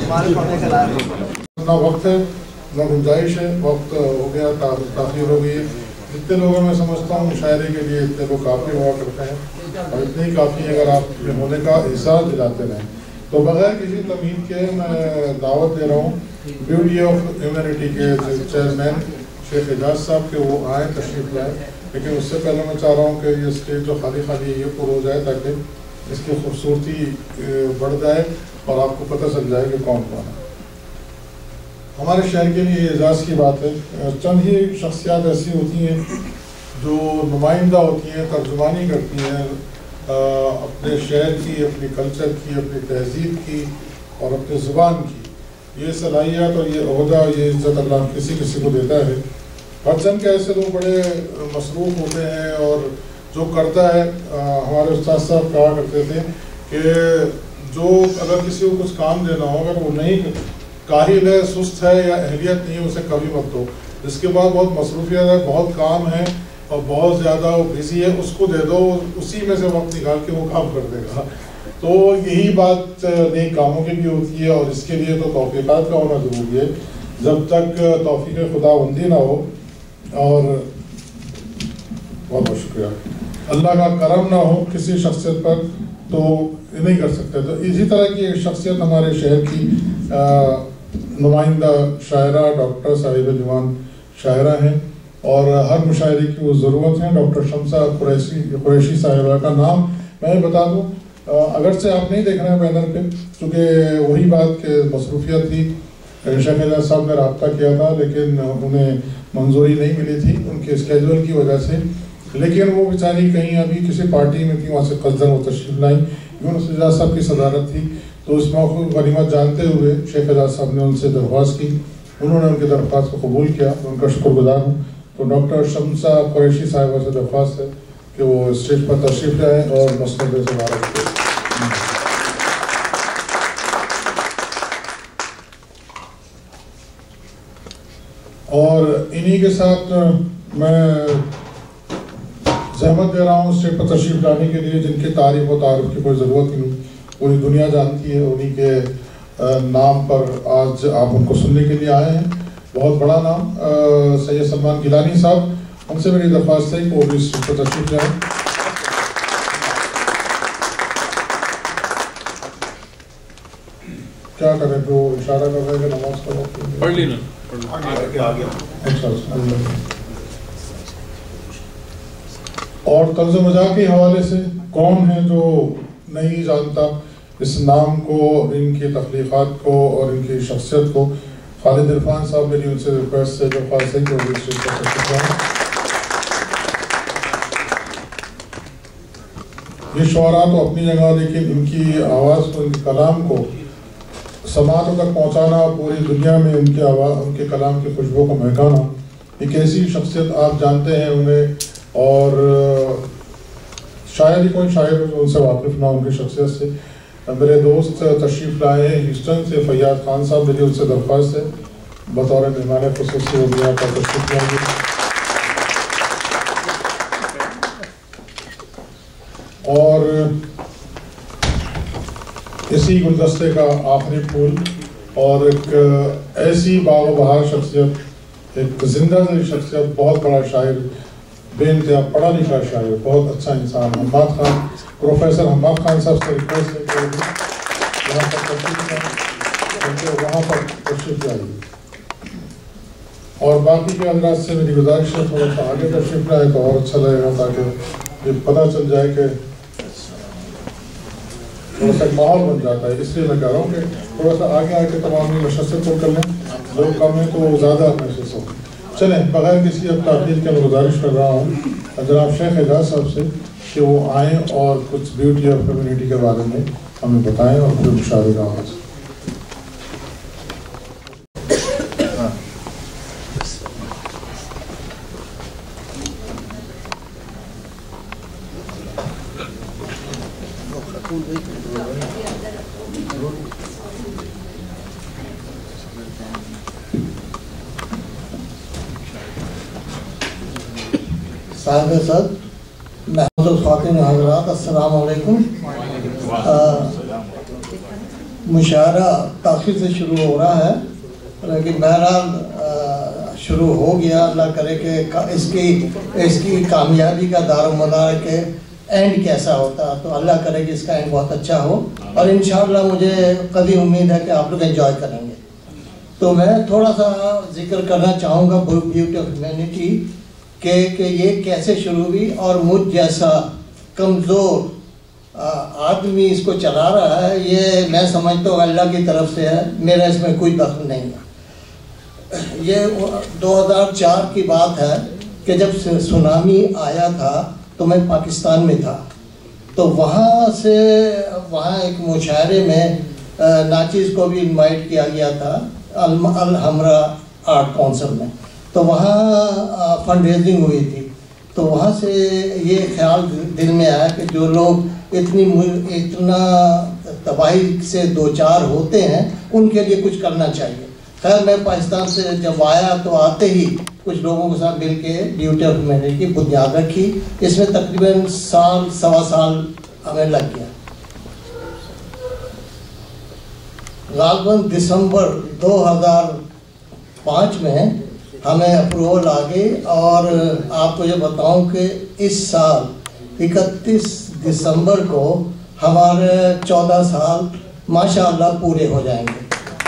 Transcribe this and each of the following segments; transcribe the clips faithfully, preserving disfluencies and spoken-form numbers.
نہ وقت ہے نہ گنجائش ہے، وقت ہو گیا، تاخیر ہو گئی ہے. جتنے لوگوں میں سمجھتا ہوں مشاعرے کے لیے اتنے لوگ کافی ہوا کرتے ہیں، اور اتنے ہی کافی اگر آپ کے ہونے کا احساس دلاتے رہیں. تو بغیر کسی تمہید کے میں دعوت دے رہا ہوں بیوٹی آف ہیومینٹی کے چیئرمین شیخ اعجاز صاحب کہ وہ آئیں، تشریف لائیں. لیکن اس سے پہلے میں چاہ رہا ہوں کہ یہ اسٹیج جو خالی خالی ہے یہ پر ہو جائے تاکہ اس کی خوبصورتی بڑھ جائے اور آپ کو پتہ چل جائے کہ کون کون ہے. ہمارے شہر کے لیے اعزاز کی بات ہے. چند ہی شخصیات ایسی ہوتی ہیں جو نمائندہ ہوتی ہیں، ترجمانی کرتی ہیں اپنے شہر کی، اپنی کلچر کی، اپنی تہذیب کی اور اپنے زبان کی. یہ صلاحیت اور یہ عہدہ، یہ عزت اللہ کسی کسی کو دیتا ہے. ہر چند کے ایسے لوگ بڑے مصروف ہوتے ہیں اور جو کرتا ہے، ہمارے استاد صاحب کہا کرتے تھے کہ جو اگر کسی کو کچھ کام دینا ہو، اگر وہ نہیں کاہل ہے، سست ہے یا اہلیت نہیں ہے، اسے کبھی مت دو. جس کے بعد بہت مصروفیت ہے، بہت کام ہے اور بہت زیادہ وہ بزی ہے، اس کو دے دو، اسی میں سے وقت نکال کے وہ کام کر دے گا. تو یہی بات نیک کاموں کی بھی ہوتی ہے، اور اس کے لیے تو توفیقات کا ہونا ضروری ہے. جب تک توفیق خدا بندی نہ ہو اور بہت بہت شکریہ اللہ کا کرم نہ ہو کسی شخصیت پر، تو نہیں کر سکتے. تو اسی طرح کی ایک شخصیت ہمارے شہر کی نمائندہ شاعرہ ڈاکٹر صاحب دیوان شاعرہ ہیں، اور ہر مشاعرے کی وہ ضرورت ہے. ڈاکٹر شمسہ قریشی قریشی صاحبہ کا نام میں بتا دوں، اگرچہ آپ نہیں دیکھ رہے ہیں بینر پہ، چونکہ وہی بات کہ مصروفیت تھی. شیخ اعجاز صاحب نے رابطہ کیا تھا لیکن انہیں منظوری نہیں ملی تھی ان کے اسکیجول کی وجہ سے. لیکن وہ بیچاری کہیں ابھی کسی پارٹی میں تھی، وہاں سے قصداً وہ تشریف لائیں. یونس اعجاز صاحب کی صدارت تھی، تو اس موقع کو غنیمت جانتے ہوئے شیخ اعجاز صاحب نے ان سے درخواست کی. انہوں نے ان کی درخواست کو قبول کیا، ان کا شکر گزار ہوں. تو ڈاکٹر شمسہ قریشی صاحبہ سے درخواست ہے کہ وہ اسٹیج پر تشریف لائیں اور مسند سے بارک کریں. اور انہی کے ساتھ میں زحمت دے رہا ہوں اسٹیج پر تشریف لانے کے لیے، جن کی تعریف و تعارف کی کوئی ضرورت ہی نہیں، پوری دنیا جانتی ہے. انہی کے نام پر آج آپ ان کو سننے کے لیے آئے ہیں. بہت بڑا نام سید سلمان گیلانی صاحب، ان سے میری درخواست ہے کہ وہ بھی اسٹیج پر تشریف لائیں. کیا کریں، جو اشارہ کر رہے ہیں کہ نماز کا وقت پڑھ لینا. اور طرز مزاح کے حوالے سے کون ہے جو نہیں جانتا اس نام کو، ان کی تخلیقات کو اور ان کی شخصیت کو. خالد عرفان صاحب میری ان سے ریکویسٹ سے درخواست ہے کہ وہ اس چیز پر تشریف لائیں. یہ شعراء تو اپنی جگہ، لیکن ان کی آواز کو، ان کے کلام کو سماعتوں تک پہنچانا، پوری دنیا میں ان کے آواز، ان کے کلام کی خوشبو کو مہکانا. ایک ایسی شخصیت آپ جانتے ہیں انہیں، اور شاید ہی کوئی شاعر جو ان سے واقف نہ ان کی شخصیت سے. میرے دوست تشریف لائے ہیں ہیوسٹن سے، فیاض خان صاحب، میری ان سے درخواست ہے بطور مہمان خصوصی وہ بھی آپ کا تشریف لائیں گے. اور اسی گلدستے کا آخری پھول اور ایک ایسی باغ و بہار شخصیت، ایک زندہ ذیل شخصیت، بہت بڑا شاعر، بے انتہا پڑھا لکھا شاعر، بہت اچھا انسان، حماد خان، پروفیسر حماد خان صاحب سے ریکویسٹ ہے کہ وہاں پر تشریف لائیں، وہاں پر تشریف لائیں. اور باقی کے حضرات سے میری گزارش ہے تھوڑا سا آگے تشریف لائے تو اور اچھا لگے گا، تاکہ یہ پتہ چل جائے کہ تھوڑا سا ماحول بن جاتا ہے. اس لیے میں کہہ رہا ہوں کہ تھوڑا سا آگے آ کے تمام نشست کو کر لیں، لوگ کم ہیں تو زیادہ محسوس ہو. چلیں، بغیر کسی اب تاخیر کے میں گزارش کر رہا ہوں جناب شیخ اعجاز صاحب سے کہ وہ آئیں اور کچھ بیوٹی آف کمیونٹی کے بارے میں ہمیں بتائیں اور پھر مشاعرے کا آغاز. صاحب صد محمد الخواتین حضرات، السلام علیکم. مشاعرہ تاخیر سے شروع ہو رہا ہے لیکن بہرحال شروع ہو گیا. اللہ کرے کہ اس کی اس کی کامیابی کا دار و مدار کے اینڈ کیسا ہوتا, تو اللہ کرے کہ اس کا اینڈ بہت اچھا ہو اور انشاءاللہ مجھے قوی امید ہے کہ آپ لوگ انجوائے کریں گے. تو میں تھوڑا سا ذکر کرنا چاہوں گا بیوٹی آف ہیومینٹی کہ کہ یہ کیسے شروع ہوئی اور مجھ جیسا کمزور آدمی اس کو چلا رہا ہے. یہ میں سمجھتا ہوں اللہ کی طرف سے ہے, میرا اس میں کوئی دخل نہیں ہے. یہ دو ہزار چار کی بات ہے کہ جب سونامی آیا تھا تو میں پاکستان میں تھا. تو وہاں سے وہاں ایک مشاعرے میں ناچیز کو بھی انوائٹ کیا گیا تھا الحمرا آرٹ کونسل میں. تو وہاں فنڈ ریزنگ ہوئی تھی. تو وہاں سے یہ خیال دل میں آیا کہ جو لوگ اتنی اتنا تباہی سے دو چار ہوتے ہیں ان کے لیے کچھ کرنا چاہیے. خیر میں پاکستان سے جب آیا تو آتے ہی کچھ لوگوں کے ساتھ مل کے بیوٹی آف ہیومینٹی کی بنیاد رکھی. اس میں تقریباً سال سوا سال ہمیں لگ گیا. غالباً دسمبر دو ہزار پانچ میں ہمیں اپروول آ گئی اور آپ کو یہ بتاؤں کہ اس سال اکتیس دسمبر کو ہمارے چودہ سال ماشاءاللہ پورے ہو جائیں گے.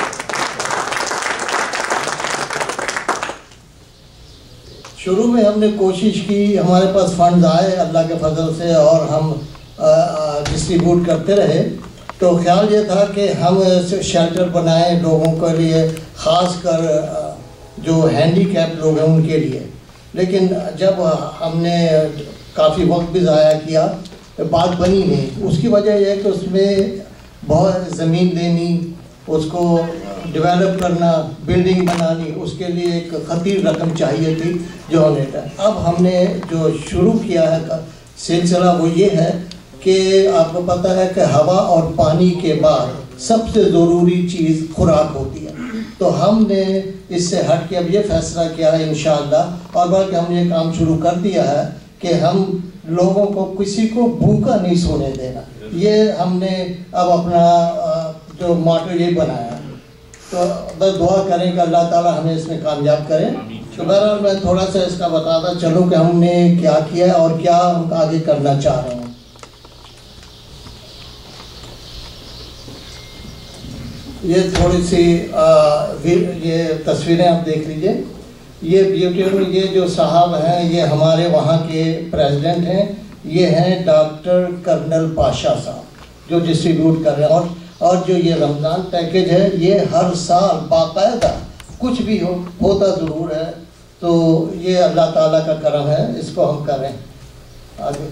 شروع میں ہم نے کوشش کی, ہمارے پاس فنڈز آئے اللہ کے فضل سے اور ہم ڈسٹریبیوٹ کرتے رہے. تو خیال یہ تھا کہ ہم شیلٹر بنائیں لوگوں کے لیے, خاص کر جو ہینڈی کیپ لوگ ہیں ان کے لیے. لیکن جب ہم نے کافی وقت بھی ضائع کیا بات بنی نہیں. اس کی وجہ یہ ہے کہ اس میں بہت زمین لینی, اس کو ڈیولپ کرنا, بلڈنگ بنانی, اس کے لیے ایک خطیر رقم چاہیے تھی جو ہونے کا. اب ہم نے جو شروع کیا ہے سلسلہ وہ یہ ہے کہ آپ کو پتہ ہے کہ ہوا اور پانی کے بعد سب سے ضروری چیز خوراک ہوتی ہے. تو ہم نے اس سے ہٹ کے اب یہ فیصلہ کیا ہے انشاءاللہ, اور بلکہ ہم نے یہ کام شروع کر دیا ہے کہ ہم لوگوں کو کسی کو بھوکا نہیں سونے دینا. یہ ہم نے اب اپنا جو موٹو یہ بنایا ہے. تو بس دعا کریں کہ اللہ تعالیٰ ہمیں اس میں کامیاب کرے. تو بہرحال میں تھوڑا سا اس کا بتاتا چلوں کہ ہم نے کیا کیا ہے اور کیا ہم آگے کرنا چاہ رہے ہیں. یہ تھوڑی سی یہ تصویریں آپ دیکھ لیجئے. یہ بیوٹی یہ جو صاحب ہیں یہ ہمارے وہاں کے پریزیڈنٹ ہیں. یہ ہیں ڈاکٹر کرنل پاشا صاحب جو ڈسٹریبیوٹ کر رہے ہیں. اور اور جو یہ رمضان پیکیج ہے یہ ہر سال باقاعدہ کچھ بھی ہو ہوتا ضرور ہے. تو یہ اللہ تعالیٰ کا کرم ہے, اس کو ہم کریں آگے.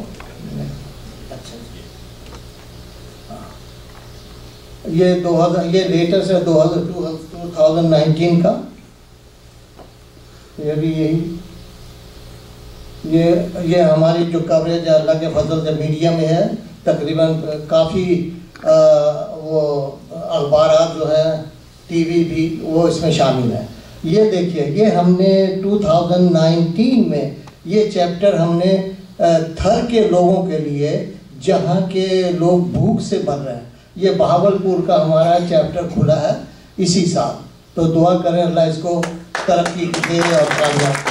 یہ دو ہزار یہ لیٹسٹ ہے دو ہزار ٹو تھاؤزینڈ نائنٹین کا. یہ بھی یہی یہ یہ ہماری جو کوریج ہے اللہ کے فضل سے میڈیا میں ہے. تقریباً کافی وہ اخبارات جو ہیں ٹی وی بھی وہ اس میں شامل ہیں. یہ دیکھیے یہ ہم نے ٹو تھاؤزینڈ نائنٹین میں یہ چیپٹر ہم نے تھر کے لوگوں کے لیے جہاں کے لوگ بھوک سے مر رہے ہیں. یہ بہاولپور کا ہمارا چیپٹر کھلا ہے اسی سال. تو دعا کریں اللہ اس کو ترقی دے اور کامیاب.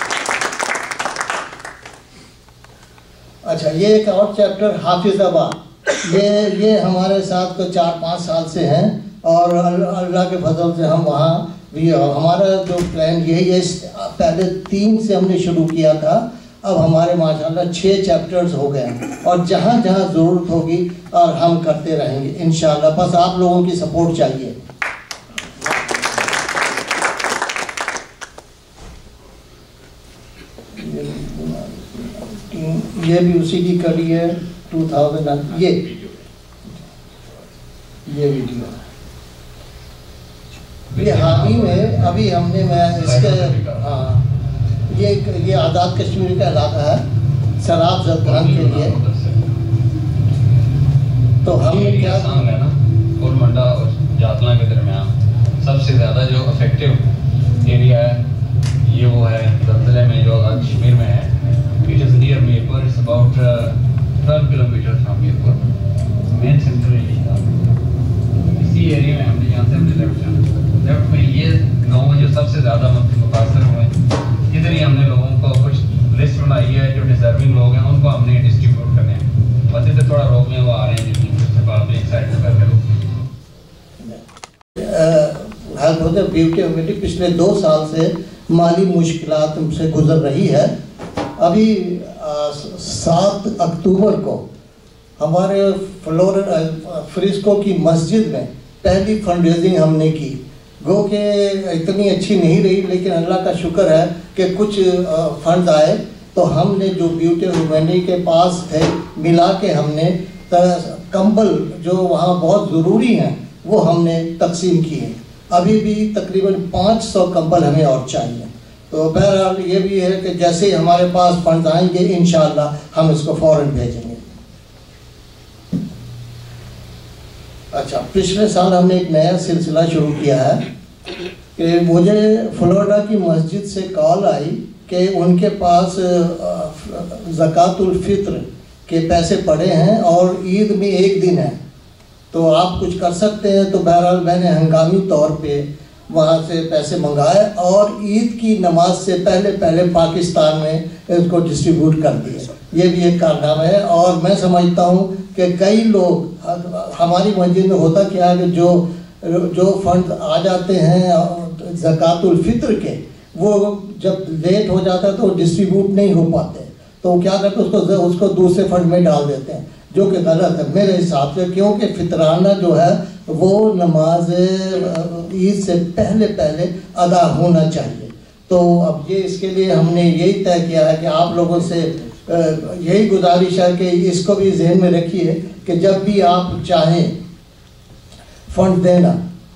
اچھا یہ ایک اور چیپٹر حافظ آباد. یہ یہ ہمارے ساتھ کو چار پانچ سال سے ہیں اور اللہ کے فضل سے ہم وہاں بھی. ہمارا جو پلان یہی ہے, پہلے تین سے ہم نے شروع کیا تھا, اب ہمارے ماشاءاللہ چھ چیپٹرز ہو گئے ہیں اور جہاں جہاں ضرورت ہوگی اور ہم کرتے رہیں گے انشاءاللہ. بس آپ لوگوں کی سپورٹ چاہیے. یہ بھی اسی کی کڑی ہے ٹو تھاؤزینڈ. یہ یہ ویڈیو یہ حال ہی میں ابھی ہم نے میں اس کے ہاں یہ یہ آزاد کشمیر کا علاقہ ہے سراب زدگان کے لیے. تو ہم نے کیا ہے نا گورمنڈا اور جاتلا کے درمیان سب سے زیادہ جو افیکٹو ایریا ہے یہ وہ ہے زلزلے میں جو آزاد کشمیر میں ہے. It is near Mirpur. It's about uh, twelve kilometers from Mirpur. Main center area. से ज़्यादा मुतासर हुए। इधर ही हमने लोगों को कुछ लिस्ट बनाई है, जो डिजर्विंग लोग हैं उनको हमने डिस्ट्रीब्यूट करने हैं। बस इधर थोड़ा रोक में वो आ रहे हैं जिनकी बात एक साइड में करके रोक। ब्यूटी कमेटी पिछले दो साल से माली मुश्किलात से गुजर रही है। अभी सात अक्टूबर को हमारे फ्लोर फ्रिस्को की मस्जिद में पहली फंड रेजिंग हमने की। गो के इतनी अच्छी नहीं रही, लेकिन अल्लाह का शुक्र है कि कुछ फंड आए, तो हमने जो ब्यूटी कमेटी के पास थे मिला के हमने कंबल जो वहाँ बहुत ज़रूरी हैं वो हमने तकसीम किए। अभी भी तकरीबन पाँच सौ कंबल हमें और चाहिए। तो बहरहाल ये भी है कि जैसे ही हमारे पास फंड आएंगे इंशाअल्लाह हम इसको फ़ौरन भेजेंगे। अच्छा, पिछले साल हमने एक नया सिलसिला शुरू किया है कि मुझे फ्लोरिडा की मस्जिद से कॉल आई कि उनके पास ज़कातुल फित्र के पैसे पड़े हैं और ईद में एक दिन है, तो आप कुछ कर सकते हैं। तो बहरहाल मैंने हंगामी तौर पे वहाँ से पैसे मंगाए और ईद की नमाज से पहले पहले पाकिस्तान में इसको डिस्ट्रीब्यूट कर दिए। ये भी एक कारनामा है। और मैं समझता हूँ कि कई लोग हमारी मस्जिद में होता क्या है कि जो जो फंड आ जाते हैं ज़कातुल फित्र के, वो जब लेट हो जाता है तो डिस्ट्रीब्यूट नहीं हो पाते, तो क्या करते हैं उसको उसको दूसरे फंड में डाल देते हैं, जो कि गलत है मेरे हिसाब से। क्योंकि फितराना जो है वो नमाज ईद से पहले पहले अदा होना चाहिए। तो अब ये इसके लिए हमने यही तय किया है कि आप लोगों से यही गुजारिश है कि इसको भी ज़हन में रखिए कि जब भी आप चाहें फंड देना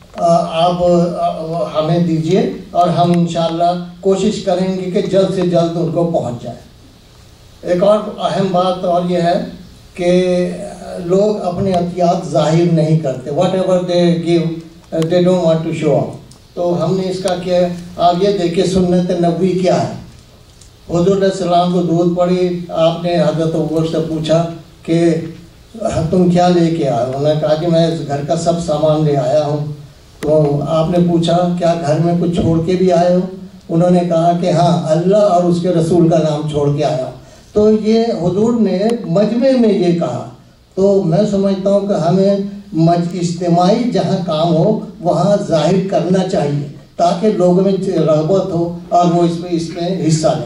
आप हमें दीजिए और हम इंशाअल्लाह कोशिश करेंगे कि जल्द से जल्द उनको पहुंच जाए। एक और अहम बात और ये है कि लोग अपने अतियात जाहिर नहीं करते, whatever they give they don't want to show off. तो हमने इसका क्या, आप ये देखिए सुन्नत नबवी क्या है। हुज़ूर सलाम को दूध पड़ी, आपने हज़रत उमर से पूछा कि तुम क्या लेके आए हो? उन्होंने कहा कि मैं इस घर का सब सामान ले आया हूँ। तो आपने पूछा क्या घर में कुछ छोड़ के भी आए हो? उन्होंने कहा कि हाँ, अल्लाह और उसके रसूल का नाम छोड़ के आया हूँ। तो ये हुजूर ने मजमे में ये कहा। तो मैं समझता हूँ कि हमें मज इज्तिमाई जहाँ काम हो वहाँ जाहिर करना चाहिए ताकि लोगों में रग़बत हो और वो इसमें इसमें हिस्सा लें।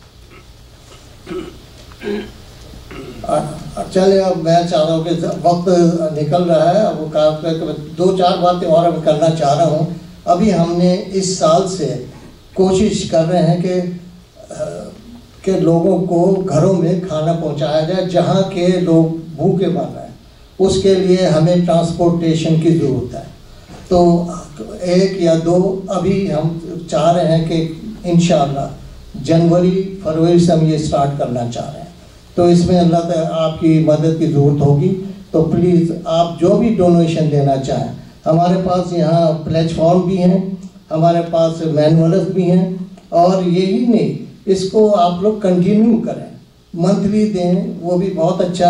चले, अब मैं चाह रहा हूँ कि वक्त निकल रहा है, अब वो दो चार बातें और अब करना चाह रहा हूँ। अभी हमने इस साल से कोशिश कर रहे हैं कि कि लोगों को घरों में खाना पहुंचाया जाए जहां के लोग भूखे मर रहे हैं। उसके लिए हमें ट्रांसपोर्टेशन की ज़रूरत है। तो एक या दो अभी हम चाह रहे हैं कि इंशाअल्लाह जनवरी फरवरी से हम ये स्टार्ट करना चाह रहे हैं। तो इसमें अल्लाह ताला आपकी मदद की ज़रूरत होगी। तो प्लीज़ आप जो भी डोनेशन देना चाहें, हमारे पास यहाँ प्लेटफॉर्म भी हैं, हमारे पास मैनुअल्स भी हैं, और यही नहीं इसको आप लोग कंटिन्यू करें, मंथली दें, वो भी बहुत अच्छा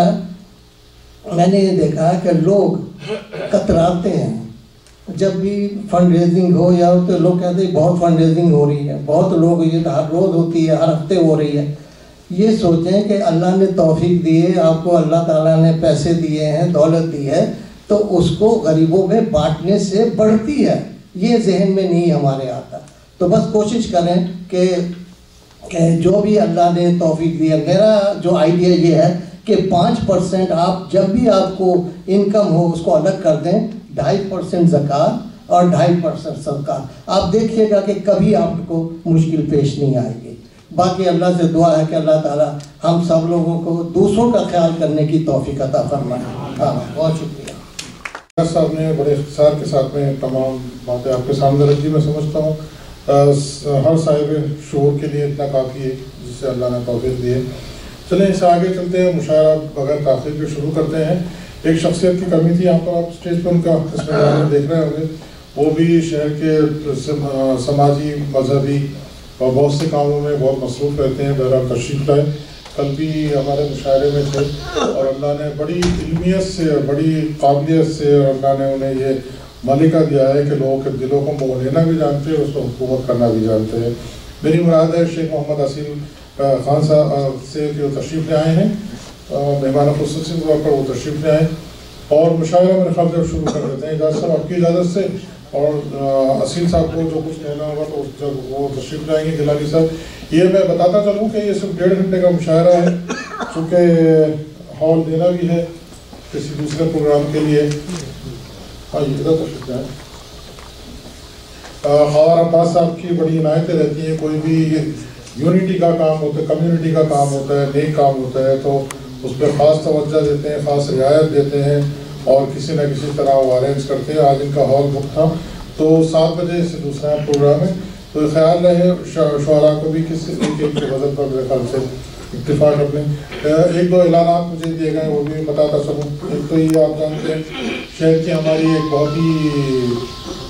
है। मैंने ये देखा है कि लोग कतराते हैं जब भी फंड रेजिंग हो या तो लोग कहते हैं बहुत फंड रेजिंग हो रही है, बहुत लोग ये हर रोज़ होती है, हर हफ्ते हो रही है। ये सोचें कि अल्लाह ने तौफीक दी है आपको, अल्लाह ताला ने पैसे दिए हैं, दौलत दी है, तो उसको गरीबों में बांटने से बढ़ती है। ये जहन में नहीं हमारे आता। तो बस कोशिश करें कि कि जो भी अल्लाह ने तौफीक दी है। मेरा जो आइडिया ये है कि पाँच परसेंट आप जब भी आपको इनकम हो उसको अलग कर दें, ढाई परसेंट ज़कात और ढाई परसेंट सदका। आप देखिएगा कि कभी आपको मुश्किल पेश नहीं आएगी। बाकी अल्लाह से दुआ है कि अल्लाह ताला हम सब लोगों को दूसरों का ख्याल करने की तौफीक अता फरमाए। हाँ, बहुत शुक्रिया। साहब ने बड़े इख्तिसार के साथ में तमाम बातें आपके सामने रखी। मैं समझता हूँ हर साहिब शोर के लिए इतना काफ़ी है जिससे अल्लाह ने तौफीक दी है। चलें इससे आगे चलते हैं, मुशायरा बगैर ताख़ीर के शुरू करते हैं। एक शख्सियत की कमी थी यहाँ पर, आप स्टेज पर उनका इसमें देख रहे होंगे। वो भी शहर के समाजी मजहबी और बहुत से कामों में बहुत मसरूफ़ रहते हैं। बहरहाल तशरीफ़ लाए, कल भी हमारे मुशायरे में थे और अल्लाह ने बड़ी इल्मियत से, बड़ी काबिलियत से अल्लाह ने उन्हें ये मलिका दिया है कि लोगों के दिलों को मोह लेना भी जानते हैं, उस पर हुकूमत करना भी जानते हैं। मेरी मुराद है शेख मोहम्मद असील खान साहब से कि वो तशरीफ़ ले आए हैं, मेहमान खुसूसी तौर पर वो तशरीफ़ ले आए और मुशायरा मेरे ख्याल से शुरू कर देते हैं इजाज़त साहब आपकी इजाज़त से। और असील साहब को जो कुछ कहना होगा तो जब वो तशरीफ़ लाएंगे गिलानी साहब। ये मैं बताता चलूँ कि ये सिर्फ डेढ़ घंटे का मुशायरा है, चूँकि हॉल देना भी है किसी दूसरे प्रोग्राम के लिए। हाँ ये इधर तशरीफ़ लाएँ। ख़वार अब्बास साहब की बड़ी इनायतें रहती हैं, कोई भी यूनिटी का काम होता है, कम्युनिटी का काम होता है, नेक काम होता है तो उस पर ख़ास तवज्जो देते हैं, ख़ास रियायत देते हैं और किसी न किसी तरह वो अरेंज करते हैं। आज इनका हॉल बुक था तो सात बजे से दूसरा प्रोग्राम है, तो ख्याल रहे शुअरा को भी किसी एक एक के वजन पर मेरे ख्याल से इत्तेफाक अपने एक दो ऐलानात मुझे दिए गए वो भी बताता चलूँ। एक तो ये आप जानते हैं शहर की हमारी एक बहुत ही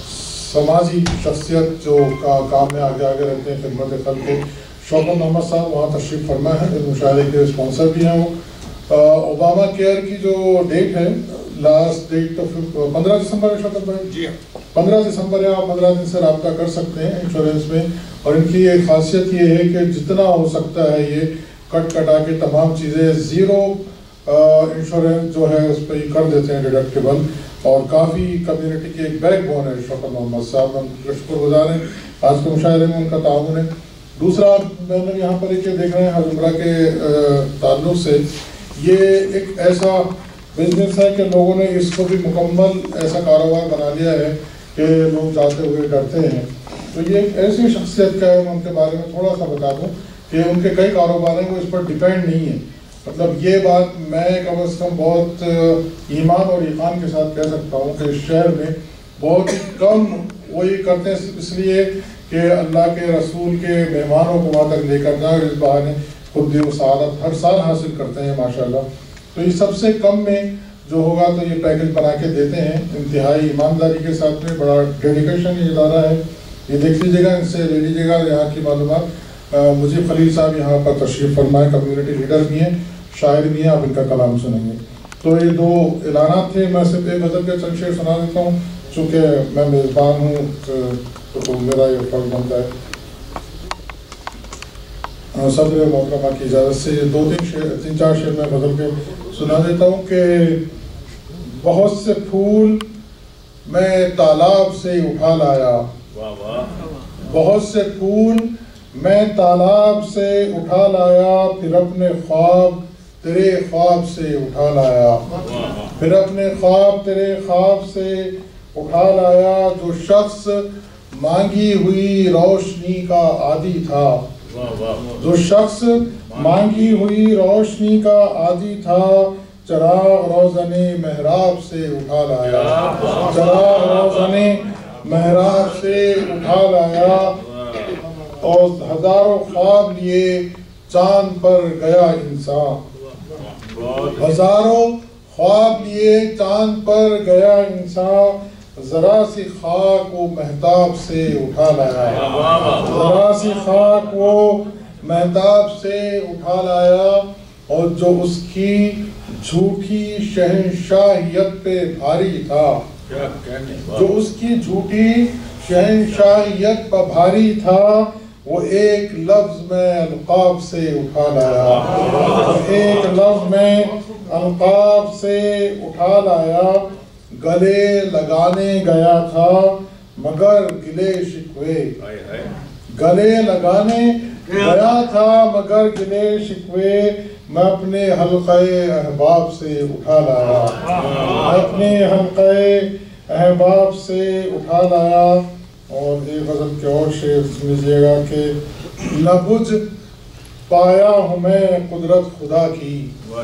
समाजी शख्सियत जो का काम में आगे आगे रहते हैं, खिदमत खल के शौकत मोहम्मद साहब वहाँ तशरीफ़ फरमा है, इस मुशायरे के स्पॉन्सर भी हैं वो। ओबामा केयर की जो डेट है लास्ट डेट तो पंद्रह दिसंबर है शौकत भाई जी, पंद्रह दिसंबर है, आप पंद्रह दिन से रब्ता कर सकते हैं इंश्योरेंस में। और इनकी एक खासियत ये है कि जितना हो सकता है ये कट कटा के तमाम चीज़ें ज़ीरो इंश्योरेंस जो है उस पर कर देते हैं डिडक्टेबल, और काफ़ी कम्युनिटी की एक बैक बोन है शौकत मोहम्मद साहब, हम शुक्रगुजार हैं आज के मुशायरे में उनका ताउन है। दूसरा मैंने यहाँ पर एक देख रहे हैं हज उम्रा के ताल्लुक़ से ये एक ऐसा बिजनेस है कि लोगों ने इसको भी मुकम्मल ऐसा कारोबार बना लिया है कि लोग जाते हुए डरते हैं। तो ये एक ऐसी शख्सियत का है, मैं उनके बारे में थोड़ा सा बता दूँ कि उनके कई कारोबार हैं वो इस पर डिपेंड नहीं है। मतलब ये बात मैं कम अज़ कम बहुत ईमान और ईमान के साथ कह सकता हूँ कि इस शहर में बहुत ही कम वो ये करते हैं इसलिए कि अल्लाह के रसूल के मेहमानों को वहाँ तक लेकर जाए, इस बहाने खुद भी वो सआदत हर साल हासिल करते हैं माशाल्लाह। तो ये सबसे कम में जो होगा तो ये पैकेज बना के देते हैं इंतहाई ईमानदारी के साथ में, बड़ा डेडिकेशन ये इदारा है। ये देख लीजिएगा, इनसे ले लीजिएगा यहाँ की मालूमात। मुजीब खलील साहब यहाँ पर तशरीफ़ फरमाए, कम्युनिटी लीडर भी हैं, शायर भी हैं, आप इनका कलाम सुनेंगे। तो ये दो ऐलानात थे, मैं सिर्फ एक गज़ल के चंद शेर सुना देता हूँ चूँकि मैं मेज़बान हूँ तो मेरा ये फर्ज बनता है। सदर मोहतरमा की इजाज़त से दो तीन शेर तीन चार शेर मैं गज़ल के सुना देता हूँ कि बहुत से फूल मैं तालाब से उठा लाया, बहुत से फूल मैं तालाब से उठा लाया, फिर अपने ख्वाब तेरे ख्वाब से उठा लाया, फिर अपने ख्वाब तेरे ख्वाब से उठा लाया। जो शख्स मांगी हुई रोशनी का आदी था, जो शख्स मांगी हुई रोशनी का आदी था, चराग रोज़ने महराब से उठा लाया, चराग रोज़ने महराब से उठा लाया। और हजारों ख्वाब लिए चांद पर गया इंसान, हजारों ख्वाब लिए चांद पर गया इंसान, जरा सी खाक वो महताब से उठा लाया, जरा सी खाक वो महताब से उठा लाया। और जो उसकी झूठी शहंशाहियत पे भारी था, जो उसकी झूठी शहंशाहियत पर भारी था, वो एक लफ्ज में अलकाब से उठा लाया, एक लफ्ज में अलकाब से उठा लाया। गले लगाने गया था मगर गिले शिकवे, गले लगाने गया था मगर गिले शिकवे, मैं अपने हल्क़े अहबाब से उठा लाया, मैं अपने हल्क़े अहबाब से उठा लाया। और एक गज़ल के और शेर लीजिएगा कि न बुझ पाया हूँ मैं कुदरत खुदा की,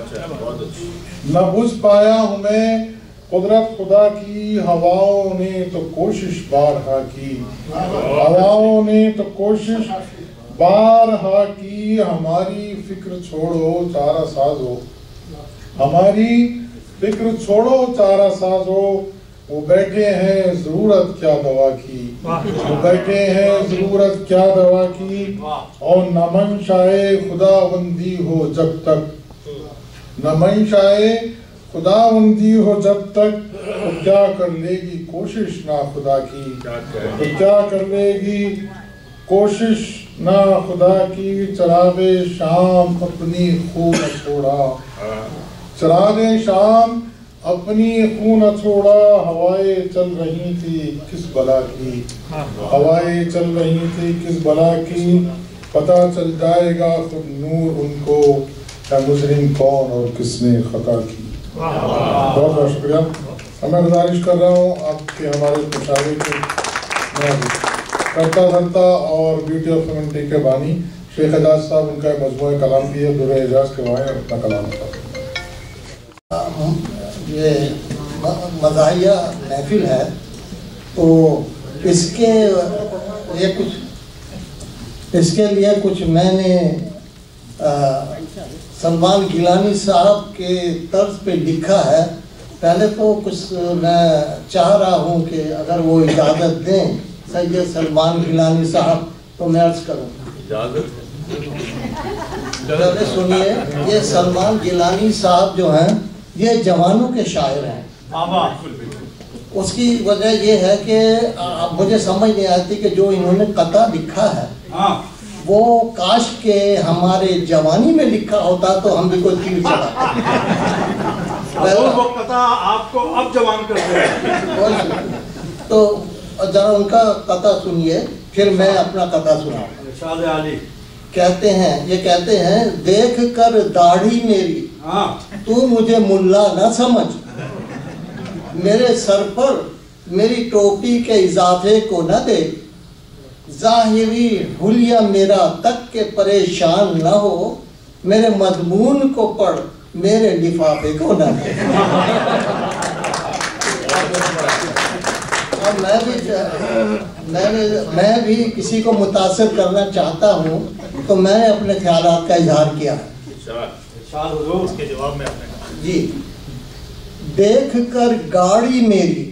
न बुझ पाया हूँ मैं कुदरत खुदा की, हवाओं ने तो कोशिश बारहा की, हवाओं ने तो कोशिश बारहा की। हमारी फिक्र छोड़ो चारा साजो, हमारी फिक्र छोड़ो चारा साजो, वो बैठे हैं ज़रूरत क्या दवा की, वो बैठे हैं ज़रूरत क्या दवा की। और न मंशाए खुदाबंदी हो जब तक, न मंशाए खुदाबंदी हो जब तक, तो क्या कर लेगी کوشش نا خدا کی، تو کیا کر لے گی کوشش نا خدا کی، چراغ شام اپنی خون نہ چھوڑا، چراغ شام اپنی خون نہ چھوڑا، ہوائیں چل رہی تھی کس بلا کی، ہوائیں چل رہی تھی کس بلا کی، پتہ چل جائے گا خود نور ان کو، ہے مجرم کون اور کس نے خطا کی۔ بہت بہت شکریہ۔ میں گزارش کر رہا ہوں آپ کے ہمارے مشاہدے کے کرتا دھرتا اور بیوٹی آف کمیونٹی کے بانی شیخ اعجاز صاحب، ان کا مجموعہ کلام بھی ہے، درہ اعجاز کے وہاں اپنا کلام ہوتا ہے۔ یہ مزاحیہ محفل ہے تو اس کے لیے کچھ اس کے لیے کچھ میں نے سلمان گیلانی صاحب کے طرز پہ لکھا ہے۔ پہلے تو کچھ میں چاہ رہا ہوں کہ اگر وہ اجازت دیں سید سلمان گیلانی صاحب تو میں عرض کروں۔ پہلے سنیے، یہ سلمان گیلانی صاحب جو ہیں یہ جوانوں کے شاعر ہیں۔ اس کی وجہ یہ ہے کہ مجھے سمجھ نہیں آتی کہ جو انہوں نے قطع لکھا ہے وہ کاش کے ہمارے جوانی میں لکھا ہوتا تو ہم بھی کوئی تیر چلاتے۔ وہ قطع آپ کو اب جوان کرتے ہیں تو ذرا ان کا قطع سنیے، پھر میں اپنا قطع سناؤں۔ ارشاد عالی کہتے ہیں، یہ کہتے ہیں، دیکھ کر داڑھی میری تو مجھے ملا نہ سمجھ، میرے سر پر میری ٹوپی کے اضافے کو نہ دے، ظاہری حلیہ میرا تک کے پریشان نہ ہو، میرے مضمون کو پڑھ میرے لفافے کو نہ دے۔ اور میں بھی میں بھی کسی کو متاثر کرنا چاہتا ہوں تو میں نے اپنے خیالات کا اظہار کیا ہے۔ اس کے جواب میں جی، دیکھ کر گاڑی میری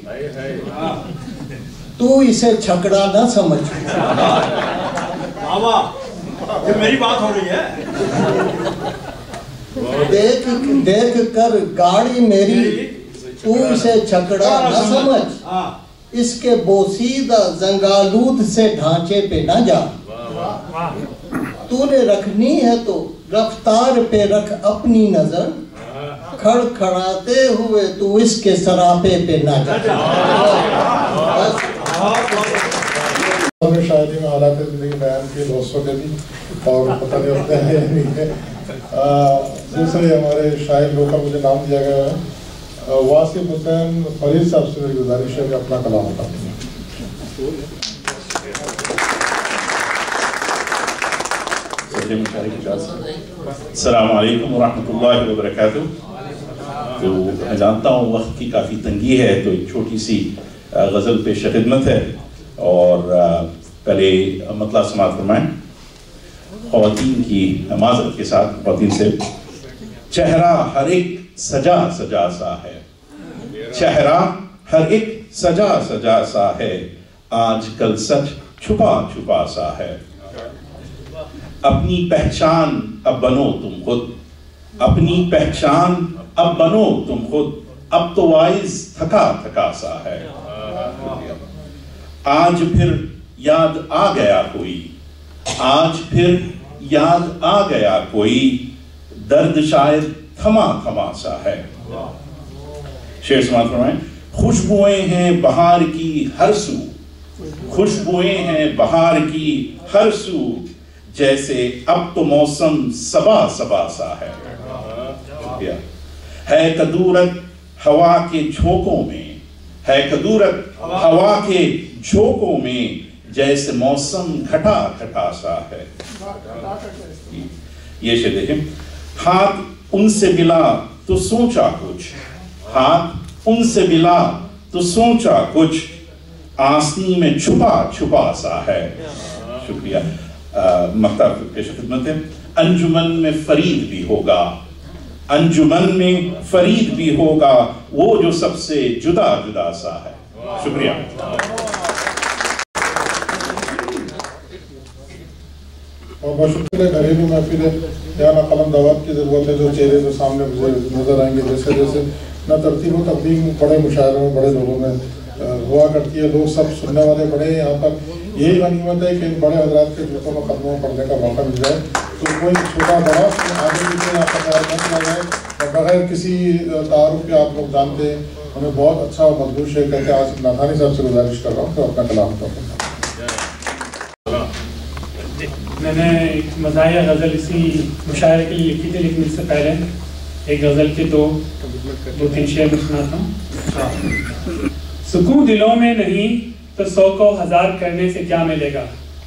تو اسے چھکڑا نہ سمجھ، یہ میری بات ہو رہی ہے۔ دیکھ دیکھ کر گاڑی میری تو اسے چھکڑا نہ سمجھ، اس کے بوسیدہ زنگالود سے ڈھانچے پہ نہ جا، تو نے رکھنی ہے تو رفتار پہ رکھ اپنی نظر، کھڑ کھڑاتے ہوئے تو اس کے سراپے پہ نہ جا۔ ہم نے شاعری میں حالات زندگی بیان کی دوستوں کے بھی اور پتہ نہیں ہوتا ہے یا نہیں ہے۔ دوسرے ہمارے شاعر لوگ کا مجھے نام دیا گیا ہے، واصف حسین فرید صاحب سے میری گزارش ہے کہ اپنا کلام ہوتا ہے۔ السلام علیکم ورحمۃ اللہ وبرکاتہ۔ تو میں جانتا ہوں وقت کی کافی تنگی ہے تو ایک چھوٹی سی غزل پیش خدمت ہے، اور پہلے مطلع سماعت فرمائیں خواتین کی معذرت کے ساتھ۔ خواتین سے، چہرہ ہر ایک سجا سجا سا ہے، چہرہ ہر ایک سجا سجا سا ہے، آج کل سچ چھپا چھپا سا ہے، اپنی پہچان اب بنو تم خود، اپنی پہچان اب بنو تم خود، اب تو وائز تھکا تھکا سا ہے، آج پھر یاد آ گیا کوئی، آج پھر یاد آ گیا کوئی، درد شاید تھما تھما سا ہے۔ شعر سماعت فرمائیں۔ خوشبوئیں ہیں بہار کی ہر سو، خوشبوئیں ہیں بہار کی ہر سو، جیسے اب تو موسم صبا صبا سا ہے، ہے کدورت ہوا کے جھونکوں میں، ہے کدورت ہوا کے جھونکوں میں، جیسے موسم گھٹا گھٹا سا ہے۔ یہ شعر دیکھیں۔ ہاتھ ان سے ملا تو سوچا کچھ، ہاتھ ان سے ملا تو سوچا کچھ، آنسنی میں چھپا چھپا سا ہے۔ شکریہ۔ مقطع پیش خدمت ہے۔ انجمن میں فرید بھی ہوگا، انجمن میں فرید بھی ہوگا، وہ جو سب سے جدا جدا سا ہے۔ شکریہ۔ اور بہت شکریہ۔ گھریلو محفل ہے، یہاں نہ قلم دعوت کی ضرورت ہے، جو چہرے جو سامنے مجھے نظر آئیں گے جیسے جیسے نہ ترتیب و تقدیم بڑے مشاعروں میں بڑے لوگوں میں हुआ करती है। लोग सब सुनने वाले बड़े हैं यहाँ पर, यही गनीमत है कि इन बड़े हजरात के जूतों में कदमों में पढ़ने का मौका मिल जाए। तो कोई छोटा बड़ा आगे पीछे यहाँ पर न किया जाए और बगैर किसी तारुफ के आप लोग जानते हैं, हमें बहुत अच्छा और मजबूत शेर कहते हैं। आज नाथानी साहब से गुजारिश कर रहा हूँ तो अपना कलाम तो मैंने एक मज़ाहिया गज़ल इसी मुशायरे के लिए लिखी थी, लेकिन इससे पहले एक गज़ल के दो दो तीन शेर में सुनाता हूँ। सुकून दिलों में नहीं तो सौ को हजार करने से क्या मिलेगा,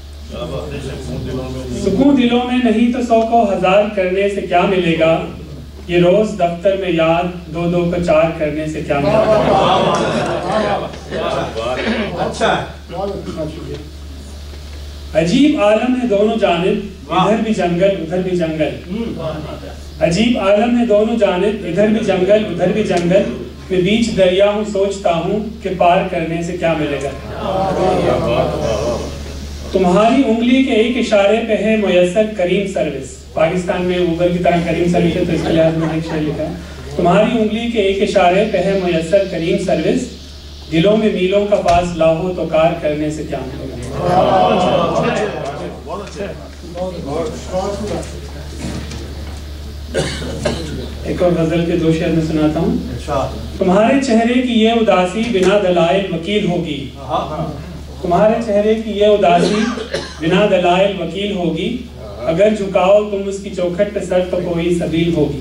सुकून दिलों में नहीं तो सौ को हजार करने से क्या मिलेगा, ये रोज दफ्तर में याद दो दो को चार करने से क्या मिलेगा। अजीब आलम है दोनों जानिब, इधर भी जंगल उधर भी जंगल। अजीब आलम है दोनों जानिब, इधर भी जंगल उधर भी जंगल। मैं बीच दरिया हूँ सोचता हूँ कि पार करने से क्या मिलेगा। तुम्हारी उंगली के एक इशारे पे है मुयस्सर करीम सर्विस। पाकिस्तान में ऊबर की तरह करीम सर्विस है, तो इसके लिहाज में एक शेर लिखा है। तुम्हारी उंगली के एक इशारे पे है मुयस्सर करीम सर्विस। दिलों में मीलों का पास लाहो तो कार करने से क्या मिलेगा। एक और गजल के दो शेर में सुनाता हूँ। तुम्हारे चेहरे की ये उदासी बिना दलाइल वकील होगी, तुम्हारे चेहरे की ये उदासी बिना दलाइल वकील होगी। अगर झुकाओ तुम उसकी चौखट पे सर तो कोई सबील होगी।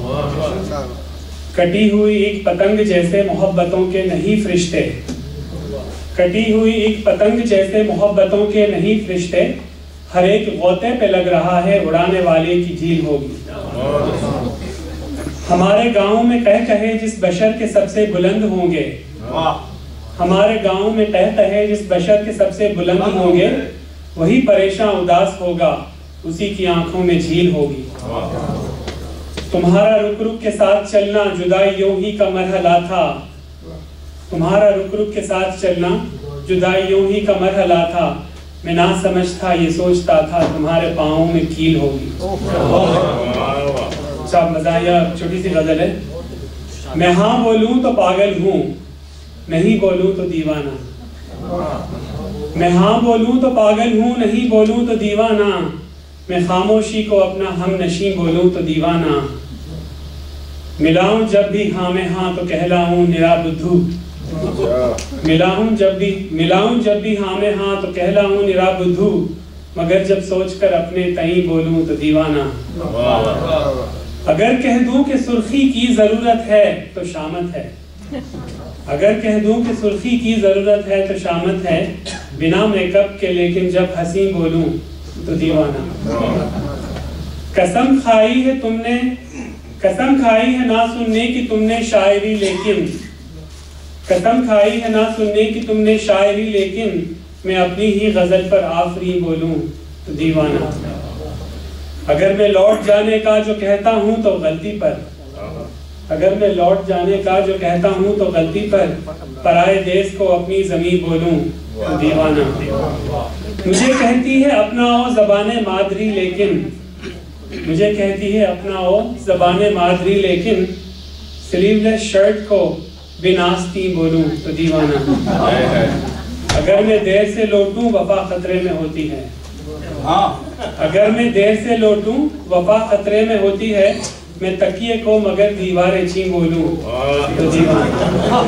कटी हुई एक पतंग जैसे मोहब्बतों के नहीं फरिश्ते, कटी हुई एक पतंग जैसे मोहब्बतों के नहीं फरिश्ते। हर एक गोते पे लग रहा है उड़ाने वाले की झील होगी। हमारे गांव में कह कहे जिस बशर के सबसे बुलंद होंगे, हमारे गांव में कह कहे जिस बशर के सबसे बुलंद होंगे। वही परेशान उदास होगा, उसी की आंखों में झील होगी। तुम्हारा रुक रुक के साथ चलना जुदाई यूं ही का मरहला था, तुम्हारा रुक रुक के साथ चलना जुदाई यूं ही का मरहला था। मैं ना समझ था ये सोचता था तुम्हारे पाँव में कील होगी। अच्छा मज़ाहिया छोटी सी गजल है। मैं हाँ बोलूं तो पागल हूँ, नहीं बोलूं तो दीवाना। मैं हाँ बोलूं तो पागल हूँ, नहीं बोलूं तो दीवाना। मैं खामोशी को अपना हम नशी बोलूं तो दीवाना। मिलाऊं जब भी हाँ में हाँ तो कहलाऊं निरा बुद्धू। मिलाऊं जब भी मिलाऊं जब भी हाँ में हाँ तो कहलाऊं निरा बुद्धू। मगर जब सोचकर अपने तई बोलूं तो दीवाना। अगर कह दूं कि सुर्खी की जरूरत है तो शामत है, अगर कह दूं कि सुर्खी की जरूरत है तो शामत है। बिना मेकअप के लेकिन जब हंसी बोलूं तो दीवाना। कसम खाई है तुमने कसम खाई है ना सुनने की तुमने शायरी, लेकिन कसम खाई है ना सुनने की तुमने शायरी। लेकिन मैं अपनी ही गजल पर आफरी बोलूं तो दीवाना। अगर मैं लौट जाने का जो कहता हूं तो गलती पर, अगर मैं लौट जाने का जो कहता हूं तो गलती पर। पराए देश को अपनी ज़मीं बोलूं तो दीवाना। मुझे कहती है अपना ओ ज़बाने मादरी, लेकिन मुझे कहती है अपना ओ ज़बाने मादरी। लेकिन स्लीवलेस शर्ट को बिनास्ती बोलूं तो दीवाना। अगर मैं देर से लौटूं वफा खतरे में होती है, अगर मैं देर से लौटूं वफा खतरे में होती है। मैं तकिए को मगर दीवारें छी बोलूं तो दीवाना।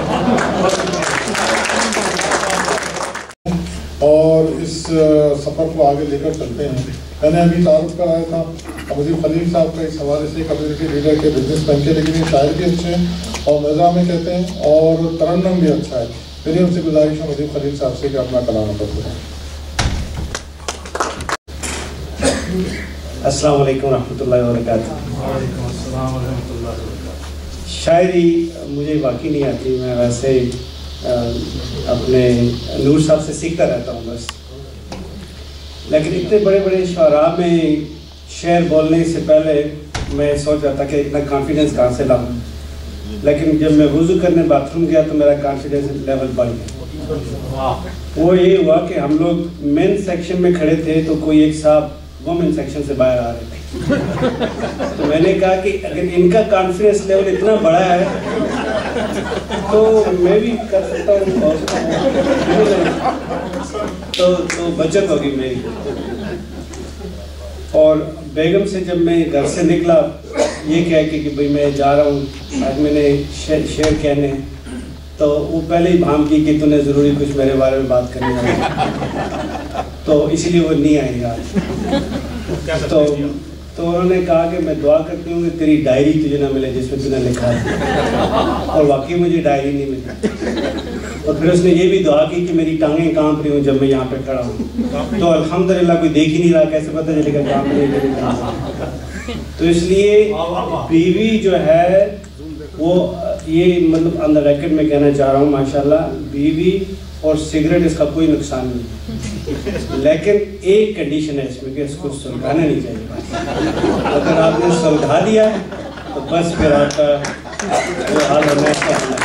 और इस सफ़र को आगे लेकर चलते हैं। मैंने अभी तारुफ कराया था अमजद खलील साहब का इस हवाले से, कम्युनिटी लीडर के, बिजनेसमैन के, लेकिन ये शायर भी अच्छे हैं और मज़ा में कहते हैं और तरन्नुम भी अच्छा है। मेरी उनसे गुजारिश है अमजद खलील साहब से कि अपना कलाम करते हैं। अस्सलाम वालेकुम रहमतुल्लाहि व बरकातहू। शायरी मुझे वाकई नहीं आती, मैं वैसे आ, अपने नूर साहब से सीखता रहता हूँ बस। लेकिन इतने बड़े बड़े शुअरा में शेर बोलने से पहले मैं सोच रहा था कि इतना कॉन्फिडेंस कहाँ से लाऊं। लेकिन जब मैं वुज़ू करने बाथरूम गया तो मेरा कॉन्फिडेंस लेवल बढ़ गया। वो ये हुआ कि हम लोग मेन सेक्शन में खड़े थे तो कोई एक साहब वुमेन सेक्शन से बाहर आ रहे थे। तो मैंने कहा कि अगर इनका कॉन्फिडेंस लेवल इतना बड़ा है تو میں بھی کر سکتا ہوں اور تو تو بچت ہوگی میری. اور بیگم سے جب میں گھر سے نکلا یہ کہہ کے کہ بھئی میں جا رہا ہوں آج میں نے شعر کہنے، تو وہ پہلے ہی بھام کی کہ تو نے ضروری کچھ میرے بارے میں بات کرنی ہے، تو اسی لیے وہ نہیں آئی آج. تو تو انہوں نے کہا کہ میں دعا کرتی ہوں کہ تیری ڈائری تجھے نہ ملے جس میں تو نے لکھا ہے، اور واقعی مجھے ڈائری نہیں ملی. اور پھر اس نے یہ بھی دعا کی کہ میری ٹانگیں کانپ رہی ہوں جب میں یہاں پہ کھڑا ہوں. تو الحمدللہ کوئی دیکھ ہی نہیں رہا، کیسے پتہ چلے گا کانپ رہی ہے. تو اس لیے بیوی جو ہے وہ یہ مطلب اندر ریکٹ میں کہنا چاہ رہا ہوں ماشاءاللہ بیوی اور سگریٹ اس کا کوئی نقصان نہیں، لیکن ایک کنڈیشن ہے اس میں کہ اس کو سلگانا نہیں چاہیے. اگر آپ نے سلگا دیا تو بس پھر آپ کا وہ حال ہونا ہے.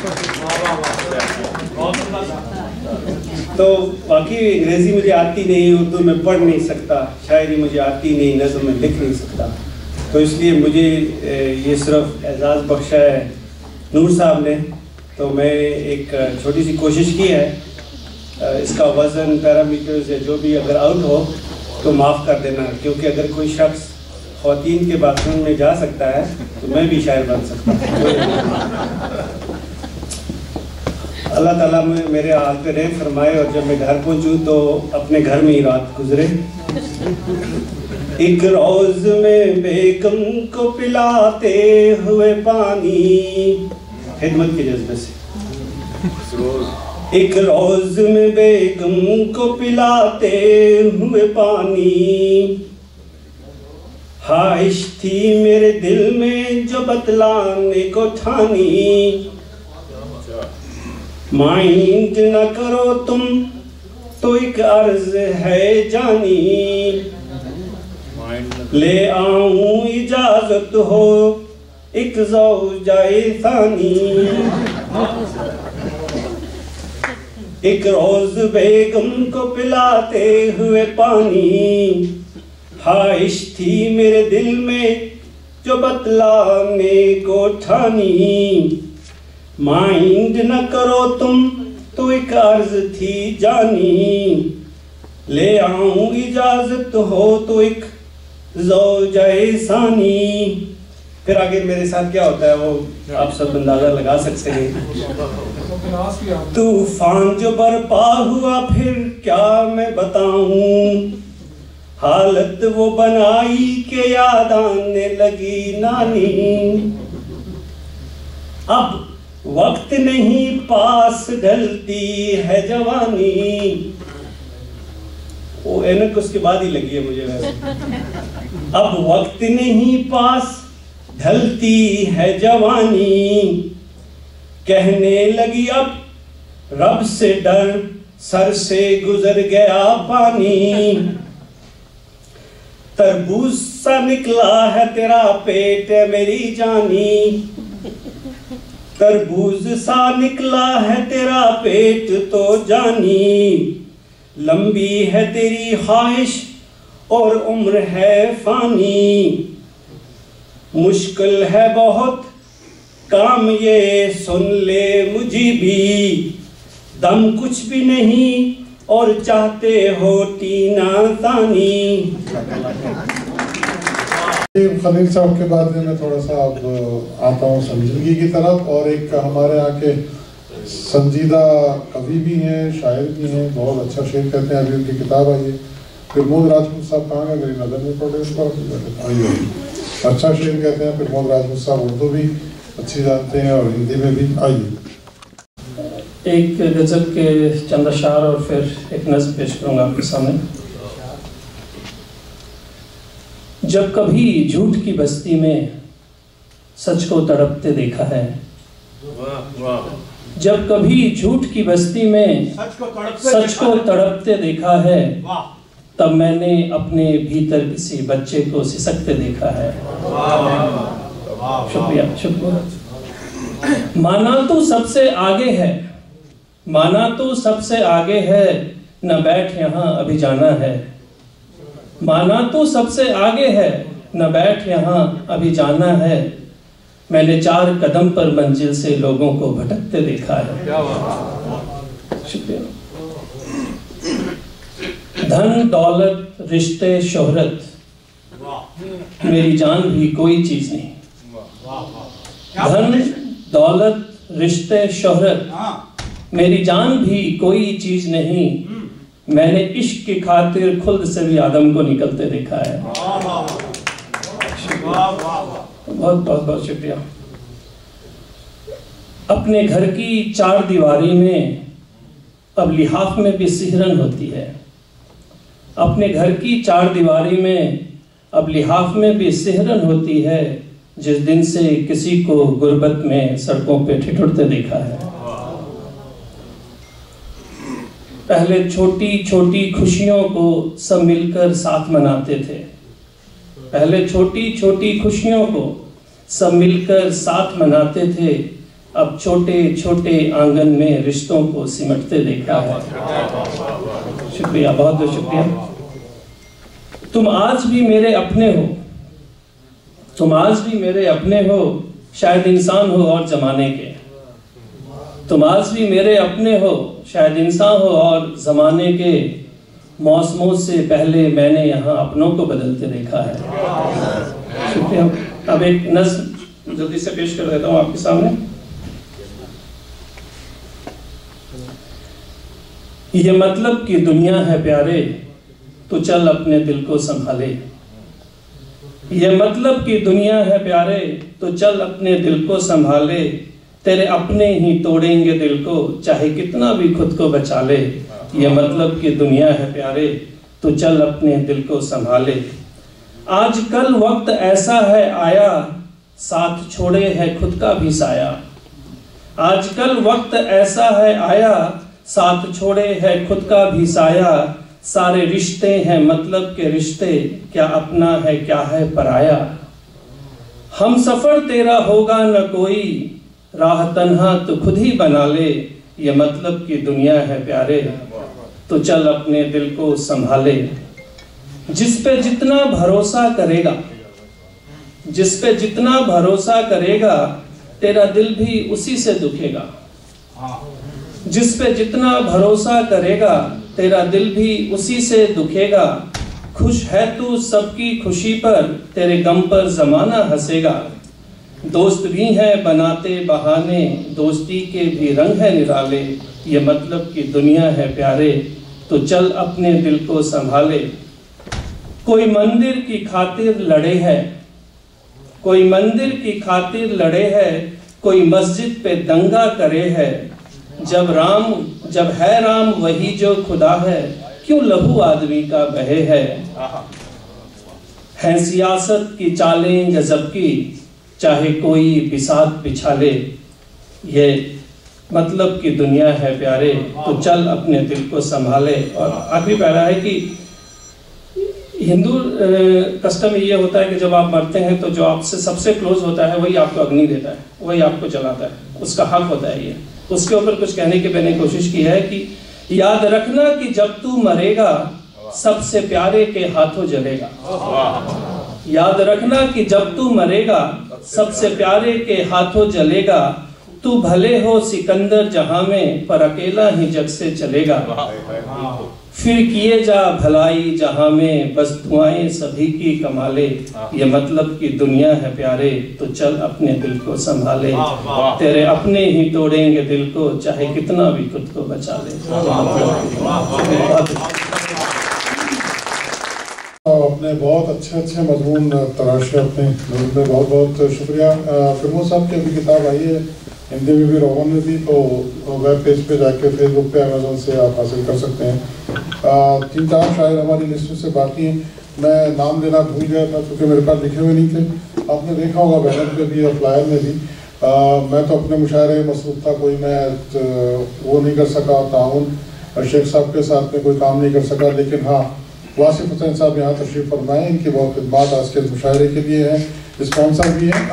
تو باقی انگریزی مجھے آتی نہیں، اردو میں پڑھ نہیں سکتا، شاعری مجھے آتی نہیں، نظم میں لکھ نہیں سکتا. تو اس لیے مجھے یہ صرف اعزاز بخشا ہے نور صاحب نے. تو میں ایک چھوٹی سی کوشش کی ہے، اس کا وزن پیرامیٹرز یا جو بھی اگر آؤٹ ہو تو معاف کر دینا، کیونکہ اگر کوئی شخص خواتین کے باتھ روم میں جا سکتا ہے تو میں بھی شاعر بن سکتا ہوں. اللہ تعالیٰ میں میرے حال پہ رحم فرمائے، اور جب میں گھر پہنچوں تو اپنے گھر میں ہی رات گزرے. ایک روز میں بیگم کو پلاتے ہوئے پانی، خدمت کے جذبے سے. ایک روز میں بیگم کو پلاتے ہوئے پانی، خواہش تھی میرے دل میں جو بتلانے کو ٹھانی. مائنڈ نہ کرو تم تو ایک عرض ہے جانی، لے آؤں اجازت ہو ایک زوجہ ثانی. ایک روز بیگم کو پلاتے ہوئے پانی، خواہش تھی میرے دل میں جو بتلانے کو ٹھانی. مائنڈ نہ کرو تم تو ایک عرض تھی جانی، لے آؤں اجازت ہو تو ایک زوجہ ثانی. پھر آگے میرے ساتھ کیا ہوتا ہے وہ آپ سب اندازہ لگا سکتے ہیں. طوفان جو برپا ہوا پھر کیا میں بتاؤں، حالت وہ بنائی کہ یاد آنے لگی نانی. اب وقت نہیں پاس ڈھلتی ہے جوانی، وہ اینک اس کے بعد ہی لگی ہے مجھے ویسے. اب وقت نہیں پاس ڈھلتی ہے جوانی، کہنے لگی اب رب سے ڈر سر سے گزر گیا پانی. تربوز سا نکلا ہے تیرا پیٹ میری جانی، تربوز سا نکلا ہے تیرا پیٹ تو جانی. لمبی ہے تیری خواہش اور عمر ہے فانی، مشکل ہے بہت کام یہ سن لے مجھے بھی، دم کچھ بھی نہیں اور چاہتے ہو ٹینا ثانی. خلیل صاحب کے بعد میں تھوڑا سا اب آتا ہوں سنجیدگی کی طرف، اور ایک ہمارے یہاں کے سنجیدہ کوی بھی ہیں، شاعر بھی ہیں، بہت اچھا شعر کہتے ہیں، ابھی ان کی کتاب آئی ہے. پرمود راجپوت صاحب کہاں گئے؟ میری نظر نہیں پڑ رہی اس پر. آئیے، اچھا شعر کہتے ہیں پرمود راجپوت صاحب، اردو بھی اچھی جانتے ہیں اور ہندی میں بھی. آئیے ایک غزل کے چند اشعار اور پھر ایک نظم پیش کروں گا آپ کے سامنے. جب کبھی جھوٹ کی بستی میں سچ کو تڑپتے دیکھا ہے، جب کبھی جھوٹ کی بستی میں سچ کو تڑپتے دیکھا ہے، تب میں نے اپنے بھیتر کسی بچے کو سسکتے دیکھا ہے. شکریہ شکریہ. مانا تو سب سے آگے ہے، مانا تو سب سے آگے ہے، نہ بیٹھ یہاں ابھی جانا ہے. مانا تو سب سے آگے ہے، نہ بیٹھ یہاں ابھی جانا ہے. میں نے چار قدم پر منزل سے لوگوں کو بھٹکتے دیکھا ہے. شکریہ. دھن دولت رشتے شہرت میری جان بھی کوئی چیز نہیں. دھن دولت رشتے شہرت میری جان بھی کوئی چیز نہیں. میں نے عشق کی خاطر خلد سے بھی آدم کو نکلتے دیکھا ہے. بہت بہت بہت شکریہ. اپنے گھر کی چار دیواری میں اب لحاف میں بھی سہرن ہوتی ہے. اپنے گھر کی چار دیواری میں اب لحاف میں بھی سہرن ہوتی ہے. جس دن سے کسی کو غربت میں سڑکوں پہ ٹھٹھرتے دیکھا ہے. پہلے چھوٹی چھوٹی خوشیوں کو سب مل کر ساتھ مناتے تھے. پہلے چھوٹی چھوٹی خوشیوں کو سب مل کر ساتھ مناتے تھے. اب چھوٹے چھوٹے آنگن میں رشتوں کو سمٹتے دیکھا ہے. شکریہ, بہت بہت شکریہ. تم آج بھی میرے اپنے ہو. تم آج بھی میرے اپنے ہو, شاید انسان ہو اور زمانے کے. تم آج بھی میرے اپنے ہو, شاید انسان ہو اور زمانے کے. موسموں سے پہلے میں نے یہاں اپنوں کو بدلتے دیکھا ہے. شکریہ. اب ایک نظم جلدی سے پیش کر دیتا ہوں آپ کے سامنے. یہ مطلب کی دنیا ہے پیارے, تو چل اپنے دل کو سنبھالے. یہ مطلب کی دنیا ہے پیارے, تو چل اپنے دل کو سنبھالے. تیرے اپنے ہی توڑیں گے دل کو, چاہے کتنا بھی خود کو بچا لے. یہ مطلب کی دنیا ہے پیارے, تو چل اپنے دل کو سنبھالے. آج کل وقت ایسا ہے آیا, ساتھ چھوڑے ہے خود کا بھی سایہ. آج کل وقت ایسا ہے آیا, ساتھ چھوڑے ہے خود کا بھی سایہ. سارے رشتے ہیں مطلب کے رشتے, کیا اپنا ہے کیا ہے پرایا. ہم سفر تیرا ہوگا نہ کوئی, راہ تنہا تو خود ہی بنا لے. یہ مطلب کی دنیا ہے پیارے, تو چل اپنے دل کو سنبھالے. جس پہ جتنا بھروسہ کرے گا, جس پہ جتنا بھروسہ کرے گا, تیرا دل بھی اسی سے دکھے گا. جس پہ جتنا بھروسہ کرے گا, تیرا دل بھی اسی سے دکھے گا. خوش ہے تو سب کی خوشی پر, تیرے غم پر زمانہ ہنسے گا. دوست بھی ہیں بناتے بہانے, دوستی کے بھی رنگ ہے نرالے. یہ مطلب کی دنیا ہے پیارے, تو چل اپنے دل کو سنبھالے. کوئی مندر کی خاطر لڑے ہے, کوئی مندر کی خاطر لڑے ہے, کوئی مسجد پہ دنگا کرے ہے. جب رام جب ہے رام وہی جو خدا ہے, کیوں لہو آدمی کا بہے ہے. ہیں سیاست کی چالیں غضب کی, چاہے کوئی بساط بچھا لے. یہ مطلب کی دنیا ہے پیارے, تو چل اپنے دل کو سنبھالے. اور آخری پیرا ہے کہ ہندو کسٹم یہ ہوتا ہے کہ جب آپ مرتے ہیں تو جو آپ سے سب سے کلوز ہوتا ہے وہی آپ کو اگنی دیتا ہے, وہی آپ کو جلاتا ہے. اس کا حق ہوتا ہے یہ. اس کے اوپر کچھ کہنے کی میں نے کوشش کی ہے کہ یاد رکھنا کہ جب تو مرے گا, سب سے پیارے کے ہاتھوں جلے گا. یاد رکھنا کہ جب تو مرے گا, سب سے پیارے کے ہاتھوں جلے گا. تو بھلے ہو سکندر جہاں میں, پر اکیلا ہی جگ سے چلے گا. پھر کیے جا بھلائی جہاں میں, بس دعائیں سبھی کی کمالے. یہ مطلب کی دنیا ہے پیارے, تو چل اپنے دل کو سنبھالے. تیرے اپنے ہی توڑیں گے دل کو, چاہے کتنا بھی خود کو بچا لے. اپنے بہت اچھے اچھے مضمون تراشے اپنے ملک میں. بہت بہت شکریہ. فرمود صاحب کی ابھی کتاب آئی ہے, ہندی میں بھی رومن میں بھی, تو ویب پیج پہ جا کے فیس بک پہ امیزون سے آپ حاصل کر سکتے ہیں. تین چار شاعر ہماری لسٹ سے باقی ہیں. میں نام لینا بھول گیا تھا کیونکہ میرے پاس لکھے ہوئے نہیں تھے. آپ نے دیکھا ہوگا بینر پہ بھی اور فلائر میں بھی. میں تو اپنے مشاعرے مصروف تھا, کوئی میں وہ نہیں کر سکا, تعاون شیخ صاحب کے ساتھ میں کوئی کام نہیں کر سکا. لیکن ہاں, واصف حسین صاحب یہاں تشریف فرمائیں, ان کی بہت خدمات آج کے مشاعرے کے لیے ہیں, اسپانسر بھی ہیں.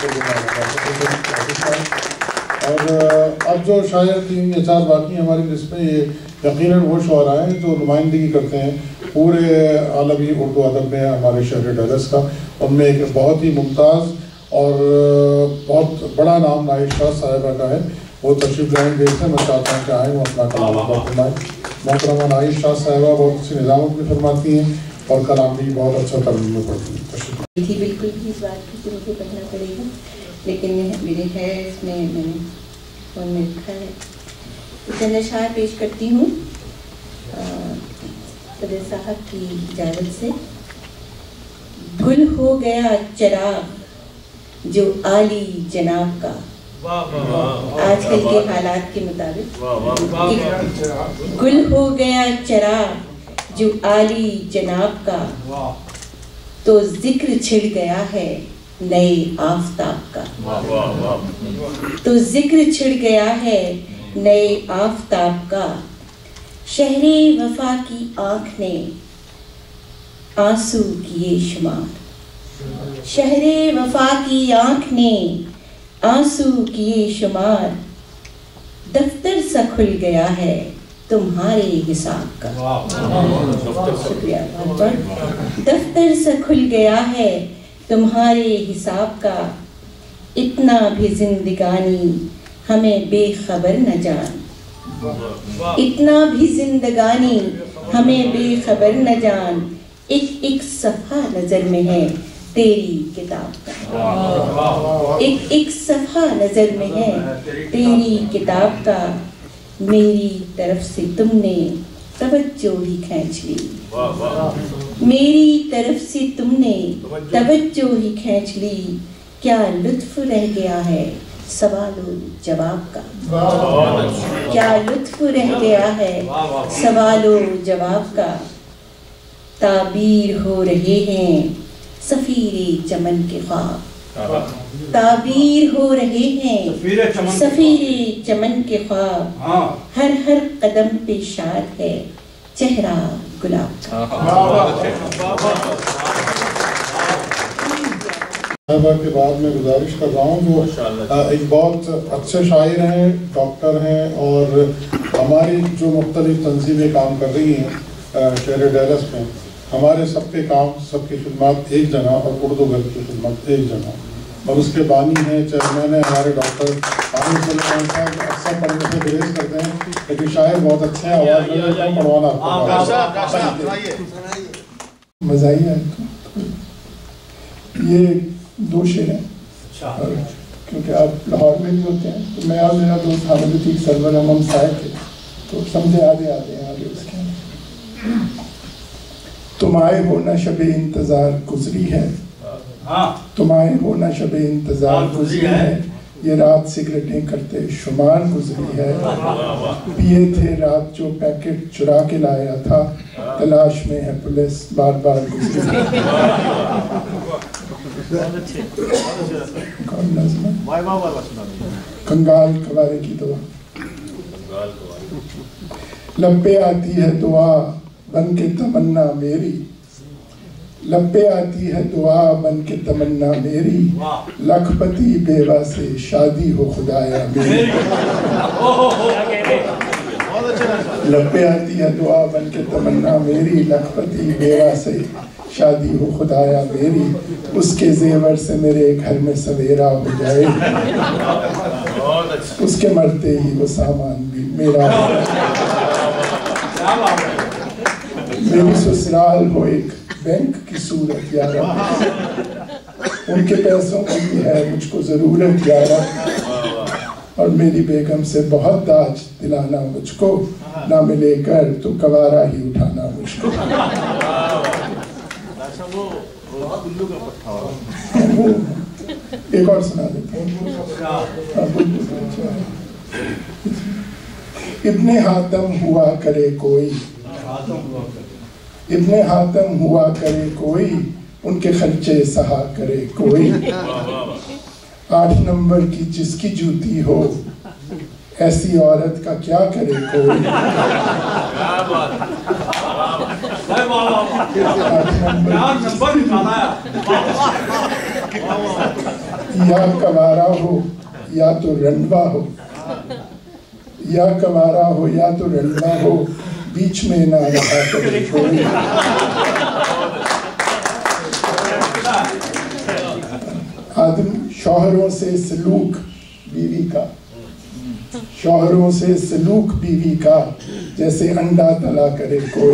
اور اب جو شاعر تین یا چار باقی ہیں ہماری لسٹ میں, یہ یقیناً وہ شعراء ہیں جو نمائندگی کرتے ہیں پورے عالمی اردو ادب میں ہمارے شہر ڈیلس کا. ان میں ایک بہت ہی ممتاز اور بہت بڑا نام نائش شاہ صاحبہ کا ہے، وہ تشریف لائیں گے سے میں چاہتا ہوں کہ آئیں وہ اپنا کلام ادا فرمائیں۔ محترمہ نائش شاہ صاحبہ بہت اچھی نظامت بھی فرماتی ہیں اور کلام بھی بہت اچھا ترجمہ میں پڑھتی ہیں۔ تھی بالکل بھی اس بات کی کہ مجھے پڑھنا پڑے گا، لیکن میرے ہے اس میں میں نے فون میں لکھا ہے تو چند اشعار پیش کرتی ہوں صدر صاحب کی اجازت سے۔ گل ہو گیا چراغ جو عالی جناب کا، آج کل کے حالات کے مطابق گل ہو گیا چراغ جو عالی جناب کا، تو ذکر چھڑ گیا ہے نئے آفتاب کا، تو ذکر چھڑ گیا ہے نئے آفتاب کا۔ شہر وفا کی آنکھ نے آنسو کیے شمار، شہر وفا کی آنکھ نے آنسو کیے شمار، دفتر سا کھل گیا ہے تمہارے حساب کا۔ شکریہ بہت بہت۔ دفتر سا کھل گیا ہے تمہارے حساب کا، اتنا بھی زندگانی ہمیں بے خبر نہ جان، اتنا بھی زندگانی ہمیں بے خبر نہ جان، ایک ایک صفحہ نظر میں ہے تیری کتاب کا، ایک ایک صفحہ نظر میں ہے تیری کتاب کا، میری طرف سے تم نے توجہ ہی کھینچ لی، میری طرف سے تم نے توجہ ہی کھینچ لی، کیا لطف رہ گیا ہے سوال و جواب کا، کیا لطف رہ گیا ہے سوال و جواب کا۔ تعبیر ہو رہے ہیں سفیر چمن کے خواب، تعبیر ہو رہے ہیں سفیر چمن کے خواب، ہر ہر قدم پہ شاد ہے چہرہ گلاب کا۔ صاحبہ کے بعد میں گزارش کر رہا ہوں، جو ایک بہت اچھے شاعر ہیں، ڈاکٹر ہیں، اور ہماری جو مختلف تنظیمیں کام کر رہی ہیں شہر ڈیلس میں، ہمارے سب کے کام، سب کی خدمات ایک جگہ، اور اردو گھر کی خدمت ایک جگہ، اور اس کے بانی ہیں چیئرمین ہیں ہمارے ڈاکٹر عامر سلیمان صاحب، اکثر پڑھنے سے گریز کرتے ہیں لیکن شاعر بہت اچھے ہیں، آواز میں کم پڑھوانا مزائی ہے۔ یہ دو شعر ہیں، کیونکہ آپ لاہور میں بھی ہوتے ہیں تو میں اور میرا دوست حامد عتیق سرور امام صاحب تھے تو سمجھے آدھے آدھے ہیں آگے اس کے۔ تم آئے ہو نہ شب انتظار گزری ہے، تم آئے ہو نہ شب انتظار گزری ہے، یہ رات سگریٹیں کرتے شمار گزری ہے، پیے تھے رات جو پیکٹ چرا کے لایا تھا، تلاش میں ہے پولیس بار بار گزری ہے۔ کنگال کوارے کی دعا۔ لب پہ آتی ہے دعا بن کے تمنا میری، لب پہ آتی ہے دعا بن کے تمنا میری، لاکھ پتی بیوہ سے شادی ہو خدایا میری۔ لب پہ آتی ہے دعا بن کے تمنا میری، لاکھ پتی بیوہ سے شادی ہو خدایا میری، اس کے زیور سے میرے گھر میں سویرا ہو جائے، اس کے مرتے ہی وہ سامان بھی میرا ہو جائے۔ میری سسرال ہو ایک بینک کی صورت یا رب، ان کے پیسوں کی بھی ہے مجھ کو ضرورت یا رب، اور میری بیگم سے بہت داج دلانا مجھ کو، نہ ملے کر تو کوارا ہی اٹھانا مجھ کو۔ ایک اور سنا دیتا ہوں۔ ابن حاتم ہوا کرے کوئی، ابن حاتم ہوا کرے کوئی، ان کے خرچے سہا کرے کوئی، آٹھ نمبر کی جس کی جوتی ہو، ایسی عورت کا کیا کرے کوئی۔ یا کوارا ہو یا تو رنڈوا ہو، یا کوارا ہو یا تو رنڈوا ہو، بیچ میں نہ رہا کرے کوئی۔ آدم शौहरों से सलूक बीवी का, शौहरों से सलूक बीवी का, जैसे अंडा तला करे कोई।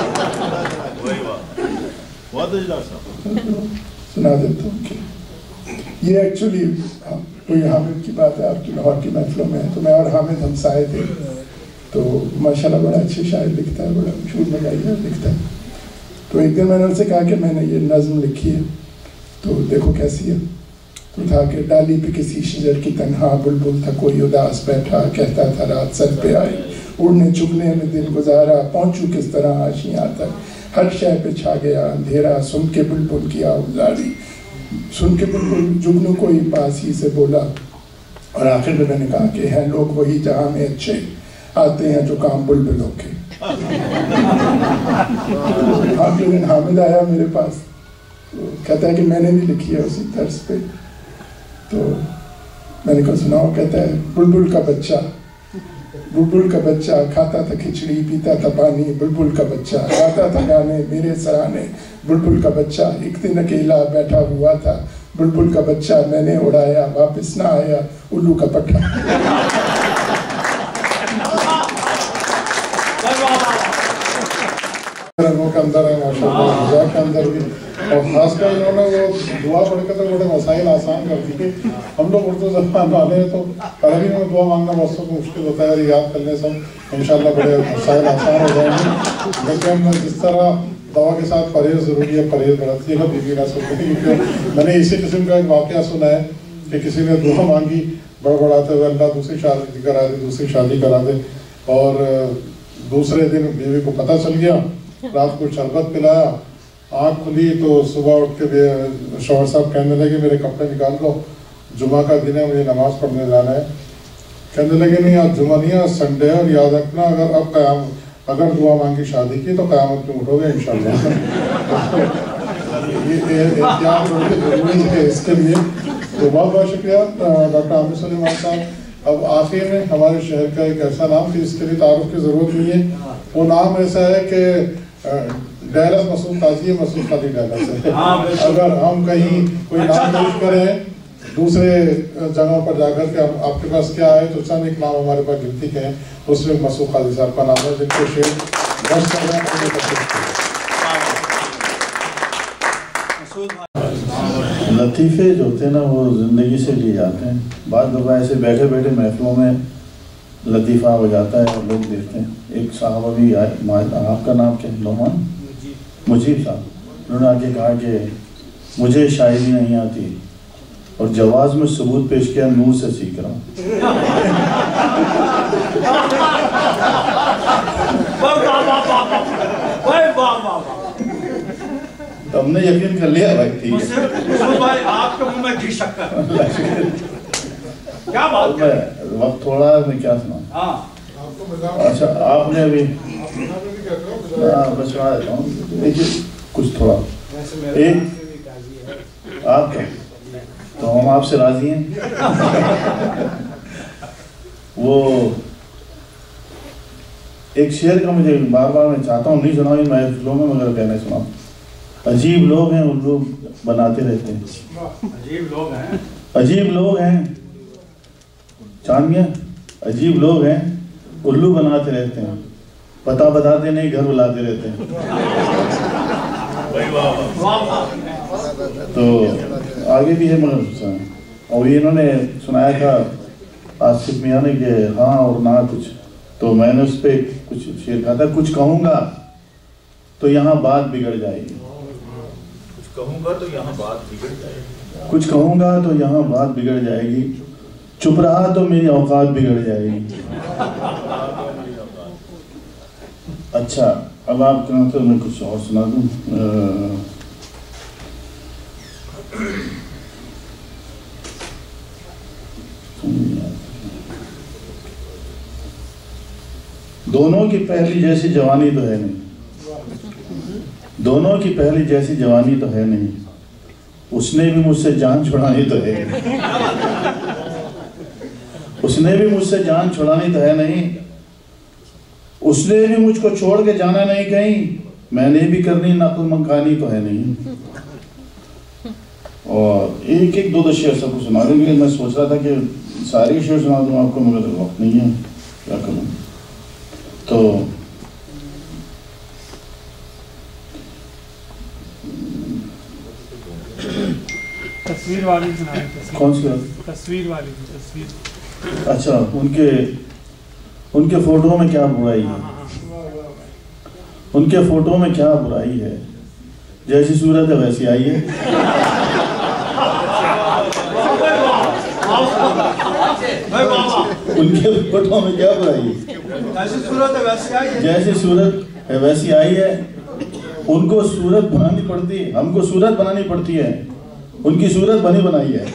सुना देता हूँ कि ये एक्चुअली कोई हामिद की बात है, आपकी लाहौर की महफिलों में है, तो मैं और हामिद हमसाए थे, तो माशाल्लाह बड़ा अच्छे शायर लिखता है, बड़ा मशहूर मगाइया लिखता है। तो एक दिन मैंने उनसे कहा कि मैंने ये नज़्म लिखी है, तो देखो कैसी है। तो था कि डाली पे किसी शजर की तन्हा बुलबुल था कोई उदास बैठा, कहता था रात सर पे आई, उड़ने चुगने में दिन गुजारा, पहुंचूं किस तरह आशियां तक, हर शय पे छा गया अंधेरा, सुन के बुलबुल की आवाज़ारी, सुन के बुलबुल जुगनू को ही पास ही से बोला। और आखिर में मैंने कहा कि हैं लोग वही जहाँ में अच्छे, आते हैं जो काम बुलबुलों के। आखिर दिन हामिद आया मेरे पास, तो कहता है कि मैंने भी लिखी है उसी तर्ज पे। तो मैंने कहा सुनाओ, कहता है बुलबुल का बच्चा, बुलबुल का बच्चा खाता था खिचड़ी पीता था पानी, बुलबुल का बच्चा गाता था गाने मेरे सराहने, बुलबुल का बच्चा एक दिन अकेला बैठा हुआ था, बुलबुल का बच्चा मैंने उड़ाया वापस ना आया उल्लू का पट्टा। रंगों के अंदर है माशाल्लाह, के अंदर भी, और खासकर इन्होंने वो दुआ पढ़कर तो बड़े मसाइल आसान कर दिए। हम लोग उर्दू ज़बान वाले हैं तो अरबी में दुआ मांगना बहुत मुश्किल होता है, याद करने से इंशाल्लाह बड़े मसाइल आसान हो जाएंगे। लेकिन जिस तरह दवा के साथ परहेज़ ज़रूरी है, परहेज़ बरतिएगा बीवी ना सुनते, क्योंकि मैंने इसी किस्म का एक वाक़या सुना है कि किसी ने दुआ मांगी बड़बड़ाते हुए, अल्लाह दूसरी शादी करा दे, दूसरी शादी करा दे, और दूसरे दिन बीवी को पता चल गया, रात को शरबत पिलाया, आँख खुली तो सुबह उठ के शौहर साहब कहने लगे मेरे कपड़े निकाल लो, जुमा का दिन है, मुझे नमाज पढ़ने जाना है। कहने लगे नहीं आज जुमा नहीं है, संडे है, और याद रखना अगर अब कयाम अगर दुआ मांगी शादी की तो क़यामत में उठोगे इंशाल्लाह। ये एहतियात ज़रूरी है इसके लिए। तो बहुत बहुत शुक्रिया डॉक्टर आमिर सुलेमान साहब। अब आखिर में हमारे शहर का एक ऐसा नाम कि इसके लिए तारुफ की ज़रूरत नहीं है, वो नाम ऐसा है कि डैलस मसूद काजी है, मसूद काजी डैलस है। अगर हम कहीं कोई नाम पेश करें दूसरे जगहों पर जाकर के आप, आपके पास क्या है, तो चंद एक नाम हमारे पास गिनती के हैं, उसमें मसूद काजी साहब का नाम है, जिनको शेर बस कर रहे हैं। लतीफ़े जो होते हैं ना वो ज़िंदगी से लिए जाते हैं। बाद दफ़ा ऐसे बैठे बैठे महफिलों में लतीफ़ा हो जाता है और लोग देखते हैं। एक साहब अभी आए, आपका नाम क्या है? नोमान मुजीब साहब। उन्होंने आके कहा कि मुझे शायरी नहीं आती और जवाज़ में सबूत पेश किया, नूर से सीख रहा हूँ। तो हमने यकीन कर लिया भाई, ठीक है भाई आपके मुंह में घी शक्कर क्या बात है। वक्त थोड़ा है, मैं क्या सुना। अच्छा आपने अभी बस सुना देता हूँ कुछ थोड़ा एक आपका, तो हम आपसे राजी हैं। वो एक शेर का मुझे बार बार मैं चाहता हूँ नहीं सुनाऊँ महफिलों में, मगर कहने सुनाऊँ। अजीब लोग हैं उल्लू बनाते रहते हैं। अजीब लोग हैं, अजीब लोग हैं चांदिया, अजीब लोग हैं उल्लू बनाते रहते हैं, पता बताते नहीं घर बुलाते रहते हैं। तो आगे भी है मगर, और ये इन्होंने सुनाया था आसिफ मियाँ ने कि हाँ और ना कुछ, तो मैंने उस पर कुछ शेर कहा था, कुछ कहूँगा तो यहाँ बात बिगड़ जाएगी, कहूँगा तो यहाँ बात बिगड़ जाएगी, कुछ कहूँगा तो यहाँ बात बिगड़ जाएगी, चुप रहा तो मेरी औकात बिगड़ जाएगी। अच्छा अब आप कहें तो मैं कुछ और सुना दूँ। दोनों की पहली जैसी जवानी तो है नहीं, दोनों की पहली जैसी जवानी तो है नहीं, उसने भी मुझसे जान छुड़ानी तो है, उसने भी मुझसे जान छुड़ानी तो है नहीं, उसने भी मुझको छोड़ के जाना नहीं कहीं, मैंने भी करनी नकल मकानी तो है नहीं। اور ایک ایک دو دو شعر سب کو سنا دوں گے. میں سوچ رہا تھا کہ سارے شعر سنا دوں آپ کو مگر وقت نہیں ہے, کیا کروں. تو تصویر والی کون سی تصویر والی تصویر. اچھا, ان کے ان کے فوٹو میں کیا برائی ہے, ان کے فوٹو میں کیا برائی ہے, جیسی صورت ہے ویسی آئی ہے. ان کے فوٹو میں کیا برائی ہے, جیسی صورت ہے ویسی آئی ہے. ان کو صورت بنانی پڑتی ہے, ہم کو صورت بنانی پڑتی ہے, ان کی صورت بنی بنائی ہے.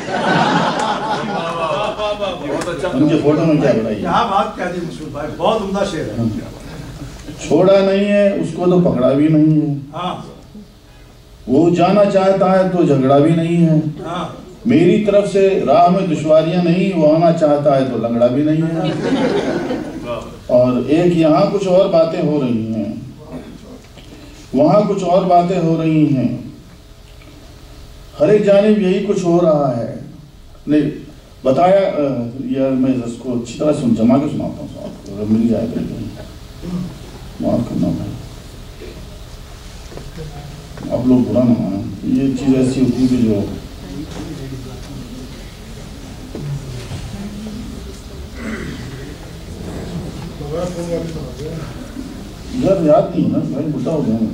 ان کے فوٹو میں کیا برائی ہے. کیا بات کہہ دی مسعود بھائی, بہت عمدہ شعر ہے. چھوڑا نہیں ہے اس کو تو پکڑا بھی نہیں ہے, وہ جانا چاہتا ہے تو جھگڑا بھی نہیں ہے. میری طرف سے راہ میں دشواریاں نہیں, وہ آنا چاہتا ہے تو لنگڑا بھی نہیں ہے. اور ایک یہاں کچھ اور باتیں ہو رہی ہیں, وہاں کچھ اور باتیں ہو رہی ہیں, ہر ایک جانب یہی کچھ ہو رہا ہے. نہیں بتایا یار, میں اس کو اچھی طرح سے جمع کے سناتا ہوں آپ کو, مل جائے گا. معاف کرنا بھائی, آپ لوگ برا نہ مانا, یہ چیز ایسی ہوتی ہے جو یار یاد نہیں نا بھائی, بتا ہو گیا.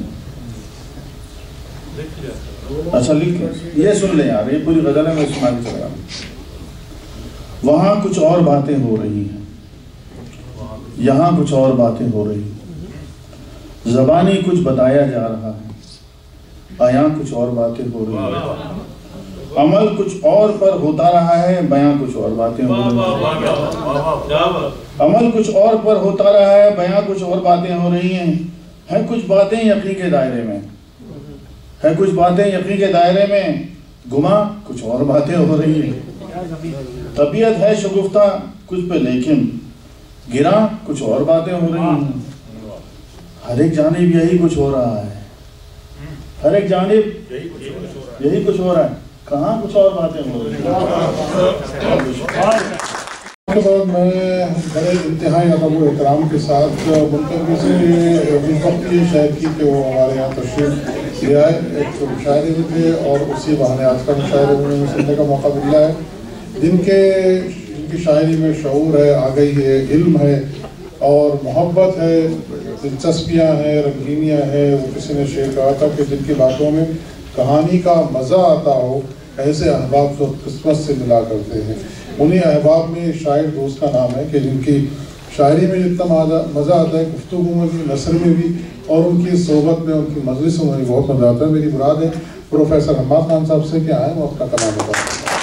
اچھا لکھ یہ سن لیں یار, یہ پوری غزل ہے, میں سنا کے چلا رہا ہوں. وہاں کچھ اور باتیں ہو رہی ہیں, یہاں کچھ اور باتیں ہو رہی ہیں, زبانی کچھ بتایا جا رہا ہے, بیاں کچھ اور باتیں ہو رہی ہیں. عمل کچھ اور پر ہوتا رہا ہے, بیاں کچھ اور باتیں ہو رہی ہیں. عمل کچھ اور پر ہوتا رہا ہے, بیاں کچھ اور باتیں ہو رہی ہیں. ہیں کچھ باتیں یقین کے دائرے میں, ہے کچھ باتیں یقین کے دائرے میں, گما کچھ اور باتیں ہو رہی ہیں. طبیعت ہے شگفتہ کچھ پہ لیکن گراں کچھ اور باتیں ہو رہی ہیں. ہر ایک جانب یہی کچھ ہو رہا ہے, ہر ایک جانب یہی کچھ ہو رہا ہے, کہاں کچھ اور باتیں ہو رہی ہیں. اس کے بعد میں بڑے انتہائی ادب و احترام کے ساتھ منتظر سے اس وقت یہ شاعر کی کہ وہ ہمارے یہاں تشریف لے آئے. ایک مشاعرے بھی تھے اور اسی بہانے آج کا مشاعرے میں سننے کا موقع ملا ہے. جن کے جن کی شاعری میں شعور ہے, آگہی ہے, علم ہے اور محبت ہے, دلچسپیاں ہیں, رنگینیاں ہیں. وہ کسی نے شعر کہا تھا کہ جن کی باتوں میں کہانی کا مزہ آتا ہو, ایسے احباب جو قسمت سے ملا کرتے ہیں. انہیں احباب میں شاعر دوست کا نام ہے کہ جن کی شاعری میں جتنا مزہ آتا ہے, گفتگو میں بھی, نثر میں بھی, اور ان کی صحبت میں, ان کی مجلسوں میں بھی بہت مزہ آتا ہے. میری مراد ہے پروفیسر حماد خان صاحب سے کہ آئیں وہ اپنا کلام بتائیں.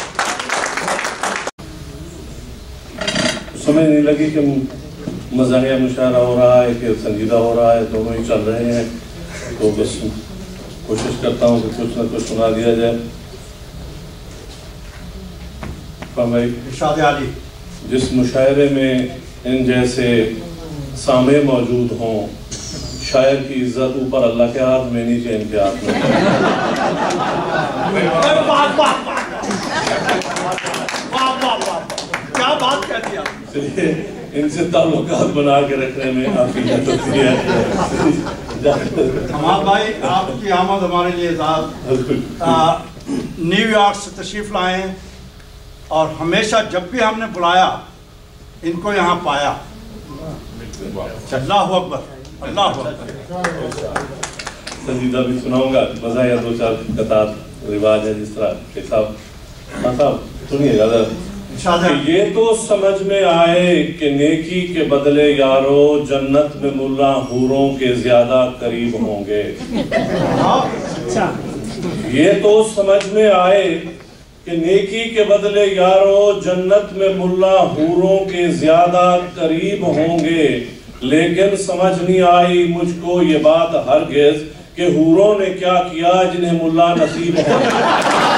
سمجھ نہیں لگی کہ مزاحیہ مشاعرہ ہو رہا ہے کہ سنجیدہ ہو رہا ہے, دونوں ہی چل رہے ہیں. تو بس کوشش کرتا ہوں کہ کچھ نہ کچھ سنا دیا جائے. ارشاد عالی, جس مشاعرے میں ان جیسے سامع موجود ہوں, شاعر کی عزت اوپر اللہ کے ہاتھ میں نیچے ان کے ہاتھ میں. کیا بات کہہ دیا. ان سے تعلقات بنا کے رکھنے میں حافظ ہوتی ہے. حماد بھائی, آپ کی آمد ہمارے لیے ذات نیو یارک سے تشریف لائے ہیں اور ہمیشہ جب بھی ہم نے بلایا ان کو یہاں پایا. اللہ اکبر, اللہ اکبر. سنجیدہ بھی سناؤں گا, مزہ یا دو چار قطعات رواج ہے جس طرح کہ صاحب صاحب سنیے گا. یہ تو سمجھ میں آئے کہ نیکی کے بدلے یارو جنت میں ملا حوروں کے زیادہ قریب ہوں گے. یہ تو سمجھ میں آئے کہ نیکی کے بدلے یارو جنت میں ملا حوروں کے زیادہ قریب ہوں گے. لیکن سمجھ نہیں آئی مجھ کو یہ بات ہرگز کہ حوروں نے کیا کیا جنہیں ملا نصیب ہوں گے.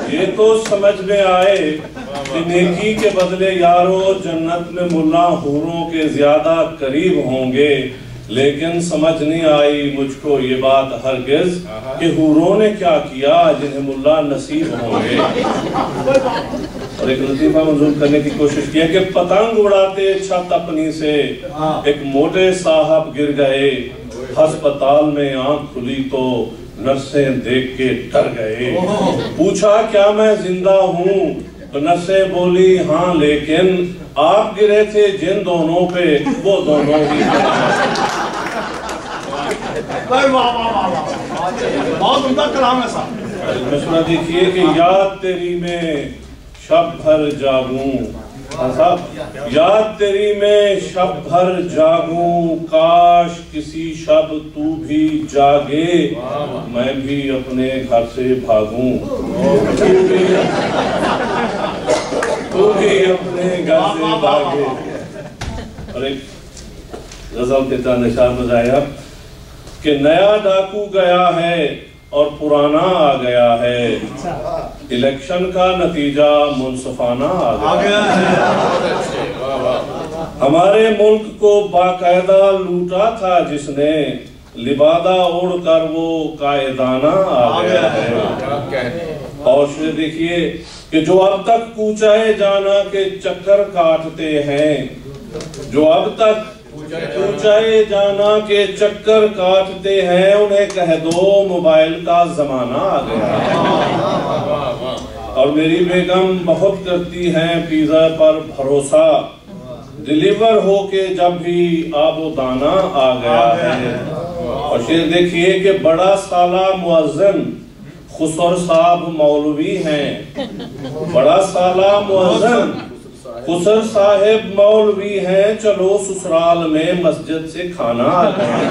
یہ تو سمجھ میں آئے کہ نیکی کے بدلے یارو جنت میں ملا حوروں کے زیادہ قریب ہوں گے، لیکن سمجھ نہیں آئی مجھ کو یہ بات ہرگز کہ حوروں نے کیا کیا جنہیں ملا نصیب ہوں گے۔ اور ایک لطیفہ منظور کرنے کی کوشش کی ہے کہ پتنگ اڑاتے چھت اپنی سے ایک موٹے صاحب گر گئے، ہسپتال میں آنکھ کھلی تو نرسیں دیکھ کے ڈر گئے، پوچھا کیا میں زندہ ہوں؟ تو نرسیں بولی ہاں، لیکن آپ گرے تھے جن دونوں پہ وہ دونوں ہی۔ بہت عمدہ کلام ہے صاحب۔ مشورہ دیکھیے کہ یاد تیری میں شب بھر جاگوں، صاحب یاد تیری میں شب بھر جاگوں، کاش کسی شب تو بھی جاگے میں بھی اپنے گھر سے بھاگوں، تو بھی اپنے گھر سے بھاگے۔ اور ایک غزل کے چند اشعار بجایا کہ نیا ڈاکو گیا ہے اور پرانا آ گیا ہے، الیکشن کا نتیجہ منصفانہ آ گیا ہے، ہمارے ملک کو باقاعدہ لوٹا تھا جس نے، لبادہ اڑ کر وہ قائدانہ آ گیا ہے۔ اور شعر دیکھیے کہ جو اب تک کوچائے جانا کے چکر کاٹتے ہیں، جو اب تک کوچائے جانا کے چکر کاٹتے ہیں، انہیں کہہ دو موبائل کا زمانہ آ گیا ہے۔ اور میری بیگم بہت کرتی ہیں پیزا پر بھروسہ، ڈیلیور ہو کے جب بھی آب و دانہ آ گیا ہے۔ اور شعر دیکھیے کہ بڑا سالہ مؤذن خسر صاحب مولوی ہیں، بڑا سالہ مؤذن خسر صاحب مولوی ہیں، چلو سسرال میں مسجد سے کھانا آ گیا۔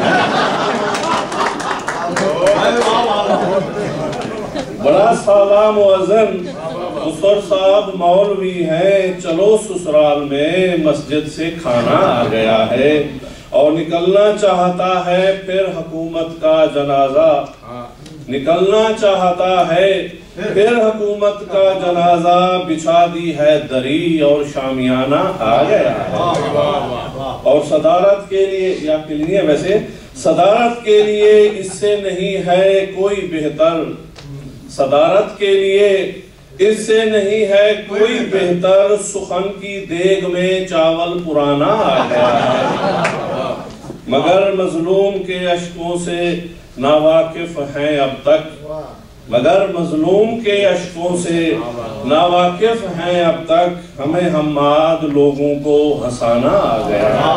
بڑا سالہ مؤذن خسر صاحب مولوی ہیں، چلو سسرال میں مسجد سے کھانا آ گیا ہے۔ اور نکلنا چاہتا ہے پھر حکومت کا جنازہ، نکلنا چاہتا ہے پھر حکومت کا جنازہ، بچھا دی ہے دری اور شامیانہ آ گیا ہے۔ اور صدارت کے لیے یا کے لیے ویسے صدارت کے لیے اس سے نہیں ہے کوئی بہتر، صدارت کے لیے اس سے نہیں ہے کوئی بہتر، سخن کی دیگ میں چاول پرانا آ گیا ہے۔ مگر مظلوم کے اشکوں سے ناواقف ہیں اب تک، مگر مظلوم کے اشکوں سے ناواقف ہیں اب تک، ہمیں ہماد لوگوں کو ہنسانا آ گیا۔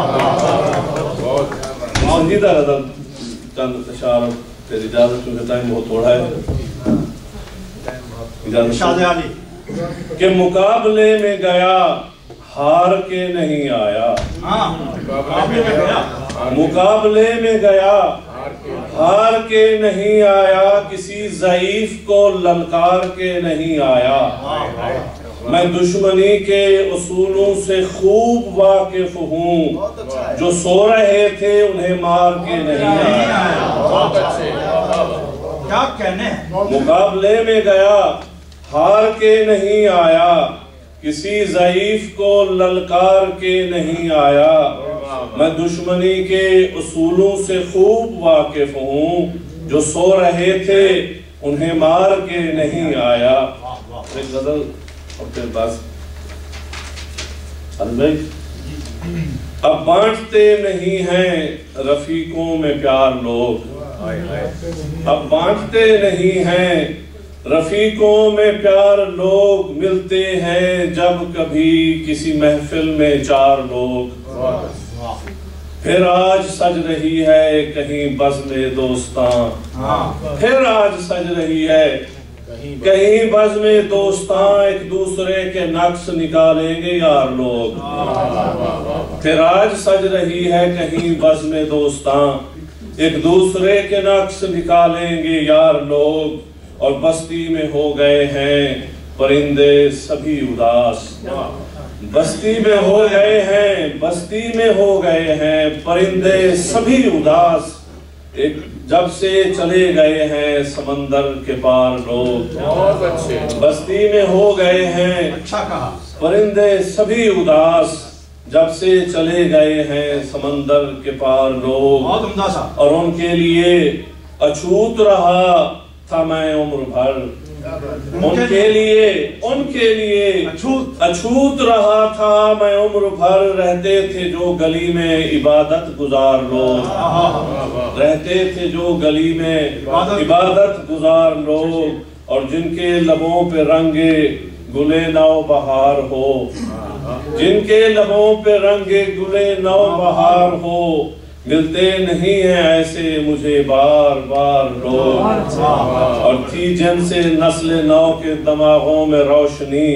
سنجیدہ غزل چند اشعار، تیری اجازت کیونکہ ٹائم بہت تھوڑا ہے، اجازت کہ مقابلے میں گیا ہار کے نہیں آیا، مقابلے میں گیا ہار کے نہیں آیا، کسی ضعیف کو للکار کے نہیں آیا، میں دشمنی کے اصولوں سے خوب واقف ہوں، جو سو رہے تھے انہیں مار کے نہیں آیا۔ کیا کہنے مقابلے میں گیا ہار کے نہیں آیا، کسی ضعیف کو للکار کے نہیں آیا، میں دشمنی کے اصولوں سے خوب واقف ہوں، جو سو رہے تھے انہیں مار کے نہیں آیا۔ ایک غزل اور پھر بس اب بانٹتے نہیں ہیں رفیقوں میں پیار لوگ، اب بانٹتے نہیں ہیں رفیقوں میں پیار لوگ، ملتے ہیں جب کبھی کسی محفل میں چار لوگ، پھر آج سج رہی ہے کہیں بزم دوستاں، پھر آج سج رہی ہے کہیں بزم دوستاں، ایک دوسرے کے نقص نکالیں گے یار لوگ، پھر آج سج رہی ہے کہیں بزم دوستاں، ایک دوسرے کے نقص نکالیں گے یار لوگ، اور بستی میں ہو گئے ہیں پرندے سبھی اداس، بستی میں ہو گئے ہیں بستی میں ہو گئے ہیں پرندے سبھی اداس، ایک جب سے چلے گئے ہیں سمندر کے پار لوگ، بہت اچھے، بستی میں ہو گئے ہیں اچھا کہا پرندے سبھی اداس، جب سے چلے گئے ہیں سمندر کے پار لوگ، بہت عمدہ صاحب، اور ان کے لیے اچھوت رہا تھا میں عمر بھر، ان کے لیے ان کے لیے اچھوت رہا تھا میں عمر بھر، رہتے تھے جو گلی میں عبادت گزار لوگ، رہتے تھے جو گلی میں عبادت گزار لوگ، اور جن کے لبوں پہ رنگے گلے نو بہار ہو، جن کے لبوں پہ رنگے گلے نو بہار ہو، ملتے نہیں ہیں ایسے مجھے بار بار لوگ، اور تھی جن سے نسل نو کے دماغوں میں روشنی،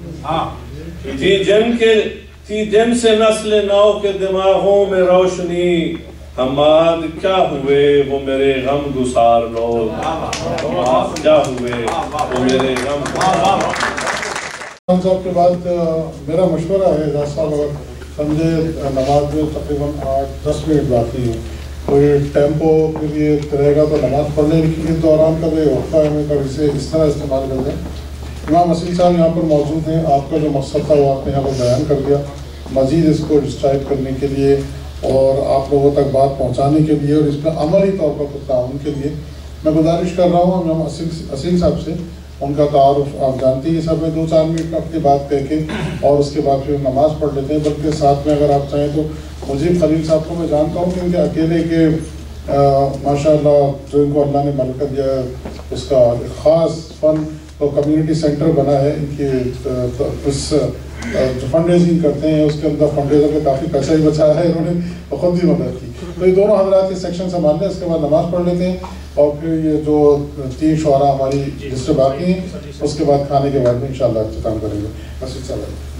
تھی جن کے تھی جن سے نسل نو کے دماغوں میں روشنی، حماد کیا ہوئے وہ میرے غم گسار لوگ، کیا ہوئے وہ میرے غم گسار لوگ۔ صاحب کے بعد میرا مشورہ ہے اعجاز صاحب، اگر سمجھے نماز میں تقریباً آٹھ دس منٹ باقی ہے، کوئی ٹیمپو کے لیے رہے گا تو نماز پڑھنے کے دوران کا بھی وقفہ ہمیں کبھی سے اس طرح استعمال کر دیں۔ امام اصیل صاحب یہاں پر موجود ہیں، آپ کا جو مقصد تھا وہ آپ نے یہاں پر بیان کر دیا، مزید اس کو ڈسکرائب کرنے کے لیے اور آپ لوگوں تک بات پہنچانے کے لیے اور اس میں عملی طور پر تعاون کے لیے میں گزارش کر رہا ہوں امام اصیل صاحب سے، ان کا تعارف آپ جانتے ہیں، سب میں دو چار منٹ اپنی بات کہہ کے اور اس کے بعد پھر نماز پڑھ لیتے ہیں، بلکہ ساتھ میں اگر آپ چاہیں تو مجیب خلیل صاحب کو میں جانتا ہوں کہ ان کے اکیلے کے ماشاء اللہ جو ان کو اللہ نے ملکہ دیا ہے، اس کا خاص فن تو کمیونٹی سینٹر بنا ہے، ان کی اس جو فنڈ ریزنگ کرتے ہیں اس کے اندر فنڈ ریزر کا کافی پیسہ ہی بچا ہے، انہوں نے خود بھی مدد کی، تو یہ دونوں حضرات یہ سیکشن سنبھال لیں، اس کے بعد نماز پڑھ لیتے ہیں اور پھر یہ جو تین شعراء ہماری جس سے باقی ہیں اس کے بعد کھانے کے بعد میں انشاءاللہ اختتام کریں گے۔ بسم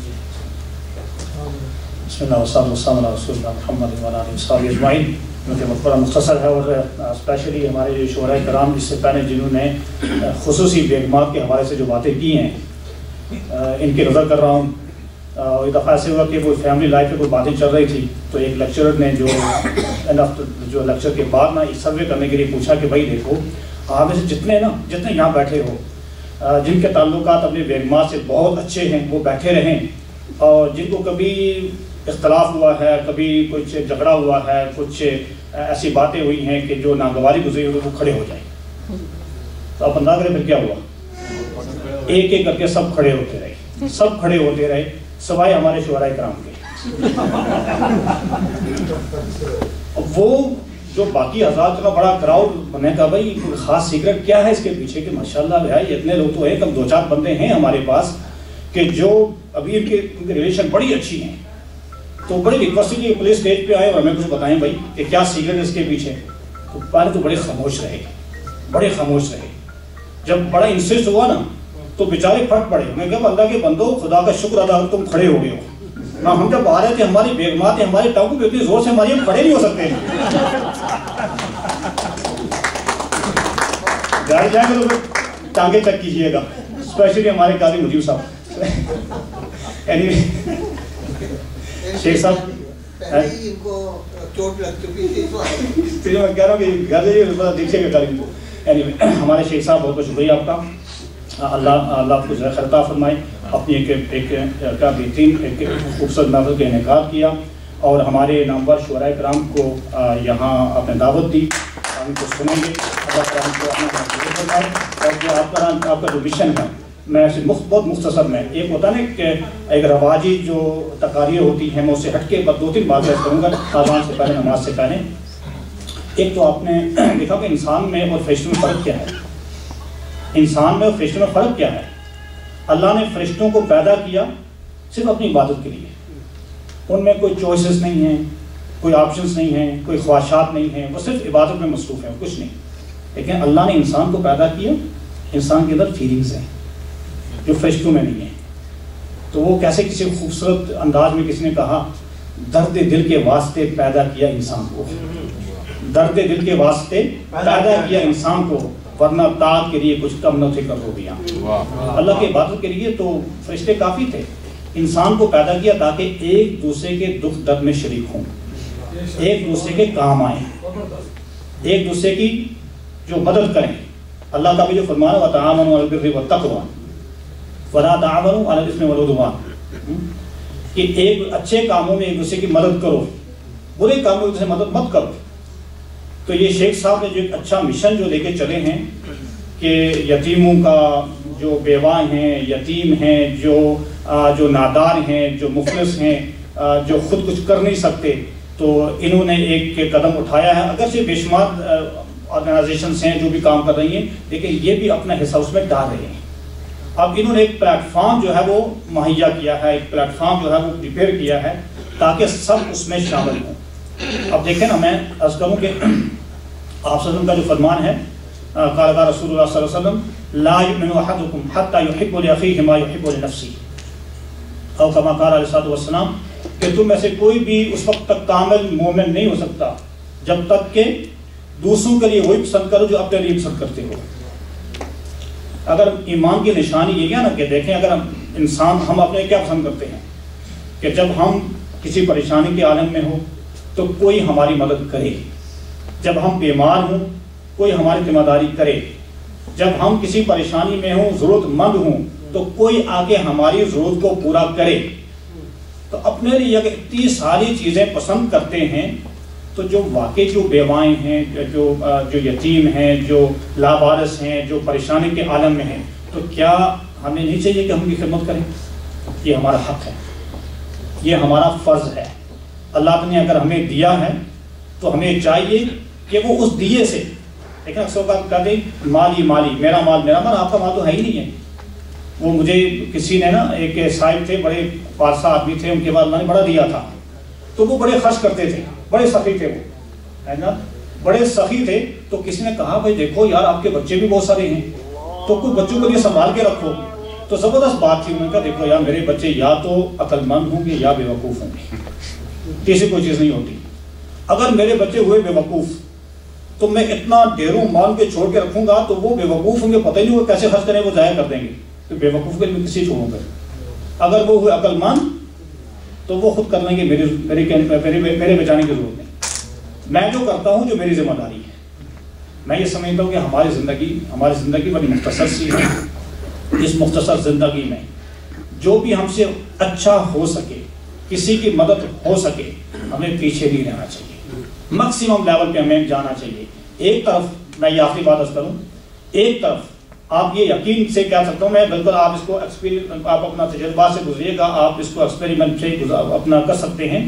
اللہ والصلاۃ والسلام علی رسول اللہ محمد وعلی آلہ وصحبہ اجمعین۔ کیونکہ مقبرہ مختصر ہے اور اسپیشلی ہمارے جو شعراء کرام اس سے پہلے جنہوں نے خصوصی بیگمات کے حوالے سے جو باتیں کی ہیں ان کی نظر کر رہا ہوں۔ ایک دفعہ ایسے ہوا کہ وہ فیملی لائف پہ کوئی باتیں چل رہی تھی تو ایک لیکچرر نے جو اینڈ آف جو لیکچر کے بعد نا ایک سروے کرنے کے لیے پوچھا کہ بھائی دیکھو آپ میں سے جتنے نا جتنے یہاں بیٹھے ہو جن کے تعلقات اپنے بیگمات سے بہت اچھے ہیں وہ بیٹھے رہیں، اور جن کو کبھی اختلاف ہوا ہے، کبھی کچھ جھگڑا ہوا ہے، کچھ ایسی باتیں ہوئی ہیں کہ جو ناگواری گزری ہوئی، وہ کھڑے ہو جائیں۔ تو آپ اندازہ کریں پھر کیا ہوا، ایک ایک کر کے سب کھڑے ہوتے رہے، سب کھڑے ہوتے رہے سوائے ہمارے شعراء کرام کے۔ وہ جو باقی حضرات کا بڑا کراؤڈ بنے کا بھائی خاص سیکرٹ کیا ہے اس کے پیچھے کہ ماشاءاللہ بھائی اتنے لوگ تو ہیں، کم دو چار بندے ہیں ہمارے پاس کہ جو ابھی ان کے ریلیشن بڑی اچھی ہیں، تو بڑی ریکویسٹ ہے کہ پلیز اسٹیج پہ آئے اور ہمیں کچھ بتائیں بھائی کہ کیا سیکرٹ اس کے پیچھے۔ تو پہلے تو بڑے خاموش رہے بڑے خاموش رہے جب بڑا انسسٹ ہوا نا تو بیچارے پھٹ پڑے۔ میں کہا اللہ کے بندو خدا کا شکر ادا تم کھڑے ہو گئے ہو، نہ ہم جب آ رہے تھے ہماری بیگمات ہیں ہمارے ٹانگوں پہ اتنی زور سے ہماری ہم کھڑے نہیں ہو سکتے ہیں، گھر جائیں گے تو پھر ٹانگیں چیک کیجیے گا، اسپیشلی ہمارے قاضی مجیب صاحب۔ شیخ صاحب چوٹ لگ چکی تھی میں کہہ رہا ہوں کہ گھر جائیے دیکھیے گا قاضی کو۔ ہمارے شیخ صاحب بہت بہت شکریہ آپ کا، اللہ اللہ آپ کو خیر عطا فرمائے، اپنی ایک ایک کا بہترین ایک خوبصورت محفل کا انعقاد کیا اور ہمارے نامور شعراء کرام کو یہاں آپ نے دعوت دی، ان کو سنیں گے، اللہ کرام کو اپنا فرمائے۔ اور جو آپ کا آپ کا جو مشن ہے میں اسے بہت مختصر میں ایک ہوتا ہے نا کہ ایک رواجی جو تقاریر ہوتی ہیں میں اسے ہٹ کے دو تین باتیں کروں گا اذان سے پہلے نماز سے پہلے۔ ایک تو آپ نے دیکھا کہ انسان میں اور فرشتوں میں فرق کیا ہے، انسان میں اور فرشتوں میں فرق کیا ہے۔ اللہ نے فرشتوں کو پیدا کیا صرف اپنی عبادت کے لیے، ان میں کوئی چوائسز نہیں ہیں، کوئی آپشنز نہیں ہیں، کوئی خواہشات نہیں ہیں، وہ صرف عبادت میں مصروف ہیں، کچھ نہیں۔ لیکن اللہ نے انسان کو پیدا کیا، انسان کے اندر فیلنگز ہیں جو فرشتوں میں نہیں ہیں۔ تو وہ کیسے کسی خوبصورت انداز میں کسی نے کہا درد دل کے واسطے پیدا کیا انسان کو، درد دل کے واسطے پیدا کیا انسان کو، ورنہ طاعت کے لیے کچھ کم نہ تھے کر ہو گیا۔ اللہ کی عبادت کے لیے تو فرشتے کافی تھے، انسان کو پیدا کیا تاکہ ایک دوسرے کے دکھ درد میں شریک ہوں، ایک دوسرے کے کام آئیں۔ ایک دوسرے کی جو مدد کریں. اللہ کا بھی جو فرمان ہے وَتَعَاوَنُوا عَلَى الْبِرِّ وَالتَّقْوَىٰ وَلَا تَعَاوَنُوا عَلَى الْإِثْمِ وَالْعُدْوَانِ، کہ ایک اچھے کاموں میں ایک دوسرے کی مدد کرو، برے کاموں میں ایک دوسرے کی مدد مت کرو. تو یہ شیخ صاحب نے جو ایک اچھا مشن جو لے کے چلے ہیں کہ یتیموں کا، جو بیواں ہیں، یتیم ہیں، جو جو نادار ہیں، جو مفلس ہیں، جو خود کچھ کر نہیں سکتے، تو انہوں نے ایک قدم اٹھایا ہے. اگرچہ بے شمار آرگنائزیشنس ہیں جو بھی کام کر رہی ہیں، لیکن یہ بھی اپنا حصہ اس میں ڈال رہے ہیں. اب انہوں نے ایک پلیٹ فارم جو ہے وہ مہیا کیا ہے، ایک پلیٹ فارم جو ہے وہ پریپیئر کیا ہے تاکہ سب اس میں شامل ہوں. اب دیکھیں نا، میں عرض کروں کہ آپ صلی اللہ علیہ وسلم کا جو فرمان ہے، قال قال رسول اللہ صلی اللہ علیہ وسلم لا یؤمن احدکم حتی یحب لاخیہ ما یحب لنفسہ، او کما قال علیہ الصلوۃ والسلام، کہ تم میں سے کوئی بھی اس وقت تک کامل مومن نہیں ہو سکتا جب تک کہ دوسروں کے لیے وہی پسند کرو جو اپنے لیے پسند کرتے ہو. اگر ایمان کی نشانی یہ ہے نا کہ دیکھیں، اگر ہم انسان ہم اپنے کیا پسند کرتے ہیں کہ جب ہم کسی پریشانی کے عالم میں ہو تو کوئی ہماری مدد کرے، جب ہم بیمار ہوں کوئی ہماری ذمہ داری کرے، جب ہم کسی پریشانی میں ہوں، ضرورت مند ہوں، تو کوئی آگے ہماری ضرورت کو پورا کرے. تو اپنے لیے اگر اتنی ساری چیزیں پسند کرتے ہیں تو جو واقعی جو بیوائیں ہیں، جو جو یتیم ہیں، جو لاوارث ہیں، جو پریشانی کے عالم میں ہیں، تو کیا ہمیں نہیں چاہیے کہ ہم کی خدمت کریں؟ یہ ہمارا حق ہے، یہ ہمارا فرض ہے. اللہ نے اگر ہمیں دیا ہے تو ہمیں چاہیے کہ وہ اس دیے سے، لیکن اکثر بات کہتے ہیں مالی مالی، میرا مال میرا مال. آپ کا مال تو ہے ہی نہیں ہے. وہ مجھے کسی نے نا، ایک صاحب تھے، بڑے پارسا آدمی تھے، ان کے بعد اللہ نے بڑا دیا تھا، تو وہ بڑے خرچ کرتے تھے، بڑے سخی تھے، وہ ہے نا بڑے سخی تھے. تو کسی نے کہا بھائی دیکھو یار، آپ کے بچے بھی بہت سارے ہیں، تو کچھ بچوں کو لیے سنبھال کے رکھو. تو زبردست بات تھی. انہوں نے کہا دیکھو یار، میرے بچے یا تو عقل مند ہوں گے یا بے وقوف ہوں گے، تیسری کوئی چیز نہیں ہوتی. اگر میرے بچے ہوئے بے وقوف تو میں اتنا ڈھیروں مال کے چھوڑ کے رکھوں گا تو وہ بے وقوف ہوں گے، پتہ ہی نہیں وہ کیسے خرچ کریں، وہ ضائع کر دیں گے. تو بے وقوف کے لیے کسی چھوڑوں گا. اگر وہ ہوئے عقل مند تو وہ خود کر لیں گے، میرے میرے میرے بچانے کی ضرورت نہیں. میں جو کرتا ہوں جو میری ذمہ داری ہے. میں یہ سمجھتا ہوں کہ ہماری زندگی ہماری زندگی بڑی مختصر سی ہے. اس مختصر زندگی میں جو بھی ہم سے اچھا ہو سکے، کسی کی مدد ہو سکے، ہمیں پیچھے نہیں رہنا چاہیے. میکسیمم لیول پہ ہمیں جانا چاہیے. ایک طرف میں یہ آخری بات عرض کروں، ایک طرف آپ یہ یقین سے کہہ سکتا ہوں میں، بالکل آپ اس کو ایکسپیرینس، آپ اپنا تجربہ سے گزریے گا، آپ اس کو ایکسپیریمنٹ سے اپنا کر سکتے ہیں.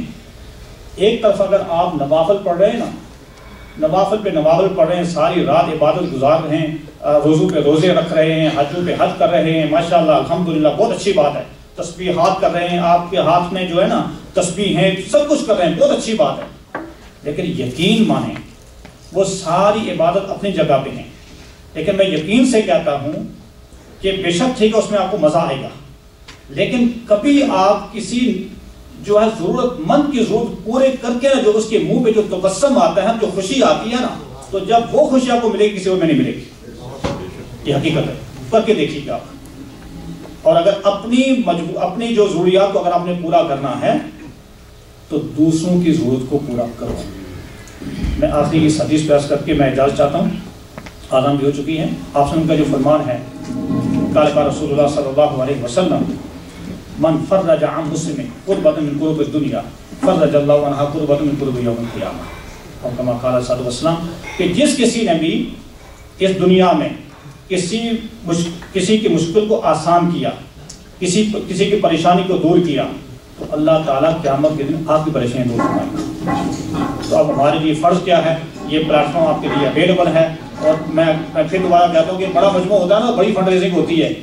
ایک طرف اگر آپ نوافل پڑھ رہے ہیں نا، نوافل پہ نوافل پڑھ رہے ہیں، ساری رات عبادت گزار رہے ہیں، روزوں پہ روزے رکھ رہے ہیں، حجوں پہ حج کر رہے ہیں، ماشاءاللہ الحمدللہ بہت اچھی بات ہے. تسبیحات کر رہے ہیں، آپ کے ہاتھ میں جو ہے نا تسبیح ہیں، سب کچھ کر رہے ہیں، بہت اچھی بات ہے. لیکن یقین مانیں، وہ ساری عبادت اپنی جگہ پہ ہیں، لیکن میں یقین سے کہتا ہوں کہ بے شک ٹھیک ہے اس میں آپ کو مزہ آئے گا، لیکن کبھی آپ کسی جو ہے ضرورت مند کی ضرورت پورے کر کے نا، جو اس کے منہ پہ جو تبسم آتا ہے، جو خوشی آتی ہے نا، تو جب وہ خوشی آپ کو ملے گی کسی اور میں نہیں ملے گی. یہ حقیقت ہے، کر کے دیکھیے گا. اور اگر اپنی مجبور اپنی جو ضروریات کو اگر آپ نے پورا کرنا ہے تو دوسروں کی ضرورت کو پورا کرو. میں آخری اس حدیث پیش کر کے میں اجازت چاہتا ہوں، آرام بھی ہو چکی ہے. آپ سے ان کا جو فرمان ہے، قال قال رسول اللہ صلی اللہ علیہ وسلم من فرج عن مسلم قربۃ من قرب الدنیا فرج اللہ عنہ قربۃ من قرب یوم القیامہ. اور کما قال صلی اللہ علیہ وسلم کہ جس کسی نے بھی اس دنیا میں کسی کسی کی مشکل کو آسان کیا، کسی کسی کی پریشانی کو دور کیا، تو اللہ تعالیٰ قیامت کے دن آپ کی پریشانی دور فرمائے گا. تو اب ہمارے لیے فرض کیا ہے؟ یہ پلیٹ فارم آپ کے لیے اویلیبل ہے. اور میں میں پھر دوبارہ کہتا ہوں کہ بڑا مجموعہ ہوتا ہے نا، بڑی فنڈ ریزنگ ہوتی ہے،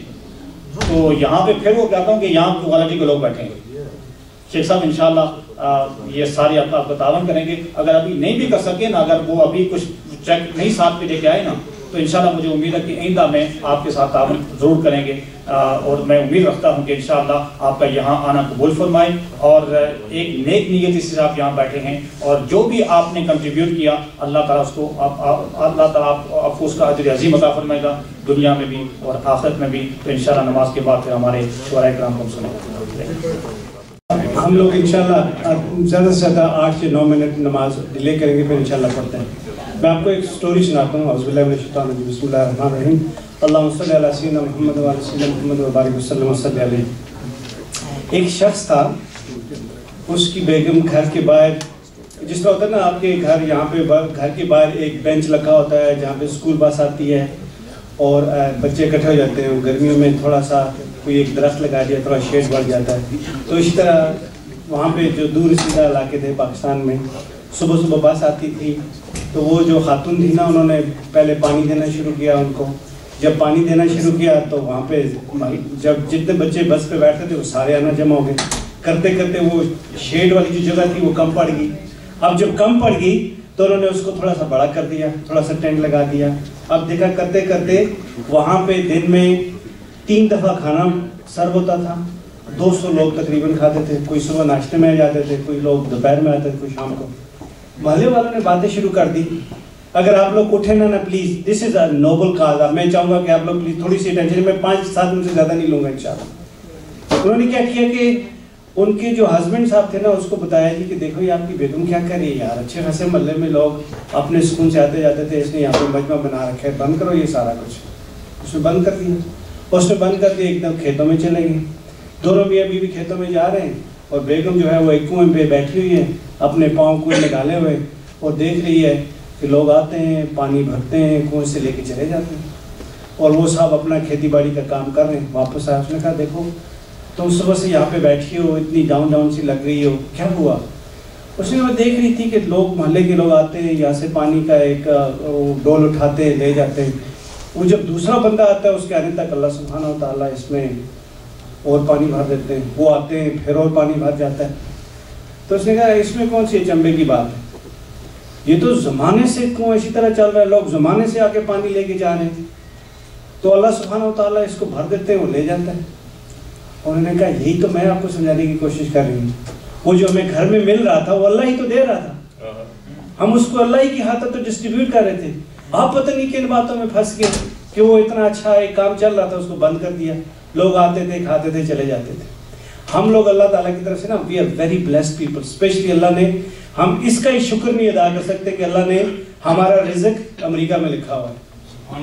تو یہاں پہ پھر وہ کہتا ہوں کہ یہاں کوالٹی کے لوگ بیٹھیں گے. شیخ صاحب انشاءاللہ یہ ساری آپ آپ کا تعاون کریں گے. اگر ابھی نہیں بھی کر سکے نا، اگر وہ ابھی کچھ چیک نہیں ساتھ پہ لے کے آئے نا، تو انشاءاللہ مجھے امید ہے کہ آئندہ میں آپ کے ساتھ تعاون ضرور کریں گے. اور میں امید رکھتا ہوں کہ انشاءاللہ آپ کا یہاں آنا قبول فرمائے، اور ایک نیک نیت اس سے آپ یہاں بیٹھے ہیں، اور جو بھی آپ نے کنٹریبیوٹ کیا اللہ تعالیٰ اس کو آپ اللہ تعالیٰ آپ کو اس کا اجر عظیم عطا فرمائے گا، دنیا میں بھی اور آخرت میں بھی. تو انشاءاللہ نماز کے بعد پھر ہمارے شعراء کرام کو سنیں. ہم لوگ انشاءاللہ زیادہ سے زیادہ آٹھ سے نو منٹ نماز ڈیلے کریں گے، پھر انشاءاللہ پڑھتے ہیں. میں آپ کو ایک سٹوری سناتا ہوں. اعوذ باللہ من الشیطان الرجیم. بسم اللہ الرحمن الرحیم. اللہم صلی علی سیدنا محمد و علی سیدنا محمد و بارک وسلم وصلی علیہ. ایک شخص تھا, اس کی بیگم گھر کے باہر, جس طرح ہوتا ہے نا آپ کے گھر یہاں پہ گھر کے باہر ایک بینچ لگا ہوتا ہے جہاں پہ اسکول بس آتی ہے اور بچے اکٹھے ہو جاتے ہیں. گرمیوں میں تھوڑا سا کوئی ایک درخت لگا دیا, تھوڑا شیڈ بڑھ جاتا ہے. تو اسی طرح وہاں پہ جو دور سیدھا علاقے تھے پاکستان میں, صبح صبح بس آتی تھی تو وہ جو خاتون تھی نا, انہوں نے پہلے پانی دینا شروع کیا ان کو. جب پانی دینا شروع کیا تو وہاں پہ جب جتنے بچے بس پہ بیٹھتے تھے وہ سارے آنا جمع ہو گئے. کرتے کرتے وہ شیڈ والی جو جگہ تھی وہ کم پڑ گئی. اب جب کم پڑ گئی تو انہوں نے اس کو تھوڑا سا بڑا کر دیا, تھوڑا سا ٹینٹ لگا دیا. اب دیکھا کرتے کرتے وہاں پہ دن میں تین دفعہ کھانا سرو ہوتا تھا. دو سو لوگ تقریباً کھاتے تھے. کوئی صبح ناشتے میں آ جاتے تھے, کوئی لوگ دوپہر میں آتے تھے, کوئی شام کو. محلے والوں نے باتیں شروع کر دی, اگر آپ لوگ اٹھے نا نا please, this is a noble cause. اب میں چاہوں گا کہ آپ لوگ پلیز تھوڑی سی ٹینشن, میں پانچ سات دن سے زیادہ نہیں لوں گا انشاءاللہ. انہوں نے کیا کیا کہ ان کے جو ہسبینڈ صاحب تھے نا, اس کو بتایا جی کہ دیکھو یہ آپ کی بیگم کیا کر رہی ہے یار, اچھے خاصے محلے میں لوگ اپنے سکون سے آتے جاتے تھے, اس نے یہاں پہ مجمع بنا رکھا ہے, بند کرو یہ سارا کچھ. اس نے بند کر دیا. اس نے بند کر دیا, ایک دم کھیتوں میں چلے گئے. دونوں میاں بیوی کھیتوں میں جا رہے ہیں اور بیگم جو ہے وہ ایک کنویں پہ بیٹھی ہوئی ہے, اپنے پاؤں کنویں نکالے ہوئے, اور دیکھ رہی ہے کہ لوگ آتے ہیں, پانی بھرتے ہیں, کنویں سے لے کے چلے جاتے ہیں, اور وہ صاحب اپنا کھیتی باڑی کا کام کر رہے ہیں. واپس آیا, اس نے کہا دیکھو تم صبح سے یہاں پہ بیٹھی ہو, اتنی ڈاؤن ڈاؤن سی لگ رہی ہو, کیا ہوا؟ اس نے وہ دیکھ رہی تھی کہ لوگ محلے کے لوگ آتے ہیں, یہاں سے پانی کا ایک ڈول اٹھاتے ہیں, لے جاتے ہیں. وہ جب دوسرا بندہ آتا ہے اس کے آنے تک اللہ سبحانہ و تعالیٰ اس میں اور پانی بھر دیتے ہیں. وہ آتے ہیں پھر اور پانی بھر جاتا ہے. تو اس نے کہا اس میں کون سی چمبے کی بات ہے, یہ تو زمانے سے کنواں اسی طرح چل رہا ہے, لوگ زمانے سے آ کے پانی لے کے جا رہے ہیں, تو اللہ سبحانہ و تعالیٰ اس کو بھر دیتے ہیں, وہ لے جاتا ہے. انہوں نے کہا یہی تو میں آپ کو سمجھانے کی کوشش کر رہی ہوں. وہ جو ہمیں گھر میں مل رہا تھا وہ اللہ ہی تو دے رہا تھا, ہم اس کو اللہ ہی کی خاطر تو ڈسٹریبیوٹ کر رہے تھے. آپ پتہ نہیں کن باتوں میں پھنس گئے کہ وہ اتنا اچھا ایک کام چل رہا تھا, اس کو بند کر دیا. لوگ آتے تھے, کھاتے تھے, چلے جاتے تھے. ہم لوگ اللہ تعالیٰ کی طرف سے نا, we are very blessed people. Especially Allah نے, ہم اس کا ہی شکر نہیں ادا کر سکتے کہ اللہ نے ہمارا رزق امریکہ میں لکھا ہوا ہے.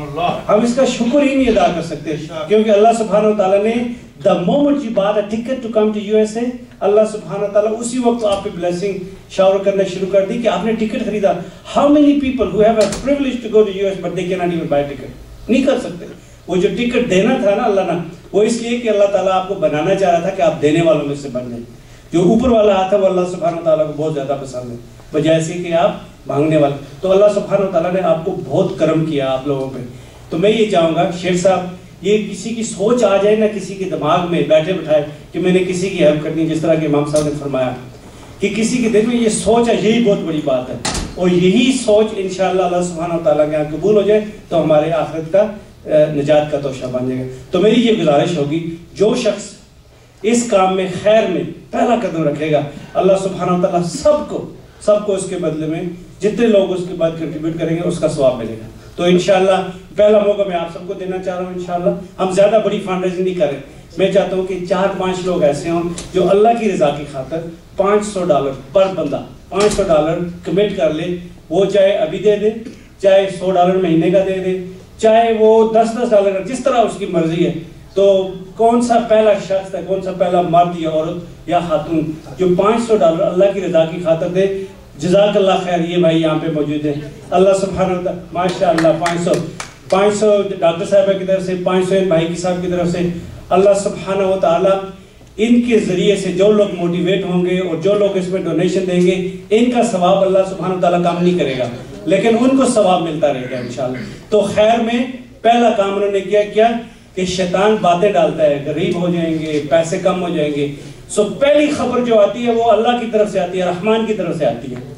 ہم اس کا شکر ہی نہیں ادا کر سکتے, کیونکہ اللہ سبحانہ و تعالیٰ نے the moment you bought a ticket to come to U S A, اللہ سبحانہ و تعالیٰ اسی وقت آپ پہ بلیسنگ شاور کرنا شروع کر دی کہ آپ نے ٹکٹ خریدا. How many people who have a privilege to go to U S but they cannot even buy a ticket, نہیں کر سکتے. وہ جو ٹکٹ دینا تھا نا اللہ نے, وہ اس لیے کہ اللہ تعالیٰ آپ کو بنانا چاہ رہا تھا کہ آپ دینے والوں میں سے بن جائیں. جو اوپر والا ہاتھ ہے وہ اللہ سبحانہ و تعالیٰ کو بہت زیادہ پسند ہے, بجائے سے کہ آپ مانگنے والے. تو اللہ سبحانہ و تعالیٰ نے آپ کو بہت کرم کیا آپ لوگوں پہ. تو میں یہ چاہوں گا شیخ صاحب, یہ کسی کی سوچ آ جائے نا کسی کے دماغ میں بیٹھے بٹھائے کہ میں نے کسی کی ہیلپ کرنی, جس طرح کہ امام صاحب نے فرمایا کہ کسی کے دل میں یہ سوچ ہے, یہی بہت بڑی بات ہے. اور یہی سوچ انشاءاللہ اللہ سبحانہ و تعالیٰ کے یہاں قبول ہو جائے تو ہمارے آخرت کا نجات کا توشہ بن جائے گا. تو میری یہ گزارش ہوگی, جو شخص اس کام میں خیر میں پہلا قدم رکھے گا, اللہ سبحانہ و تعالیٰ سب کو سب کو اس کے بدلے میں جتنے لوگ اس کے بعد کنٹریبیوٹ کریں گے اس کا ثواب ملے گا. تو انشاءاللہ پہلا موقع میں آپ سب کو دینا چاہ رہا ہوں. انشاءاللہ ہم زیادہ بڑی فنڈ ریزنگ نہیں کریں, میں چاہتا ہوں کہ چار پانچ لوگ ایسے ہوں جو اللہ کی رضا کی خاطر پانچ سو ڈالر پر بندہ پانچ سو ڈالر کمٹ کر لے. وہ چاہے ابھی دے دے, چاہے سو ڈالر مہینے کا دے دے, چاہے وہ دس دس ڈالر, جس طرح اس کی مرضی ہے. تو کون سا پہلا شخص ہے, کون سا پہلا مرد یا عورت یا خاتون جو پانچ سو ڈالر اللہ کی رضا کی خاطر دے, جزاک اللہ خیر. یہ بھائی یہاں پہ موجود ہیں, اللہ سبحانہ و تعالیٰ ماشاء اللہ پانچ سو پانچ سو ڈاکٹر صاحبہ کی طرف سے, پانچ سو ان بھائی کی صاحب کی طرف سے. اللہ سبحانہ و تعالیٰ ان کے ذریعے سے جو لوگ موٹیویٹ ہوں گے اور جو لوگ اس میں ڈونیشن دیں گے, ان کا ثواب اللہ سبحانہ و تعالیٰ کام نہیں کرے گا, لیکن ان کو ثواب ملتا رہے گا انشاءاللہ. تو خیر میں پہلا کام انہوں نے کیا کیا کہ شیطان باتیں ڈالتا ہے, غریب ہو جائیں گے, پیسے کم ہو جائیں گے. سو پہلی خبر جو آتی ہے وہ اللہ کی طرف سے آتی ہے, رحمان کی طرف سے آتی ہے.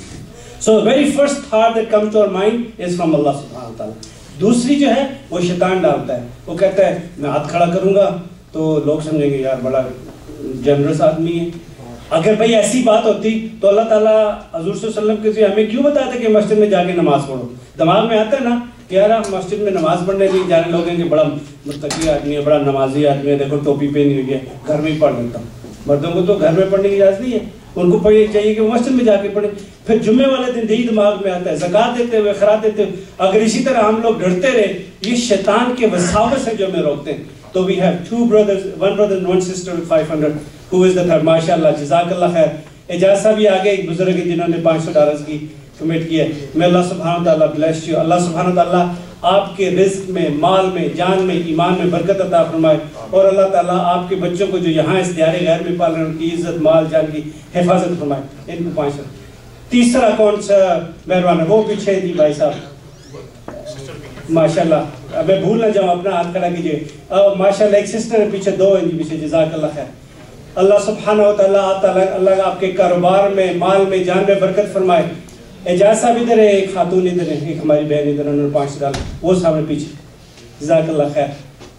So the very first thought that comes to our mind is from Allah subhanahu wa ta'ala. دوسری جو ہے وہ شیطان ڈالتا ہے, وہ کہتا ہے میں ہاتھ کھڑا کروں گا تو لوگ سمجھیں گے یار بڑا جنرس آدمی ہے. اگر بھائی ایسی بات ہوتی تو اللہ تعالیٰ حضور صلی اللہ علیہ وسلم کے ذریعے ہمیں کیوں بتاتے کہ مسجد میں جا کے نماز پڑھو. دماغ میں آتا ہے نا کہ یار آپ مسجد میں نماز پڑھنے نہیں جانے, لوگ ہیں کہ بڑا متقی آدمی ہے, بڑا نمازی آدمی ہے, دیکھو ٹوپی پہنی ہوئی ہے, گھر میں ہی پڑھ لیتا ہوں. مردوں کو تو گھر میں پڑھنے کی اجازت نہیں ہے, ان کو پڑھے چاہیے کہ وہ مسجد میں جا کے پڑھیں. پھر جمعے والے دن یہی دماغ میں آتا ہے زکوٰۃ دیتے ہوئے خیرات دیتے ہوئے اگر اسی طرح ہم لوگ ڈرتے رہے یہ شیطان کے وساوس ہے جو ہمیں روکتے ہیں. تو we have two brothers one brother and one sister with five hundred who is the third. ماشاء اللہ جزاک اللہ خیر. اعجاز صاحب بھی آگے ایک بزرگ ہیں جنہوں نے پانچ سو ڈالرز کی کمٹ کیا ہے. میں اللہ سبحانہ تعالیٰ بلیس یو. اللہ سبحانہ تعالیٰ آپ کے رزق میں مال میں جان میں ایمان میں برکت عطا فرمائے اور اللہ تعالیٰ آپ کے بچوں کو جو یہاں اس دیار غیر میں پال رہے ہیں ان کی عزت مال جان کی حفاظت فرمائے. ان کو پانچ سو. تیسرا کون سا مہربان ہے وہ پیچھے جی بھائی صاحب ماشاء اللہ. میں بھول نہ جاؤں اپنا ہاتھ کھڑا کیجیے. ماشاء اللہ ایک سسٹر ہے پیچھے دو ہیں جی پیچھے. جزاک اللہ خیر. اللہ سبحانہ و تعالیٰ اللہ آپ کے کاروبار میں مال میں جان میں برکت فرمائے. اعجاز صاحب ادھر ہے ایک خاتون ادھر ہے ایک ہماری بہن ادھر انہوں نے پانچ سو ڈالا وہ سامنے پیچھے. جزاک اللہ خیر.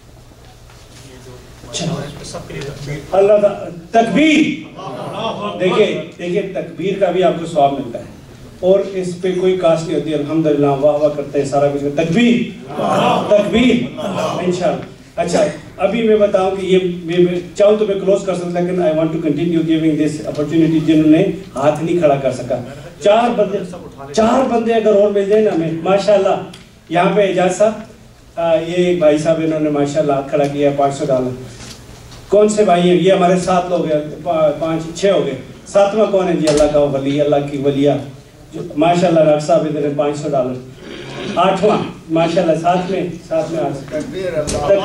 اللہ تکبیر. دیکھیے دیکھیے تکبیر کا بھی آپ کو ثواب ملتا ہے اور اس پہ کوئی کاسٹ نہیں ہوتی. الحمدللہ واہ واہ کرتے ہیں سارا کچھ. تکبیر تکبیر انشاءاللہ. اچھا ابھی میں بتاؤں کہ یہ چاہوں تو میں کلوز کر سکتا لیکن I want to continue giving this opportunity جنہوں نے ہاتھ نہیں کھڑا کر سکا. چار بندے چار بندے اگر اور مل جائیں نا ہمیں ماشاءاللہ. یہاں پہ اعجاز صاحب یہ ایک بھائی صاحب انہوں نے ماشاءاللہ ہاتھ کھڑا کیا ہے پانچ سو ڈالر. کون سے بھائی ہیں یہ ہمارے سات لوگ ہیں پانچ چھ ہو گئے. ساتواں کون ہے جی اللہ کا ولی اللہ کی ولیہ ماشاءاللہ ڈاکٹر صاحب ادھر پانچ سو ڈالر. آٹھواں ماشاءاللہ ساتھ میں ساتھ میں تکبیر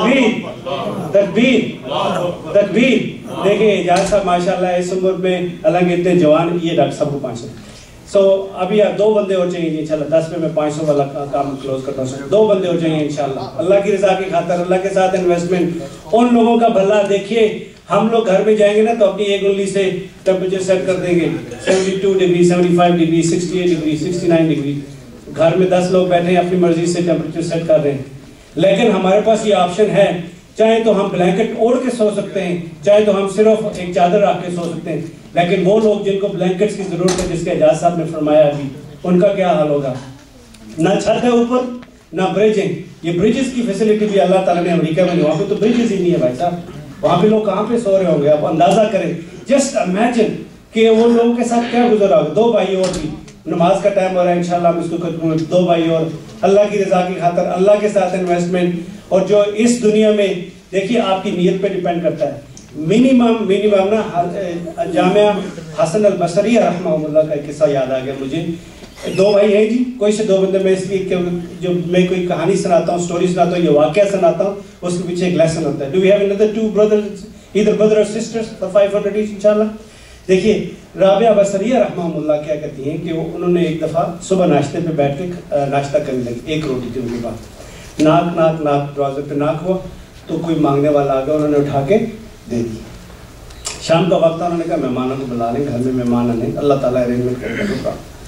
تکبیر تکبیر. دیکھیں اعجاز صاحب ماشاءاللہ اس عمر میں الگ اتنے جوان یہ ڈاکٹر صاحب کو پانچ سو. سو ابھی دو بندے ہو چاہیے انشاءاللہ. دس میں میں پانچ سو والا کام کلوز کرتا ہوں. دو بندے ہو چاہیے انشاءاللہ اللہ کی رضا کی خاطر اللہ کے ساتھ انویسٹمنٹ. ان لوگوں کا بھلا دیکھیے. ہم لوگ گھر میں جائیں گے نا تو اپنی ایک انگلی سے ٹیمپریچر سیٹ کر دیں گے seventy two degree seventy five degree sixty eight degree sixty nine degree. گھر میں دس لوگ بیٹھے ہیں اپنی مرضی سے ٹیمپریچر سیٹ کر رہے ہیں. لیکن ہمارے پاس یہ آپشن ہے چاہے تو ہم بلینکٹ اوڑھ کے سو سکتے ہیں چاہے تو ہم صرف ایک چادر رکھ کے سو سکتے ہیں. لیکن وہ لوگ جن کو بلینکٹس کی ضرورت ہے جس کے اعجاز صاحب نے فرمایا ابھی ان کا کیا حال ہوگا. نہ چھت ہے اوپر نہ بریجنگ. یہ بریجز کی فیسلٹی بھی اللہ تعالیٰ نے امریکہ میں وہاں پہ تو بریجز ہی نہیں ہے بھائی صاحب. وہاں پہ لوگ کہاں پہ سو رہے ہوں گے آپ اندازہ کریں. جسٹ امیجن کہ وہ لوگوں کے ساتھ کیا گزرا ہوگا. دو بھائی اور بھی نماز کا ٹائم ہو رہا ہے انشاءاللہ ہم اس کو کروں. دو بھائی اور اللہ کی رضا کی خاطر اللہ کے ساتھ انویسٹمنٹ. اور جو اس دنیا میں دیکھیے آپ کی نیت پہ ڈیپینڈ کرتا ہے. منیمم منیمم نا جامعہ حسن البصری رحمہ اللہ کا ایک قصہ یاد آ گیا مجھے. دو بھائی ہیں جی کوئی سے دو بندے میں اس لیے کہ جو میں کوئی کہانی سناتا ہوں سٹوری سناتا ہوں یہ واقعہ سناتا ہوں اس کے پیچھے ایک لیسن ہوتا ہے. Do you have another two brothers either brother or sisters for five hundred each انشاءاللہ. دیکھیے رابعہ بصریہ رحمہ اللہ کیا کہتی ہیں کہ وہ انہوں نے ایک دفعہ صبح ناشتے پہ بیٹھ کے ناشتہ کرنے لگی. ایک روٹی تھی ان کے پاس. ناک ناک ناک دروازے پہ ناک ہوا تو کوئی مانگنے والا آ گیا انہوں نے اٹھا کے دے دی. شام کا وقت تھا انہوں نے کہا مہمانوں کو بلا لیں گھر میں مہمان آنے اللہ تعالیٰ ارینجمنٹ کرے گا.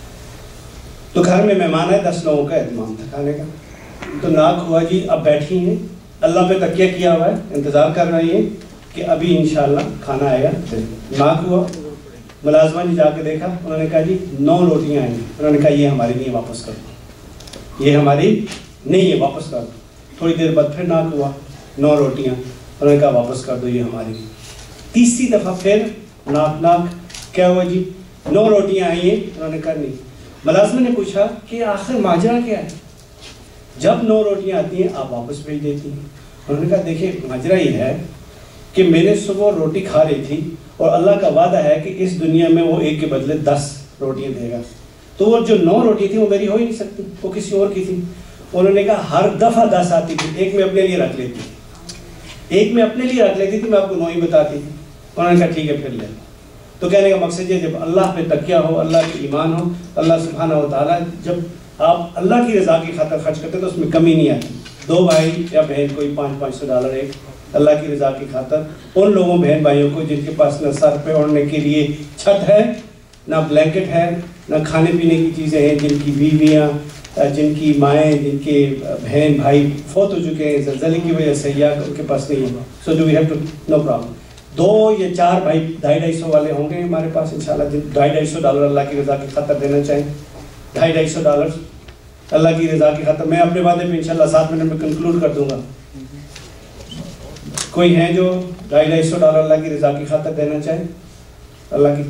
تو گھر میں مہمان آئے دس لوگوں کا اہتمام تھا کھانے کا. تو ناک ہوا جی اب بیٹھی ہیں اللہ پہ تکیہ کیا ہوا ہے انتظار کر رہی ہیں کہ ابھی انشاءاللہ کھانا آئے گا. ناک ہوا ملازمہ نے جا کے دیکھا انہوں نے کہا جی نو روٹیاں آئیں گی. انہوں نے کہا یہ ہماری نہیں واپس کر دو یہ ہماری نہیں ہے واپس کر دو. تھوڑی دیر بعد پھر ناک ہوا نو روٹیاں. انہوں نے کہا واپس کر دو یہ ہماری نہیں. تیسری دفعہ پھر ناک ناک کیا ہوا جی نو روٹیاں آئی ہیں. انہوں نے کہا نہیں. ملازمہ نے پوچھا کہ آخر ماجرا کیا ہے. جب نو روٹیاں آتی ہیں آپ واپس بھیج دیتی ہیں. انہوں نے کہا دیکھیں ماجرا یہ ہے کہ میں نے صبح روٹی کھا رہی تھی اور اللہ کا وعدہ ہے کہ اس دنیا میں وہ ایک کے بدلے دس روٹیاں دے گا. تو وہ جو نو روٹی تھی وہ میری ہو ہی نہیں سکتی وہ کسی اور کی تھی. انہوں نے کہا ہر دفعہ دس آتی تھی ایک میں اپنے لیے رکھ لیتی ایک میں اپنے لیے رکھ لیتی تھی میں آپ کو نو ہی بتاتی تھی. انہوں نے کہا ٹھیک ہے پھر لے. تو کہنے کا مقصد یہ جب اللہ پہ تکیہ ہو اللہ پہ ایمان ہو اللہ سبحانہ و تعالیٰ جب آپ اللہ کی رضا کی خاطر خرچ کرتے تو اس میں کمی نہیں آتی. دو بھائی یا بہن کوئی پانچ پانچ سو ڈالر ایک اللہ کی رضا کی خاطر ان لوگوں بہن بھائیوں کو جن کے پاس نہ سر پہ اوڑھنے کے لیے چھت ہے نہ بلینکٹ ہے نہ کھانے پینے کی چیزیں ہیں جن کی بیویاں جن کی مائیں جن کے بہن بھائی فوت ہو چکے ہیں زلزلے کی وجہ سے یا ان کے پاس نہیں ہے. So do we have two no problem. دو یا چار بھائی ڈھائی ڈھائی سو والے ہوں گے ہمارے پاس انشاءاللہ جن ڈھائی ڈھائی سو ڈالر اللہ کی رضا کی خاطر دینا چاہیں. ڈھائی ڈھائی سو ڈالر اللہ کی رضا کی خاطر. میں اپنے وعدے میں انشاءاللہ سات منٹ میں کنکلوڈ کر دوں گا. کوئی ہیں جو ڈھائی ڈھائی سو ڈالر اللہ کی رضا کی خاطر دینا چاہیں اللہ کی.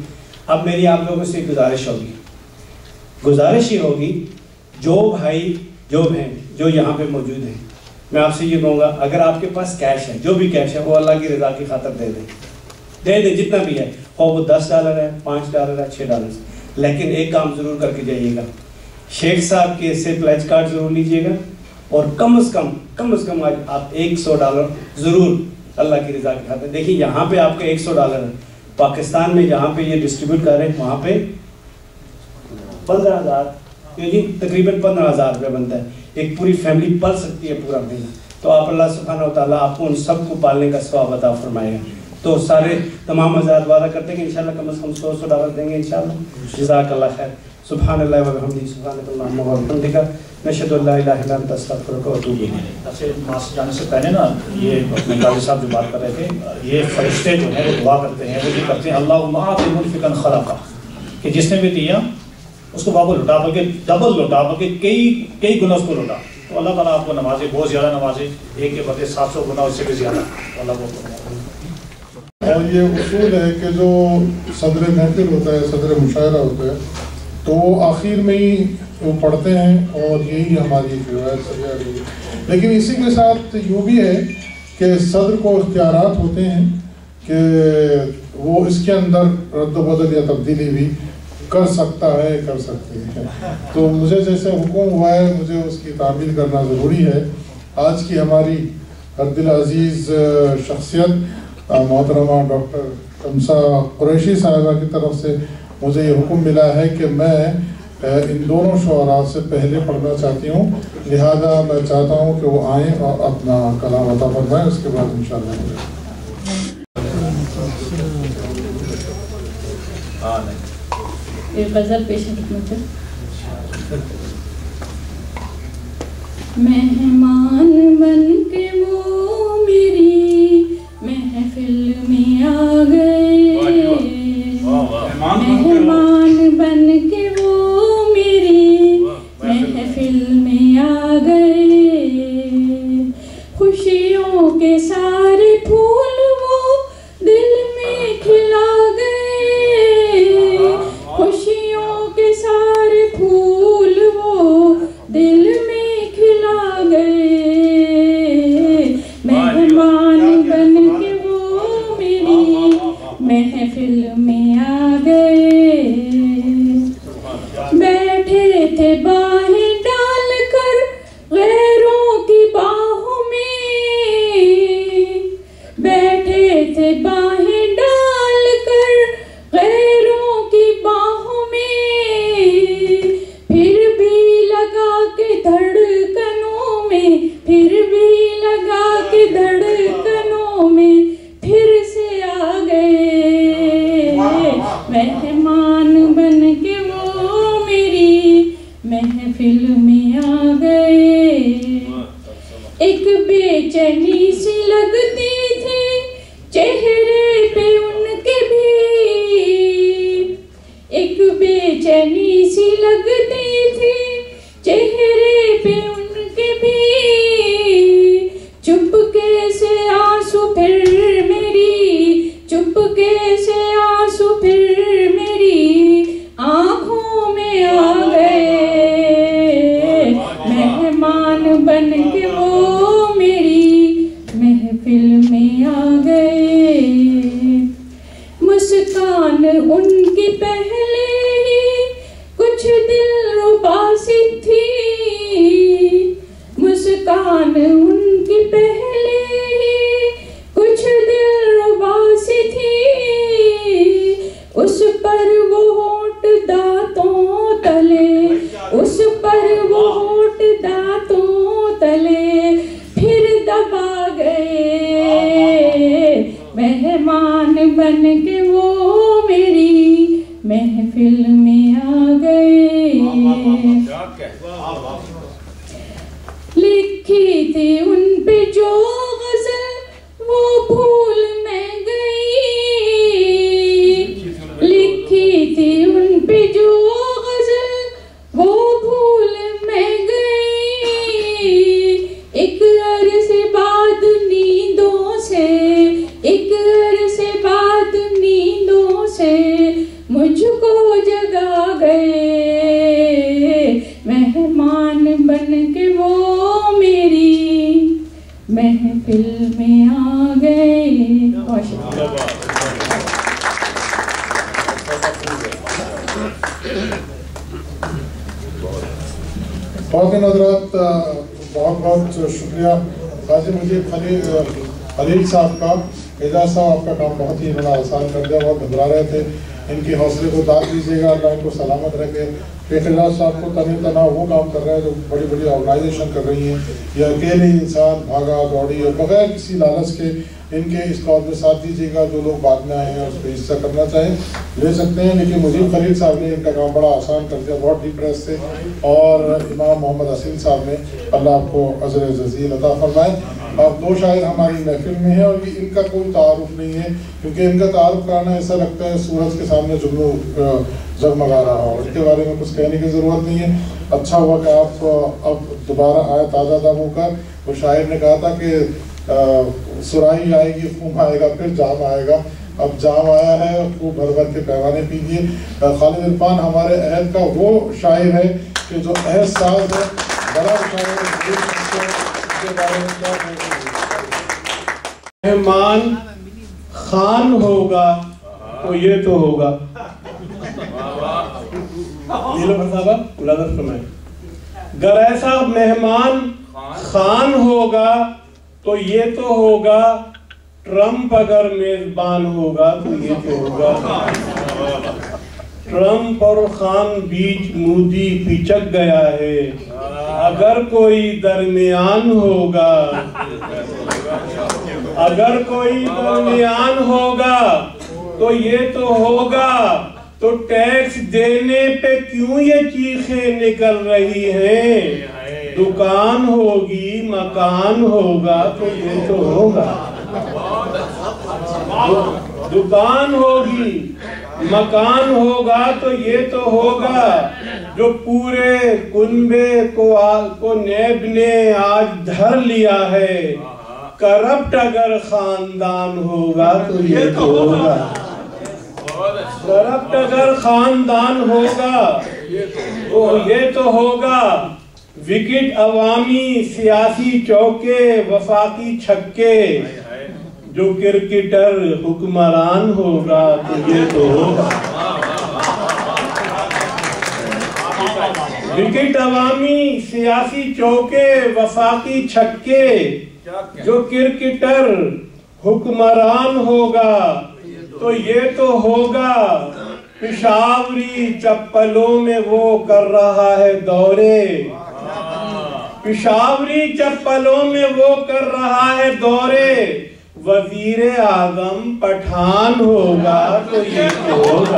اب میری آپ لوگوں سے گزارش ہوگی گزارش یہ ہوگی جو بھائی جو بہن جو یہاں پہ موجود ہیں، میں آپ سے یہ کہوں گا اگر آپ کے پاس کیش ہے، جو بھی کیش ہے وہ اللہ کی رضا کی خاطر دے دیں دے دیں جتنا بھی ہے، ہو وہ دس ڈالر ہے، پانچ ڈالر ہے، چھ ڈالر، لیکن ایک کام ضرور کر کے جائیے گا، شیخ صاحب کے سے پلیج کارڈ ضرور لیجئے گا، اور کم از کم کم از کم آج آپ ایک سو ڈالر ضرور اللہ کی رضا کی خاطر. دیکھیے یہاں پہ آپ کا ایک سو ڈالر ہے، پاکستان میں جہاں پہ یہ ڈسٹریبیوٹ کر رہے ہیں وہاں پہ پندرہ ہزار جی تقریباً پندرہ ہزار روپے بنتا ہے، ایک پوری فیملی پل سکتی ہے پورا مہینہ. تو آپ اللہ سبحانہ و تعالیٰ آپ کو ان سب کو پالنے کا ثواب عطا فرمائے گا. تو سارے تمام حضرات وعدہ کرتے ہیں کہ انشاءاللہ کم از کم سو سو ڈالر دیں گے انشاءاللہ. جزاک اللہ خیر. سبحان اللہ و بحمدہ سبحانک اللہم و بحمدک نشہد ان لا الہ الا انت استغفرک و اتوب الیک. ایسے ماسک جانے سے پہلے نا یہ اپنے قاضی صاحب جو بات کر رہے تھے، یہ فرشتے جو ہیں وہ دعا کرتے ہیں، وہ یہ کرتے ہیں اللہم آت منفقا خلقا، کہ جس نے بھی دیا اس کو واپس لوٹا، بلکہ ڈبل لوٹا، بلکہ کئی کئی گنا اس کو لوٹا. تو اللہ تعالیٰ آپ کو نوازے، بہت زیادہ نوازے، ایک کے بدلے سات سو گنا اس سے بھی زیادہ اللہ کو. اور یہ اصول ہے کہ جو صدر محفل ہوتا ہے، صدر مشاعرہ ہوتا ہے، تو وہ آخر میں ہی وہ پڑھتے ہیں اور یہی ہماری روایت چلی آ رہی ہے. لیکن اسی کے ساتھ یوں بھی ہے کہ صدر کو اختیارات ہوتے ہیں کہ وہ اس کے اندر رد و بدل یا تبدیلی بھی کر سکتا ہے، کر سکتے ہیں. تو مجھے جیسے حکم ہوا ہے مجھے اس کی تعمیل کرنا ضروری ہے. آج کی ہماری ہر دل عزیز شخصیت محترمہ ڈاکٹر شمسہ قریشی صاحبہ کی طرف سے مجھے یہ حکم ملا ہے کہ میں ان دونوں شعراء سے پہلے پڑھنا چاہتی ہوں، لہذا میں چاہتا ہوں کہ وہ آئیں اور اپنا کلام عطا فرمائیں، اس کے بعد انشاءاللہ. یہ غزل پیش خدمت ہے. مہمان بن کے وہ میری محفل میں آ گئے، مہمان بن کے وہ میری محفل میں آ گئے، خوشیوں کے سارے پھول وہ دل میں کھلا گئے، خوشیوں کے سارے پھول وہ دل میں کھلا گئے، مہمان بن کے وہ میری محفل میں آ گئے، بیٹھے تھے باہیں ڈال کر غیروں کی باہوں میں، بیٹھے تھے باہیں ڈال کر غیروں کی باہوں میں، پھر بھی لگا کے دھڑکنوں میں، پھر بھی لگا کے دھڑکنوں میں پھر سے آ گئے، مہمان بن کے وہ میری محفل میں آ گئے. ایک بے چینی سی لگتی تھی چہرے پہ ان کے بھی، ایک بے چینی سی لگتی تھی چہرے پہ ان کے بھی، چپکے سے آنسو پھر میری، چپکے سے آنسو پھر میری آنکھوں میں آ گئے، مہمان بن کے وہ میری محفل میں آ گئے، مسکان ان کی پہلے ہی کچھ دل ربا سی تھی، مسکان ان کی پہلے ہی کچھ دل ربا سی تھی، اس پر وہ ہونٹ دانتوں تلے، اس پر وہ ہونٹ دانتوں تلے پھر دبا گئے، مہمان بن کے وہ میری محفل میں آ گئے. لکھی تھی ان پہ جو غزل وہ بھول میں گئی، لکھی تھی ان پہ جو غزل وہ بھول میں گئی، ایک عرصے بعد نیندوں سے، ایک عرصے بعد نیندوں سے मुझको जगा गए, मेहमान बन के वो मेरी महफिल में आ गए। बहुत हज़रात बहुत बहुत शुक्रिया गाजी मुजीब खलील खलील साहब का। एजाज साहब आपका काम बहुत ही इन्होंने आसान कर दिया, बहुत घबरा रहे थे, इनके हौसले को दाद दीजिएगा, अल्लाह इनको सलामत रखे। शेख एजाज साहब को तने तना वो काम कर रहे हैं जो बड़ी बड़ी ऑर्गेनाइजेशन कर रही हैं, या अकेले इंसान भागा दौड़ी और बगैर किसी लालच के इनके इस कॉल में साथ दीजिएगा। जो लोग बाद में आए हैं उस पर हिस्सा करना चाहें ले सकते हैं, लेकिन मुजीब खलील साहब ने इनका काम बड़ा आसान कर दिया, बहुत डिप्रेस थे। और इमाम मोहम्मद हसीन साहब ने, अल्लाह आपको अजर जजील अता फरमाए। अब दो शायर हमारी महफिल में है और ये इनका कोई तारुफ नहीं है, क्योंकि इनका तारुफ कराना ऐसा लगता है सूरज के सामने जुगनू जगमगा रहा हो, इसके बारे में कुछ कहने की ज़रूरत नहीं है। अच्छा हुआ कि आप अब दोबारा आए ताज़ा दम होकर। वो शायर ने कहा था कि सुराही आएगी खूब आएगा फिर जाम आएगा, अब जाम आया है, खूब भर भर के पैमाने पीजिए। खालिद इरफान हमारे अहद का वो शायर है कि जो अहद साज है, बड़ा शायर मेहमान खान होगा तो ये तो होगा। गर ऐसा मेहमान खान होगा तो ये तो होगा, ट्रम्प अगर मेजबान होगा तो ये तो होगा। ट्रम्प और खान बीच मोदी पिचक गया है, अगर कोई दरमियान होगा, अगर कोई दरमियान होगा तो ये तो होगा। तो टैक्स देने पे क्यों ये चीखें निकल रही हैं? दुकान होगी मकान होगा तो ये तो होगा। दुकान होगी मकान होगा तो ये तो होगा। जो पूरे कुनबे को को नेब ने आज धर लिया है, करप्ट अगर खानदान होगा तो ये तो होगा। करप्ट अगर खानदान होगा तो ये तो होगा। विकेट अवामी सियासी चौके वफाकी छक्के, जो क्रिकेटर हुक्मरान होगा तो ये तो होगा। विकेट अवामी सियासी चौके वफाकी छक्के, जो क्रिकेटर हुक्मरान होगा तो ये तो होगा। पिशावरी चप्पलों में वो कर रहा है दौरे, पिशावरी चप्पलों में वो कर रहा है दौरे। वजीर आजम पठान होगा तो ये तो होगा।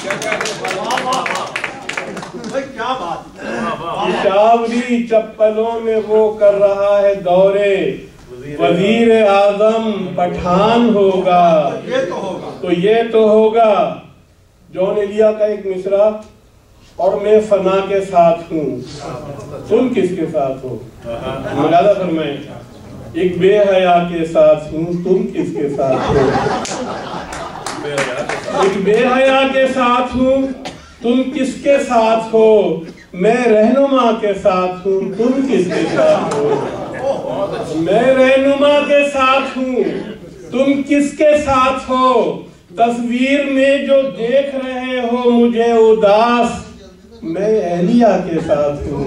क्या बात, पिशावरी चप्पलों में वो कर रहा है दौरे, वजीर आजम पठान होगा ये तो होगा। तो ये तो होगा। जॉन एलिया का एक मिसरा, और मैं फना के साथ हूँ, तुम किसके साथ हो? मुलादा फरमाएं, एक बेहया के साथ हूँ, तुम किसके साथ हो? एक बेहया के साथ हूँ, तुम किसके साथ हो? मैं रहनुमा के साथ हूँ, तुम किसके साथ हो? मैं रहनुमा के साथ हूँ, तुम किसके साथ हो? तस्वीर में जो देख रहे हो मुझे उदास, मैं एहलिया के साथ हूँ।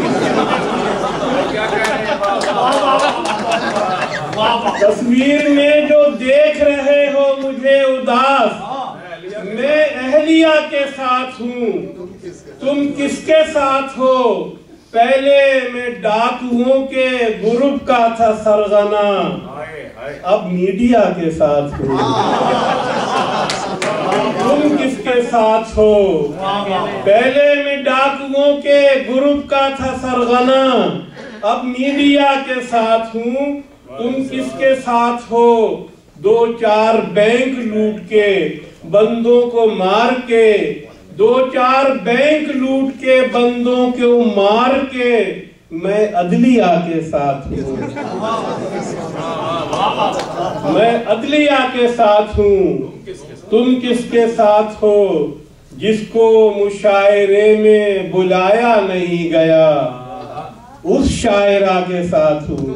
तस्वीर में जो देख रहे हो मुझे उदास, मैं एहलिया के साथ हूँ, तुम किसके साथ हो? पहले मैं डाकुओं के ग्रुप का था सरगना, अब मीडिया के साथ हूँ। तुम किसके साथ हो? पहले मैं डाकुओं के ग्रुप का था सरगना, अब मीडिया के साथ हूँ। तुम किसके साथ हो? दो चार बैंक लूट के बंदों को मार के, दो चार बैंक लूट के बंदों को मार के, मैं अदलिया के साथ हूँ। मैं अदलिया के साथ हूँ, तुम किसके साथ हो? جس کو مشاعرے میں بلایا نہیں گیا اس شاعرہ کے ساتھ ہوں.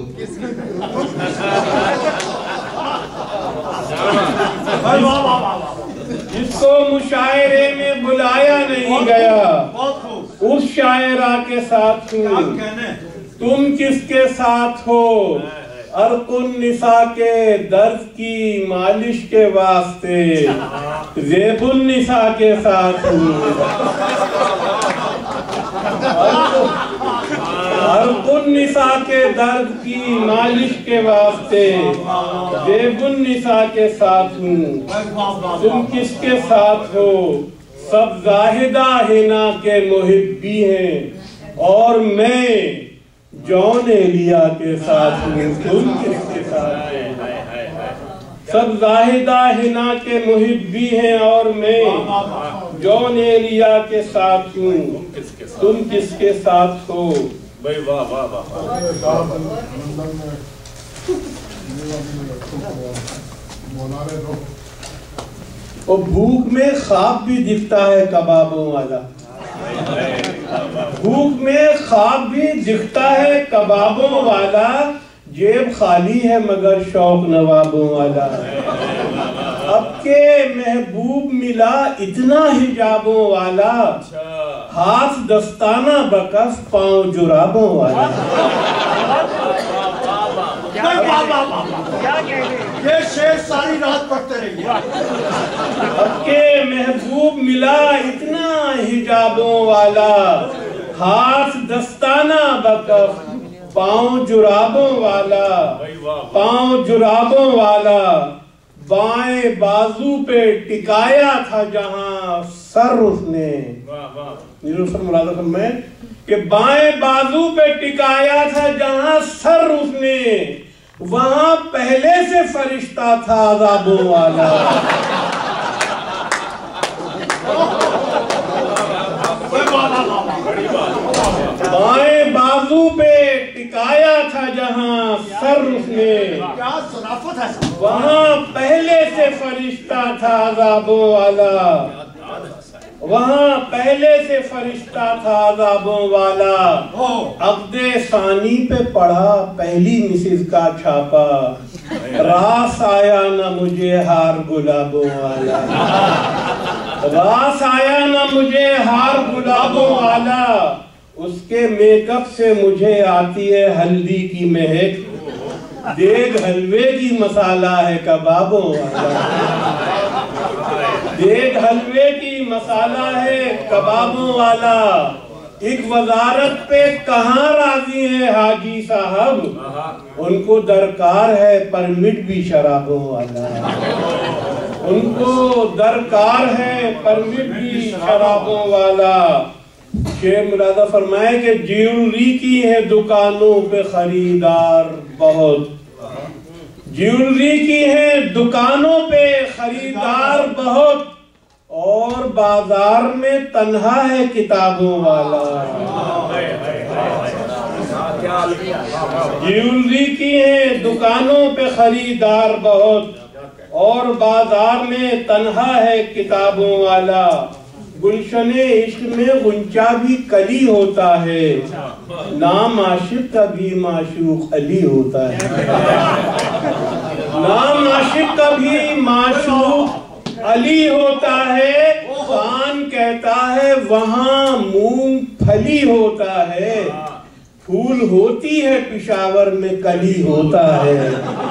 جس کو مشاعرے میں بلایا نہیں گیا اس شاعرہ کے ساتھ ہوں. تم کس کے ساتھ ہو؟ عرق النساء کے درد کی مالش کے واسطے زیب النساء کے ساتھ ہوں. عرق النساء کے درد کی مالش کے واسطے زیب النساء کے ساتھ ہوں. تم کس کے ساتھ ہو؟ سب زاہدہ ہنا کے محبی ہیں اور میں جون ایلیا کے ساتھ ہوں. تم کس کے ساتھ ہو؟ سب زاہدہ ہنا کے محبی ہیں اور میں جون ایلیا کے ساتھ ہوں. تم کس کے ساتھ ہو؟ بھائی واہ واہ واہ. اور بھوک میں خواب بھی دکھتا ہے کبابوں والا. بھوک میں خواب بھی دکھتا ہے کبابوں والا. جیب خالی ہے مگر شوق نوابوں والا. اب کے محبوب ملا اتنا حجابوں والا. ہاتھ دستانہ بکف پاؤں جرابوں والا. یہ شعر ساری رات پڑھتے رہیے. اب کے محبوب ملا اتنا حجابوں والا. ہاتھ دستانہ بکف پاؤں جرابوں والا. پاؤں جرابوں والا. بائیں بازو پہ ٹکایا تھا جہاں سر اس نے. مراد میں کہ بائیں بازو پہ ٹکایا تھا جہاں سر اس نے وہاں پہلے سے فرشتہ تھا عذابوں والا. بائیں بازو پہ ٹکایا تھا جہاں سر اس نے وہاں پہلے سے فرشتہ تھا عذابوں والا. وہاں پہلے سے فرشتہ تھا عذابوں والا. عقد ثانی پہ پڑھا پہلی مسز کا چھاپا. راس آیا نہ مجھے ہار گلابوں والا. راس آیا نہ مجھے ہار گلابوں والا. اس کے میک اپ سے مجھے آتی ہے ہلدی کی مہک. دیگ حلوے کی مسالہ ہے کبابوں والا. دیگ حلوے کی مسالہ ہے کبابوں والا. ایک وزارت پہ کہاں راضی ہے حاجی صاحب. ان کو درکار ہے پرمٹ بھی شرابوں والا. ان کو درکار ہے پرمٹ بھی شرابوں والا. شیخ مرادہ فرمائے کہ جیولری کی ہے دکانوں پہ خریدار بہت. جیولری کی ہے دکانوں پہ خریدار بہت اور بازار میں تنہا ہے کتابوں والا. جیولری کی ہے دکانوں پہ خریدار بہت اور بازار میں تنہا ہے کتابوں والا. گلشن عشق میں غنچہ بھی کلی ہوتا ہے. نام عاشق کا بھی معشوق علی ہوتا ہے. نام عاشق کا بھی معشوق علی ہوتا ہے. خان کہتا ہے وہاں مونگ پھلی ہوتا ہے. پھول ہوتی ہے پشاور میں کلی ہوتا ہے.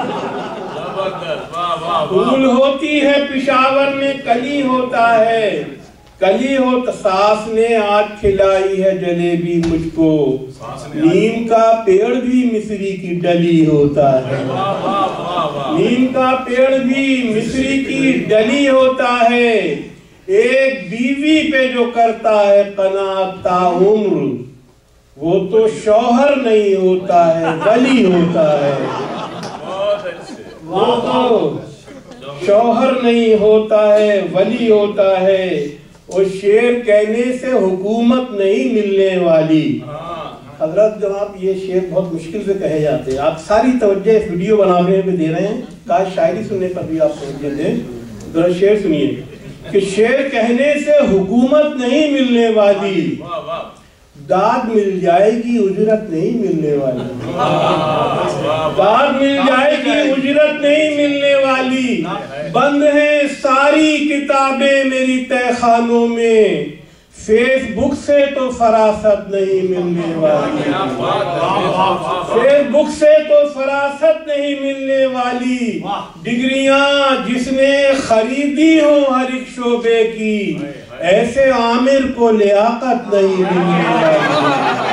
پھول ہوتی ہے پشاور میں کلی ہوتا ہے. کلی ہو ساس نے آج کھلائی ہے جلیبی مجھ کو. نیم کا پیڑ بھی مصری کی ڈلی ہوتا ہے. نیم کا پیڑ بھی مصری کی ڈلی ہوتا ہے. ایک بیوی پہ جو کرتا ہے قناعت تا عمر وہ تو شوہر نہیں ہوتا ہے ولی ہوتا ہے. وہ تو شوہر نہیں ہوتا ہے ولی ہوتا ہے. اور شعر کہنے سے حکومت نہیں ملنے والی. حضرت جناب یہ شعر بہت مشکل سے کہے جاتے ہیں. آپ ساری توجہ اس ویڈیو بنانے پہ دے رہے ہیں. کاش شاعری سننے پر بھی آپ توجہ دیں. ذرا شعر سنیے. کہ شعر کہنے سے حکومت نہیں ملنے والی، داد مل جائے گی اجرت نہیں ملنے والی، داد مل جائے گی اجرت نہیں ملنے والی، بند ہیں ساری کتابیں میری تہ خانوں میں، فیس بک سے تو فراست نہیں ملنے والی، فیس بک سے تو فراست نہیں ملنے والی، ڈگریاں جس نے خریدی ہوں ہر ایک شعبے کی، ایسے عامر کو لیاقت نہیں ملنے والی،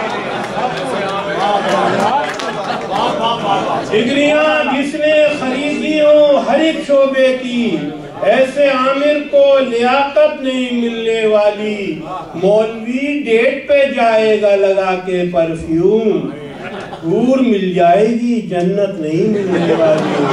ڈگریاں جس نے خریدی ہوں ہر ایک شعبے کی، ایسے عامر کو لیاقت نہیں ملنے والی، مولوی ڈیٹ پہ جائے گا لگا کے پرفیوم، حور مل جائے گی جنت نہیں ملنے والی،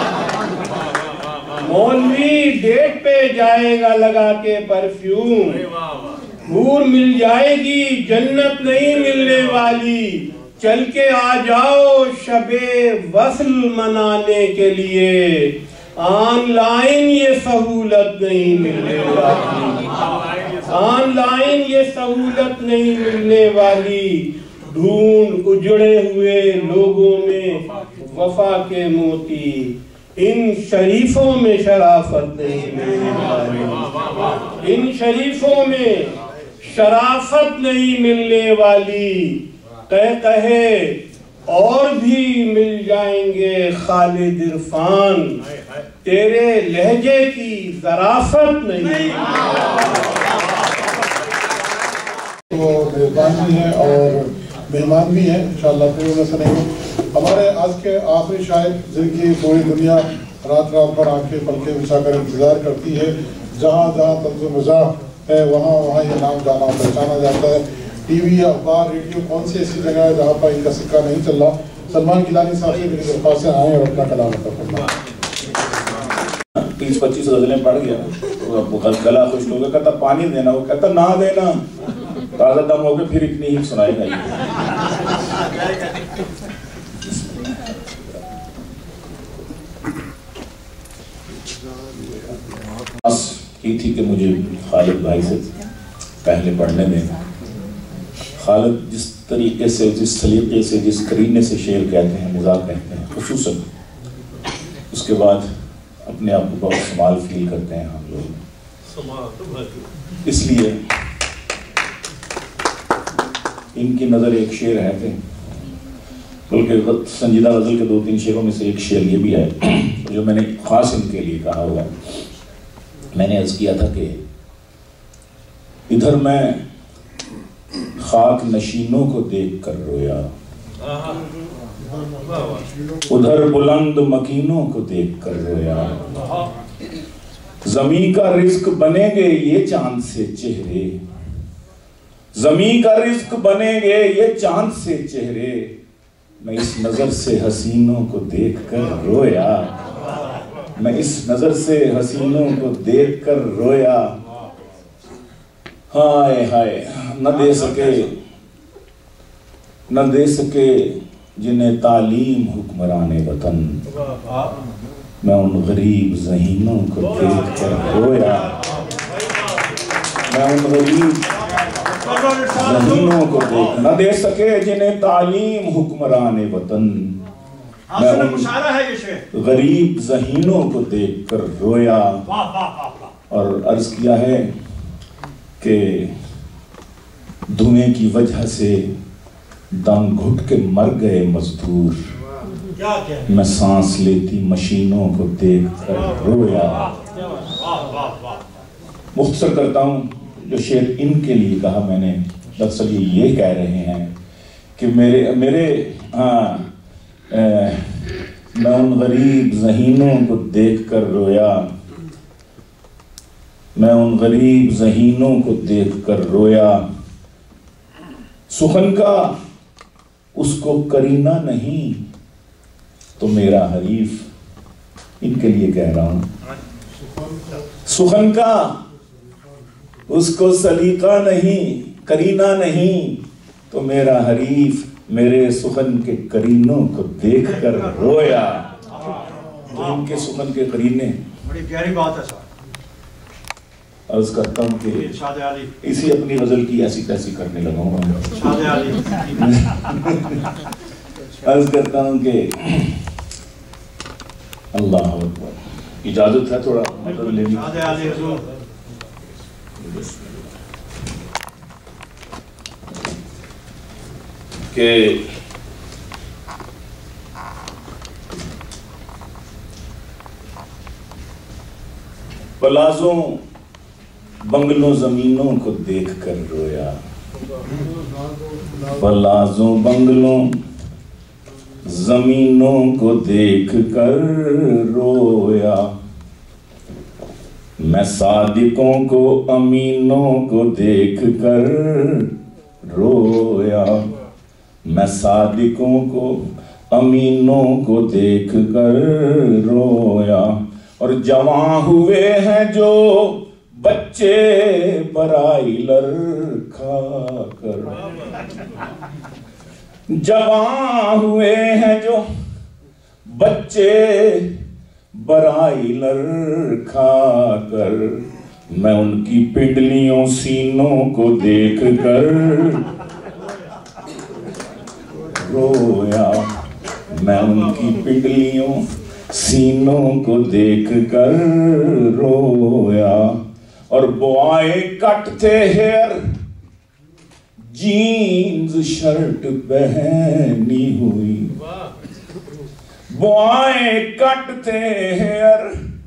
مولوی ڈیٹ پہ جائے گا لگا کے پرفیوم، حور مل جائے گی جنت نہیں ملنے والی، چل کے آ جاؤ شب وصل منانے کے لیے، آن لائن یہ سہولت نہیں ملنے والی، آن لائن یہ سہولت نہیں ملنے والی، ڈھونڈ اجڑے ہوئے لوگوں میں وفا کے موتی، ان شریفوں میں شرافت نہیں ملنے والی، ان شریفوں میں شرافت نہیں ملنے والی، کہہ کہے اور بھی مل جائیں گے خالد عرفان، تیرے لہجے کی ظرافت نہیں۔ وہ میزبان بھی ہیں اور مہمان بھی ہیں انشاءاللہ پھر انہیں سنیں۔ ہمارے آج کے آخری شاعر جن کی پوری دنیا رات رات بھر آنکھیں پلکیں بچھا کر انتظار کرتی ہے، جہاں جہاں طنز و مزاح ہے وہاں وہاں یہ نام جانا پہچانا جاتا ہے، ٹی وی اخبار ریڈیو کون سی ایسی جگہ ہے جہاں پر ان کا سکہ نہیں چل رہا۔ سلمان گیلانی صاحب سے میری درخواست سے آئیں اور اپنا کلام ادا فرمائیں۔ تیس پچیس غزلیں پڑھ گیا تو گلا خشک ہو گیا، کہتا پانی دینا، وہ کہتا نہ دینا، تازہ دم ہو کے پھر اتنی ہی سنائے گا۔ یہ تھی کہ مجھے خالد بھائی سے پہلے پڑھنے دیں۔ خالد جس طریقے سے، جس سلیقے سے، جس قرینے سے شعر کہتے ہیں، مزاح کہتے ہیں، خصوصاً اس کے بعد اپنے آپ کو بہت سمال فیل کرتے ہیں ہم لوگ، اس لیے ان کی نظر ایک شعر ہے تھے، بلکہ سنجیدہ غزل کے دو تین شعروں میں سے ایک شعر یہ بھی ہے جو میں نے خاص ان کے لیے کہا ہوا ہے۔ میں نے عرض کیا تھا کہ ادھر میں خاک نشینوں کو دیکھ کر رویا، ادھر بلند مکینوں کو دیکھ کر رویا، زمین کا رزق بنیں گے یہ چاند سے چہرے، زمین کا رزق بنیں گے یہ چاند سے چہرے، میں اس نظر سے حسینوں کو دیکھ کر رویا، میں اس نظر سے حسینوں کو دیکھ کر رویا، ہائے ہائے نہ دے سکے نہ دے سکے جنہیں تعلیم حکمران وطن، میں ان غریب ذہینوں کو دیکھ کر رویا، میں ان غریب ذہینوں کو دیکھ نہ دے سکے جنہیں تعلیم حکمران وطن، میں ان غریب ذہینوں کو دیکھ کر رویا۔ اور عرض کیا ہے کہ دھویں کی وجہ سے دم گھٹ کے مر گئے مزدور، میں سانس لیتی مشینوں کو دیکھ کر رویا۔ مختصر کرتا ہوں جو شعر ان کے لیے کہا میں نے، دراصل یہ کہہ رہے ہیں کہ میرے میرے ہاں میں ان غریب ذہینوں کو دیکھ کر رویا، میں ان غریب ذہینوں کو دیکھ کر رویا، سخن کا اس کو کرینہ نہیں تو میرا حریف، ان کے لیے کہہ رہا ہوں، سخن کا اس کو سلیقہ نہیں، کرینہ نہیں تو میرا حریف، میرے سخن کے کرینوں کو دیکھ کر رویا۔ تو ان کے سخن کے کرینے بڑی پیاری بات ہے صاحب۔ عرض کرتا ہوں کہ اسی اپنی غزل کی ایسی تیسی کرنے لگا ہوں عرض کرتا ہوں کہ اللہ اکبر، اجازت ہے تھوڑا مطلب لینی کہ پلازوں بنگلوں زمینوں کو دیکھ کر رویا، پلازوں بنگلوں زمینوں کو دیکھ کر رویا، میں صادقوں کو امینوں کو دیکھ کر رویا، میں صادقوں کو امینوں کو دیکھ کر رویا، اور جوان ہوئے ہیں جو بچے برائلر کھا کر، جوان ہوئے ہیں جو بچے برائلر کھا کر، میں ان کی پنڈلیوں سینوں کو دیکھ کر رویا، میں ان کی پنڈلیوں سینوں کو دیکھ کر رویا، اور بوائے کٹ تھے ہیئر جینز شرٹ پہنی ہوئی، بوائے کٹ تھے ہیئر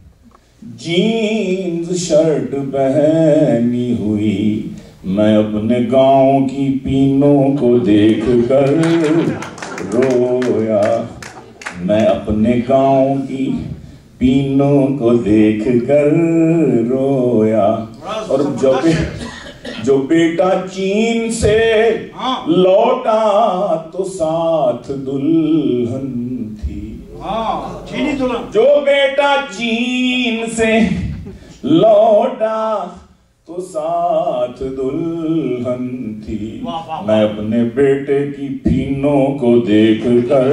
جینز شرٹ پہنی ہوئی، میں اپنے گاؤں کی پینوں کو دیکھ کر رویا، میں اپنے گاؤں کی پینوں کو دیکھ کر رویا، اور جو جو بیٹا چین سے لوٹا تو ساتھ دلہن تھی، جو بیٹا چین سے لوٹا تو ساتھ دلہن تھی، میں اپنے بیٹے کی پینوں کو دیکھ کر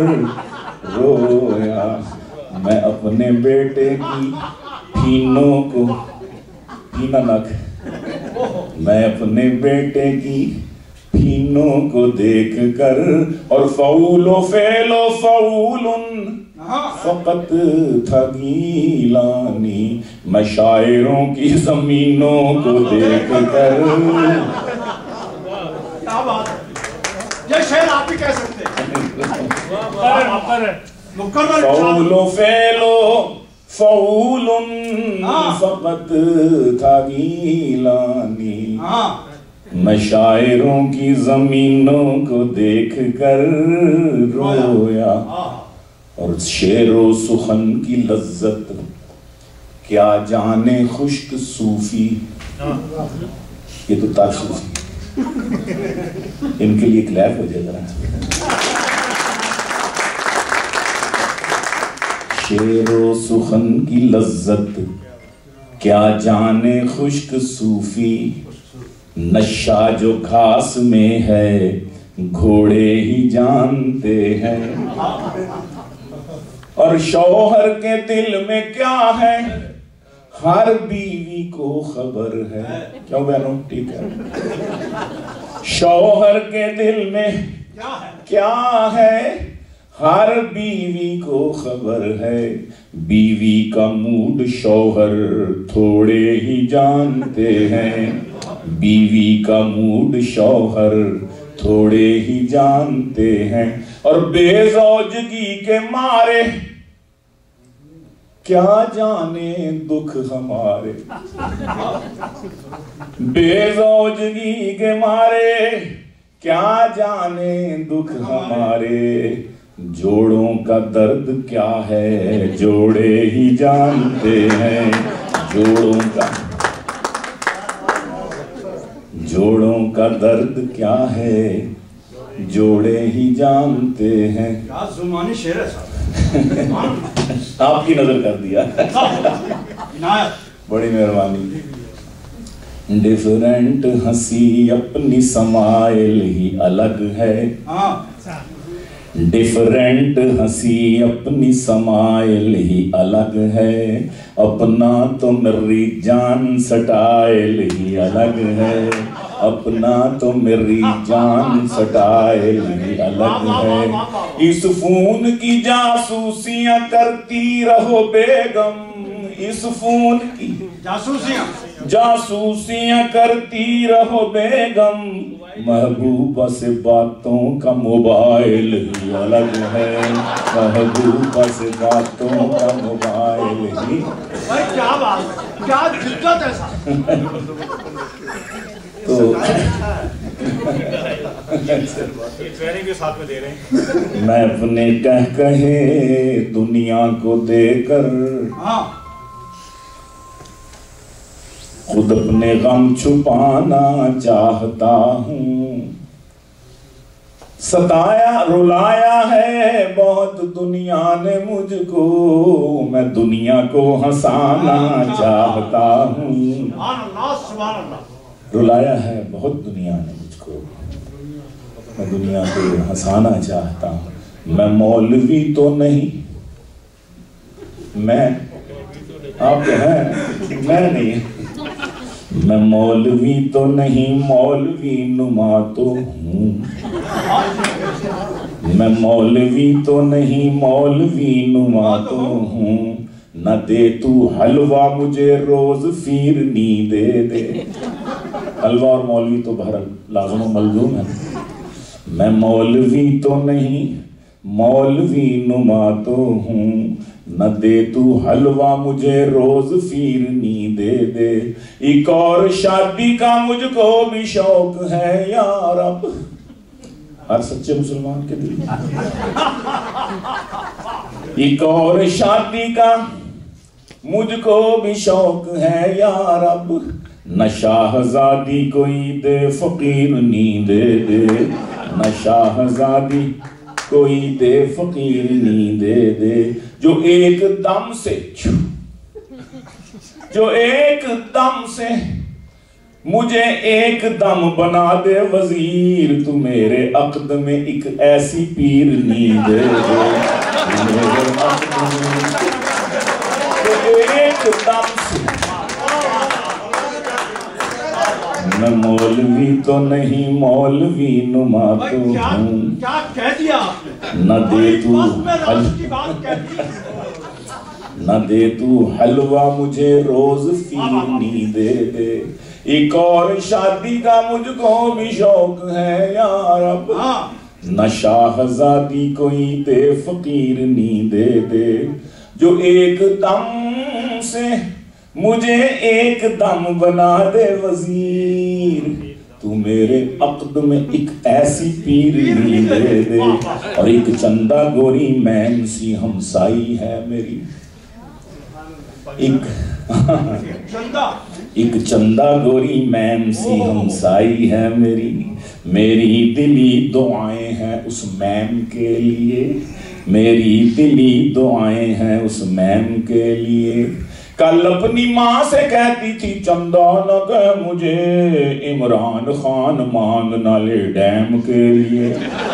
رویا، میں اپنے بیٹے کی پینوں کو پینا نک میں اپنے بیٹے کی پینوں کو دیکھ کر، اور فعول و فعل و فعول فقط تھا گیلانی، میں شاعروں کی زمینوں کو دیکھ کر، یہ شعر آپ ہی کہہ سکتے فعول و فعل و فعول فقط تھا گیلانی، میں شاعروں کی زمینوں کو دیکھ کر رویا، اور شعر و سخن کی لذت کیا جانے خشک صوفی، یہ تو تاج صوفی، ان کے لیے ایک لیف ہو جائے گا، شعر و سخن کی لذت کیا جانے خشک صوفی، نشہ جو گھاس میں ہے گھوڑے ہی جانتے ہیں، اور شوہر کے دل میں کیا ہے ہر بیوی کو خبر ہے، کیوں بہنوں ٹھیک ہے، شوہر کے دل میں کیا ہے ہر بیوی کو خبر ہے، بیوی کا موڈ شوہر تھوڑے ہی جانتے ہیں، بیوی کا موڈ شوہر تھوڑے ہی جانتے ہیں، اور بے زوجگی کے مارے کیا جانے دکھ ہمارے، بے زوجگی کے مارے کیا جانے دکھ ہمارے، جوڑوں کا درد کیا ہے جوڑے ہی جانتے ہیں، جوڑوں کا جوڑوں کا درد کیا ہے جوڑے ہی جانتے ہیں، زمانی شعر ہے صاحب، آپ کی نظر کر دیا، بڑی مہربانی، ڈیفرنٹ ہنسی اپنی سمائل ہی الگ ہے، ڈفرینٹ ہنسی اپنی سمائل ہی الگ ہے، اپنا تو میری جان سٹائل ہی الگ ہے، اپنا تو میری جان سٹائل ہی الگ ہے۔ اس فون کی جاسوسیاں کرتی رہو بیگم، اس فون کی جاسوسیاں جاسوسیاں کرتی رہو بیگم، محبوبہ سے باتوں کا موبائل ہی الگ ہے، محبوبہ سے باتوں کا موبائل ہی۔ بھائی کیا بات ہے، کیا جدت ہے صاحب۔ تو میں اپنے کہہ کہے دنیا کو دے کر خود اپنے غم چھپانا چاہتا ہوں، ستایا رلایا ہے بہت دنیا نے مجھ کو، میں دنیا کو ہنسانا چاہتا ہوں، رلایا ہے بہت دنیا نے مجھ کو، میں دنیا کو ہنسانا چاہتا ہوں۔ میں مولوی تو نہیں، میں آپ ہیں میں نہیں، میں مولوی تو نہیں مولوی نما تو ہوں، میں مولوی تو نہیں مولوی نما تو ہوں، نہ دے تو حلوہ مجھے روز فیرنی دے دے۔ حلوہ اور مولوی تو بہرحال لازم و ملزوم ہے۔ میں مولوی تو نہیں مولوی نما تو ہوں، نہ دے تو حلوہ مجھے روز فیرنی دے دے، ایک اور شادی کا مجھ کو بھی شوق ہے یا رب۔ ہر سچے مسلمان کے دل ایک اور شادی کا مجھ کو بھی شوق ہے یا رب، نہ شاہزادی کوئی دے فقیر نی دے دے، نہ شاہزادی کوئی دے فقیر نی دے دے، جو ایک دم سے جو ایک دم سے مجھے ایک دم بنا دے وزیر، تو میرے عقد میں ایک ایسی پیر نی دے دے، میرے عقد میں جو ایک دم سے۔ میں مولوی تو نہیں مولوی نما تو ہوں، کیا کہہ دیا آپ نے؟ نہ دے تو نہ دے تو حلوہ مجھے روز فیرنی دے دے، ایک اور شادی کا مجھ کو بھی شوق ہے یا رب، نہ شاہزادی کوئی دے فقیر نی دے دے، جو ایک دم سے مجھے ایک دم بنا دے وزیر، تو میرے عقد میں ایک ایسی پیر نی دے دے، اور ایک چندہ گوری میم سی ہمسائی ہے میری، ایک ایک چندہ گوری میم سی ہمسائی ہے میری، میری دلی دعائیں ہیں اس میم کے لیے، میری دلی دعائیں ہیں اس میم کے لیے۔ کل اپنی ماں سے کہتی تھی چندہ نہ کہ مجھے عمران خان مانگنا لے ڈیم کے لیے،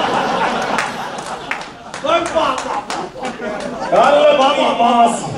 کل اپنی ماں سے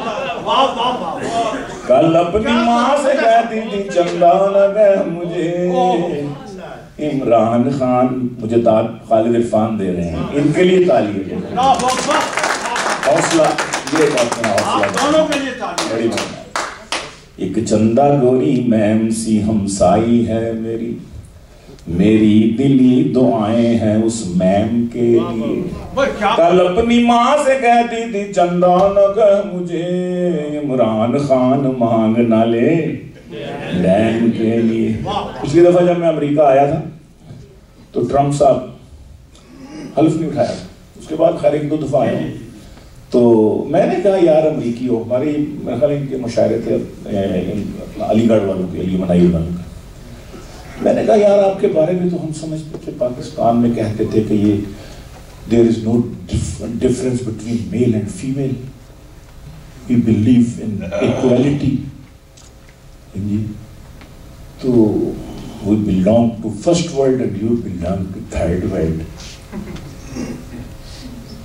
کل اپنی ماں سے کہتی تھی چندہ نہ کہ مجھے عمران خان، مجھے خالد عرفان دے رہے ہیں، ان کے لیے تالی ہے، حوصلہ یہ بات ہے، حوصلہ۔ ایک چندہ گوری میم سی ہمسائی ہے میری، میری دلی دعائیں ہیں اس میم کے لیے، کل اپنی ماں سے کہتی تھی چندہ نہ کہ مجھے عمران خان مانگ نہ لے ڈیم کے لیے۔ پچھلی دفعہ جب میں امریکہ آیا تھا تو ٹرمپ صاحب حلف نہیں اٹھایا، اس کے بعد خیر ایک دو دفعہ آیا ہوں، تو میں نے کہا یار امریکی ہو، ہمارے میرے خیال ان کے مشاعرے تھے علی گڑھ والوں کے، علی منائی والوں کے، میں نے کہا یار آپ کے بارے میں تو ہم سمجھتے کہ پاکستان میں کہتے تھے کہ یہ there is no difference between male and female, we believe in equality، تو we belong to first world and you belong to third world۔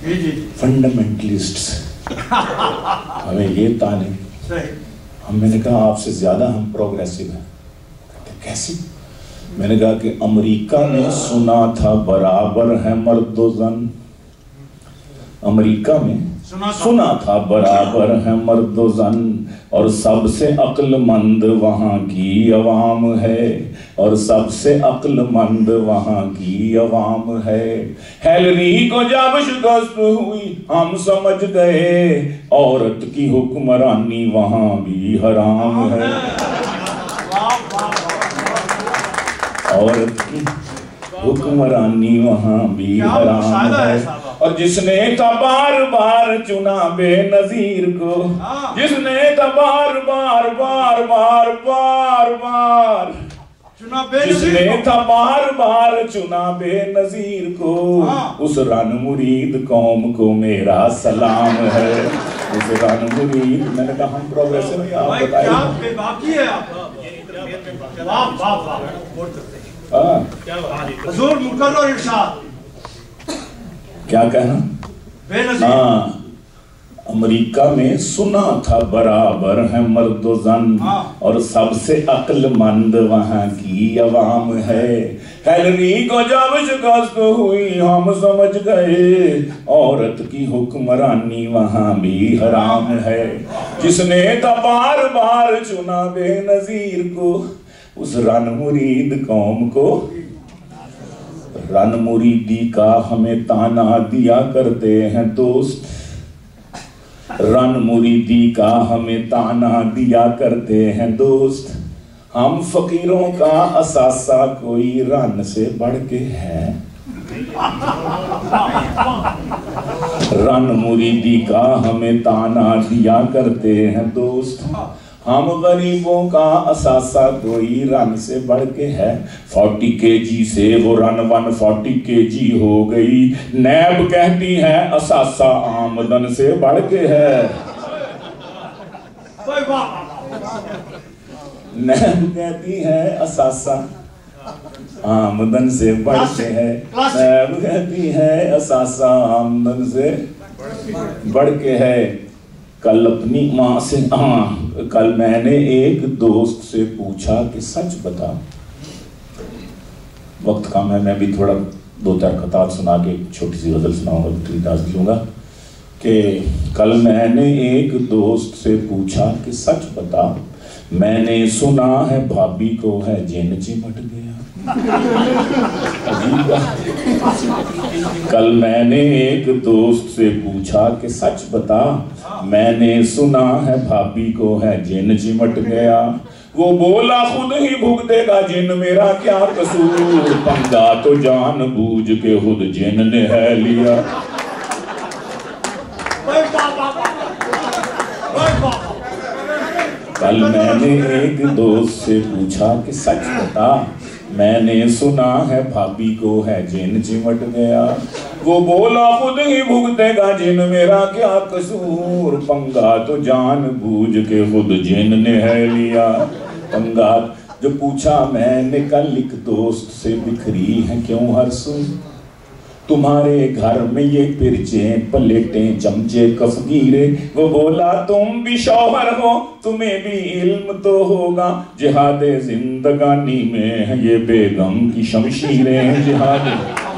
फंडामेंटलिस्ट्स हमें ये ताने, हम मैंने कहा आपसे ज्यादा हम प्रोग्रेसिव हैं। कहते कैसे? मैंने कहा कि अमेरिका में सुना था बराबर है मर्द व जन, अमेरिका में सुना था बराबर है मर्द व जन, और सबसे अक्लमंद वहाँ की अवाम है, और सबसे अक्लमंद वहाँ की अवाम है। हेलरी को जब शिकस्त हुई हम समझ गए, औरत की हुक्मरानी वहाँ भी हराम है। औरत की हुक्मरानी वहाँ भी हराम है। और जिसने था बार बार चुना बेनजीर को, जिसने था बार बार बार बार बार बार जिसने था बार बार चुना बेनजीर को, उस रन मुरीद कौम को मेरा सलाम है। उस रन मुरीद, मैंने कहा हम प्रोग्रेसिव नहीं, आप बताइए। बाकी है वाह वाह वाह, हुजूर मुकर्रर इरशाद क्या कहना? हाँ, अमेरिका में सुना था बराबर है मर्द व जन, और सबसे अक्लमंद वहाँ की अवाम है। हेलरी को जब शिकस्त हुई हम समझ गए, औरत की हुक्मरानी वहाँ भी हराम है। जिसने तो बार बार चुना बेनजीर को, उस रन मुरीद कौम को, रन मुरीदी का हमें ताना दिया करते हैं दोस्त, रन मुरीदी का हमें ताना दिया करते हैं दोस्त। हम फकीरों का असासा कोई रन से बढ़ के है, रन मुरीदी का हमें ताना दिया करते हैं दोस्त। हम गरीबों का असासा कोई रन से बढ़ के है। फोर्टी के जी से वो रन वन फोर्टी के जी हो गई, नैब कहती है असासा आमदन से बढ़ के है। नैब कहती है असासा आमदन से बढ़ के है, नैब कहती है असासा आमदन से बढ़ के है। कल अपनी माँ से, हाँ कल मैंने एक दोस्त से पूछा कि सच बता, वक्त कम है, मैं भी थोड़ा दो चार खताब सुना के छोटी सी गजल सुनाऊंगा, तो इजाजत लूंगा कि कल मैंने एक दोस्त से पूछा कि सच बता, मैंने सुना है भाभी को है जिन चिमट गया। कल मैंने एक दोस्त से पूछा कि सच बता, मैंने सुना है भाभी को है जिन चिमट गया। वो बोला खुद ही भुगतेगा जिन, मेरा क्या कसूर, पंगा तो जान बूझ के खुद जिन ने है लिया। कल मैंने एक दोस्त से पूछा कि सच बता, मैंने सुना है भाभी को है जिन चिमट गया। वो बोला खुद ही भुगतेगा जिन, मेरा क्या कसूर, पंगा तो जान बूझ के खुद जिन ने है लिया। पंगा जो पूछा मैंने कल एक दोस्त से, बिखरी है क्यों हर सू तुम्हारे घर में ये पिरचे प्लेटें चमचे कफगीरे। वो बोला तुम भी शौहर हो, तुम्हें भी इल्म तो होगा, जिहादे जिंदगानी में है ये बेगम की शमशीरें। जिहादे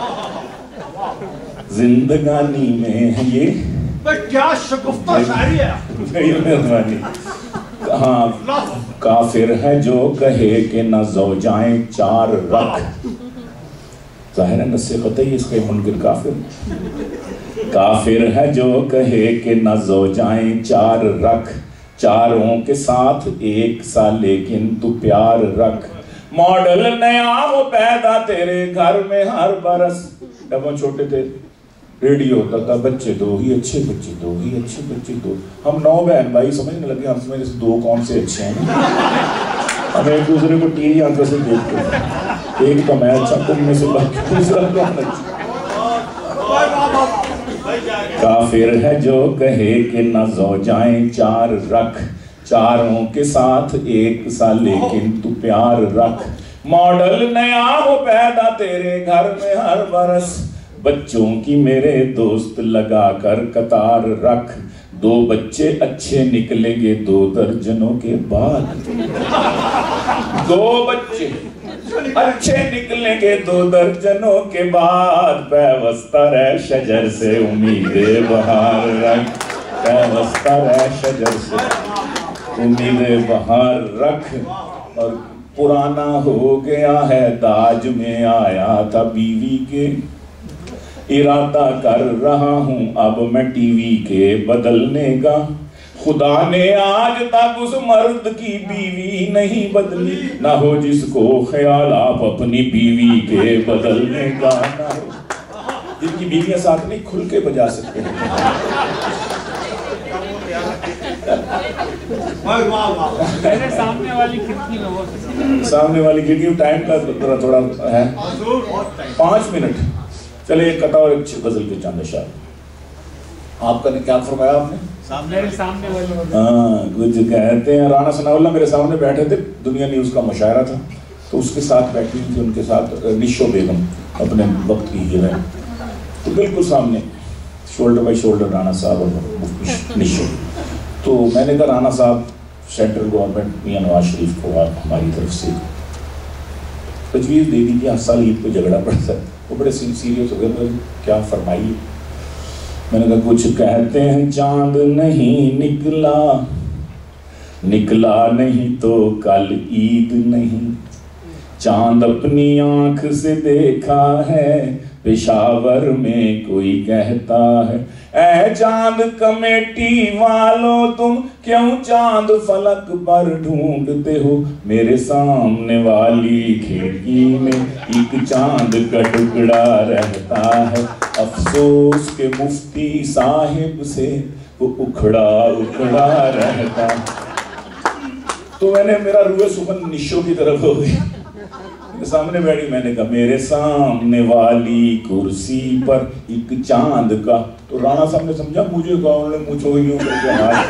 जिंदगानी में है ये, क्या शगुफ्ता शायरी है। हाँ, काफिर है जो कहे कि न ज़ौजाएं चार रख, ज़ाहिर है नस्से क़तई इसके मुनकिर काफिर। काफिर है जो कहे कि न ज़ौजाएं चार रख, चारों के साथ एक सा लेकिन तू प्यार रख। मॉडल नया हो पैदा तेरे घर में हर बरस। जब हम छोटे थे रेडियो होता था, बच्चे दो ही अच्छे, बच्चे दो ही अच्छे, बच्चे दो। हम नौ बहन भाई समझने लगे, हम समझ दो कौन से अच्छे हैं। हम एक दूसरे को टीवी आंखों से देखते हैं, एक तो मैं अच्छा, तुम में से बाकी दूसरा कौन अच्छा। काफिर है जो कहे कि न ज़ौजाएं चार रख, चारों के साथ एक सा लेकिन तू प्यार रख। मॉडल नया हो पैदा तेरे घर में हर बरस, بچوں کی میرے دوست لگا کر قطار رکھ، دو بچے اچھے نکلیں گے دو درجنوں کے بعد، دو بچے اچھے نکلیں گے دو درجنوں کے بعد، پیوستہ رہ شجر سے امید بہار رکھ، پیوستہ رہ شجر سے امید بہار رکھ۔ اور پرانا ہو گیا ہے داج میں آیا تھا بیوی کے، ارادہ کر رہا ہوں اب میں ٹی وی کے بدلنے کا، خدا نے آج تک اس مرد کی بیوی نہیں بدلی، نہ ہو جس کو خیال آپ اپنی بیوی کے بدلنے کا، نہ ہو جن کی بیویاں ساتھ نہیں کھل کے بجا سکتے ہیں۔ میرے سامنے والی کھڑکی میں وہ سامنے والی کھڑکی ٹائم کا تھوڑا تھوڑا ہے، پانچ منٹ۔ چلے ایک قطع اور ایک غزل کے چاند اشعار۔ آپ کا کیا فرمایا آپ نے؟ میرے سامنے والی ہاں کچھ کہتے ہیں، رانا ثناء اللہ میرے سامنے بیٹھے تھے، دنیا نیوز کا مشاعرہ تھا، تو اس کے ساتھ بیٹھی تھی، ان کے ساتھ نشو بیگم اپنے وقت کی ہیروئن، تو بالکل سامنے شولڈر بائی شولڈر رانا صاحب اور نشو۔ تو میں نے کہا رانا صاحب سینٹرل گورنمنٹ میاں نواز شریف کو آپ ہماری طرف سے تجویز دے دیجیے، ہر سال عید پہ جھگڑا پڑتا ہے، وہ بڑے سیریس ہو گئے، کیا فرمائیے؟ میں نے کہا کچھ کہتے ہیں چاند نہیں نکلا، نکلا نہیں تو کل عید نہیں، چاند اپنی آنکھ سے دیکھا ہے پشاور میں کوئی کہتا ہے، اے چاند کمیٹی والوں تم کیوں چاند فلک پر ڈھونڈتے ہو، میرے سامنے والی کھڑکی میں ایک چاند کا ٹکڑا رہتا ہے، افسوس کے مفتی صاحب سے وہ اکھڑا اکھڑا رہتا۔ تو میں نے میرا روح سخن نشو کی طرف ہو گئی، سامنے بیٹھی، میں نے کہا میرے سامنے والی کرسی پر ایک چاند کا، تو رانا صاحب نے سمجھا مجھے کہا، انہوں نے مجھو یوں کر کے ہاتھ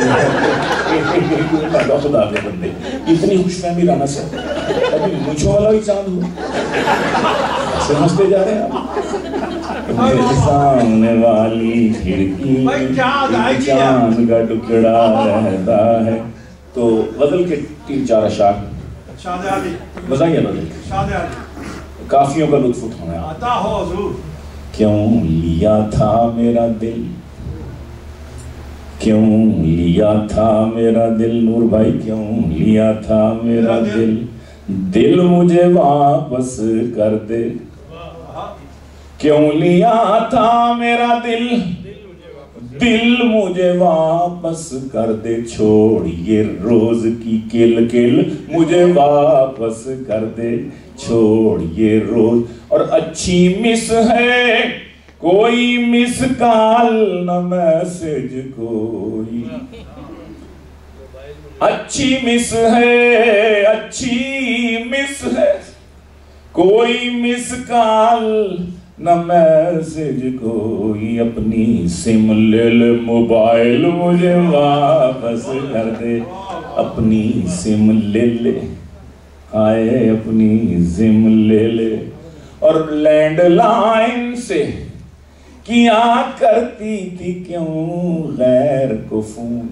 خدا کے بندے، اتنی خوش فہمی رانا صاحب، ابھی مجھو والا ہی چاند ہو، ایسے ہنستے جا رہے ہیں آپ۔ میرے سامنے والی کھڑکی میں ایک چاند کا ٹکڑا رہتا ہے۔ تو غزل کے تین چار اشعار بتائیے، غزل کافیوں کا لطف اٹھانا۔ کیوں لیا تھا میرا دل، کیوں لیا تھا میرا دل، نور بھائی کیوں لیا تھا میرا دل، دل مجھے واپس کر دے، کیوں لیا تھا میرا دل، دل مجھے واپس کر دے، چھوڑ یہ روز کی کل کل مجھے واپس کر دے، چھوڑ یہ روز۔ اور اچھی مس ہے کوئی مس کال نہ میسج کوئی، اچھی مس ہے اچھی مس ہے کوئی مس کال نہ میسج کوئی، اپنی سم لے لے موبائل مجھے واپس کر دے، اپنی سم لے لے آئے اپنی سم لے لے۔ اور لینڈ لائن سے کیا کرتی تھی کیوں غیر کو فون،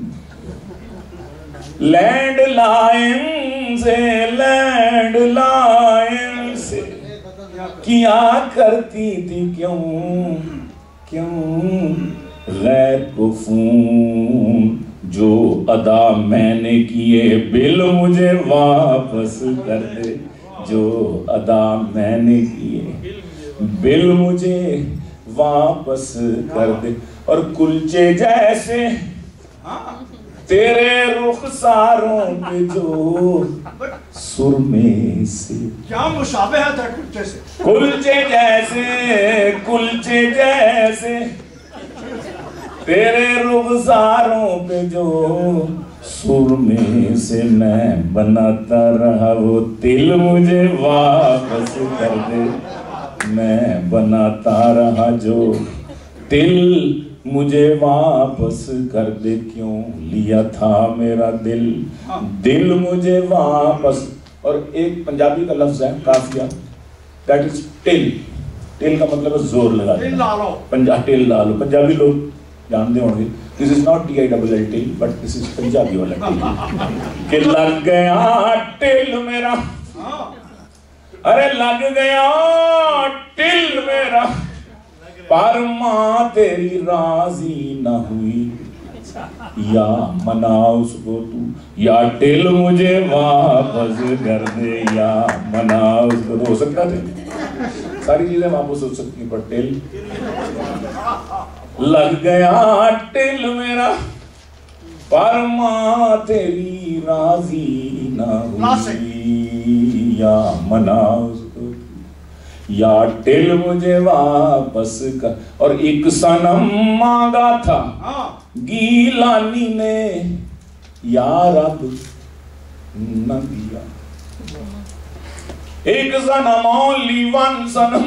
لینڈ لائن سے لینڈ لائن سے کیا کرتی تھی کیوں کیوں غیر کو فون، جو ادا میں نے کیے بل مجھے واپس کر دے، جو ادا میں نے کیے بل مجھے واپس کر دے۔ اور کلچے جیسے تیرے رخساروں پہ جو سرمے سے، کیا مشابہت ہے کلچے سے، کلچے جیسے کلچے جیسے تیرے رخساروں پہ جو سرمے سے میں بناتا رہا، وہ دل مجھے واپس کر دے، میں بناتا رہا جو دل مجھے واپس کر دے، کیوں لیا تھا میرا دل، دل مجھے واپس۔ اور ایک پنجابی کا لفظ ہے قافیہ، دیٹ از ٹل، टेल का मतलब है जोर लगा देना, पंजाबी टेल डालो, पंजाबी लोग जानते होंगे, this is not t i double l tell but this is Punjabi वाला टेल कि लग गया टेल मेरा, अरे लग गया टेल मेरा, पर माँ तेरी राजी न हुई, या मना उसको तू, या टेल मुझे वापस कर दे, या मना उसको। तो हो सकता था सारी चीजें वापस हो सकती, पर टेल लग गया टेल मेरा, पर माँ तेरी राजी ना हुई, या मना उसको, या टेल मुझे वापस कर। और एक सनम मांगा था गीलानी ने, यार अब न दिया। एक सनम, ओनली वन सनम,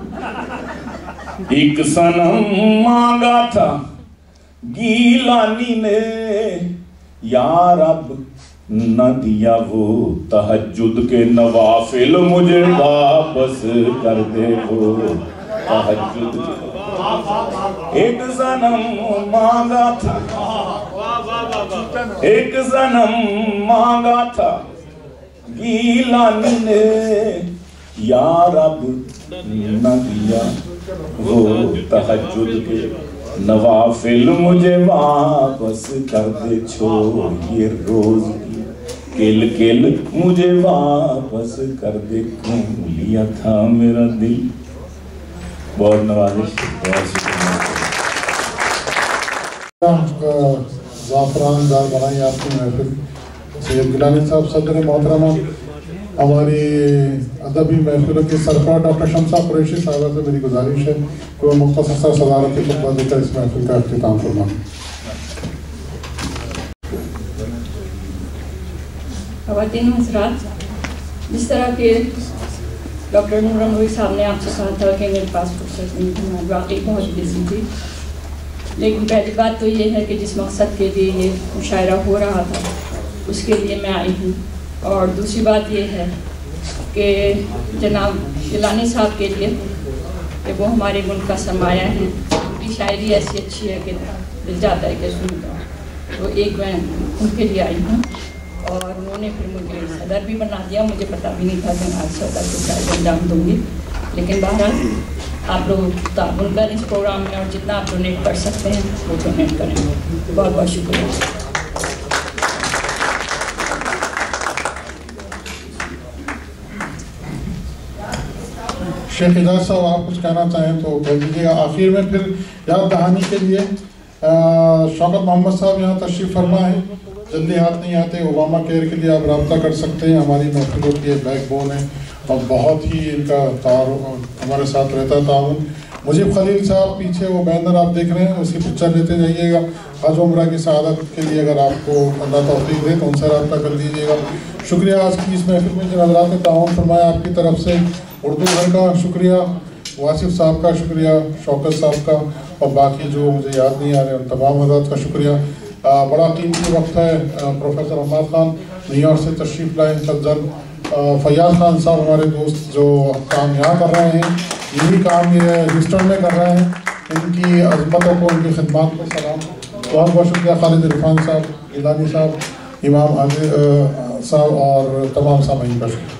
एक सनम मांगा था गीलानी ने, यार अब न दिया। वो तहज्जुद के नवाफिल मुझे वापस कर दे, वो तहज्जुद के। एक सनम मांगा था, एक सनम मांगा था गीलानी ने, यार अब न दिया। वो तहज्जुद के नवाफिल मुझे वापस कर दे, छोड़ ये रोज की किल किल मुझे वापस कर दे, क्यों लिया था मेरा दिल। बहुत नवाजिश, बहुत शुक्रिया। ज़ाफ़रान दार बनाई आपकी महफिल, सैयद गिलानी साहब सदर मोहतरमा, हमारी अदबी महफिलों के सरकार डॉक्टर शमसा कुरैशी साहबा से मेरी गुजारिश है कि वो मुख्तसर सा सदारती खुतबा देकर इस महफिल का अख्तिताम फरमाएं। ख़वातीन हज़रात, जिस तरह के डॉक्टर नूर अमरोही साहब ने आपसे कहा था कि मेरे पास फुर्सत नहीं थी, मैं वाकई बहुत बिजी थी, लेकिन पहली बात तो ये है कि जिस मकसद के लिए ये मुशायरा हो रहा था उसके लिए मैं आई हूँ। और दूसरी बात ये है कि जनाब गिलानी साहब के लिए कि वो हमारे मुल्क का सरमाया है, उनकी शायरी ऐसी अच्छी है कि दिल जाता है कि सुनता। तो एक मैं उनके लिए आई हूँ और उन्होंने फिर मुझे सदर भी बना दिया, मुझे पता भी नहीं था कि मैं आज सदर को शायद अंजाम दूँगी, लेकिन बहरहाल आप लोग ताउन करें इस प्रोग्राम में और जितना आप डोनेट कर सकते हैं वो डोनेट करें। बहुत बहुत शुक्रिया। शेख हिदायत साहब आप कुछ कहना चाहें तो कह दीजिएगा। आखिर में फिर याद दहानी के लिए शौकत मोहम्मद साहब यहाँ तशरीफ़ फरमा है, जल्दी हाथ नहीं आते, ओबामा केयर के लिए आप रब्ता कर सकते हैं, हमारी महफिलों की बैक बोन है और बहुत ही इनका तारुफ हमारे साथ रहता है ताउन। मुजीब खलील साहब पीछे वो बैनर आप देख रहे हैं, उसकी पिक्चर लेते जाइएगा। हज उम्रा की सआदत के लिए अगर आपको अल्लाह तौफीक दे तो उनसे रब्ता कर लीजिएगा। शुक्रिया आज की इस महफिल में जो हज़रात ने ताउन फरमाया आपकी तरफ से, उर्दू घर का शुक्रिया, वासिफ साहब का शुक्रिया, शौकत साहब का और बाकी जो मुझे याद नहीं आ रहे उन तमाम हज़रात का शुक्रिया। आ, बड़ा कीमती वक्त है। प्रोफेसर अहमद खान न्यूयॉर्क से तशरीफ़ लाए, सज्जन फैयाज खान साहब हमारे दोस्त जो काम यहाँ कर रहे हैं, यही काम ये ह्यूस्टन में कर रहे हैं, इनकी अज़मतों को, इनकी खिदमत को सलाम। बहुत बहुत शुक्रिया खालिद इरफान साहब, गिलानी साहब, इमाम आदिल साहब और तमाम सामीन का शुक्रिया।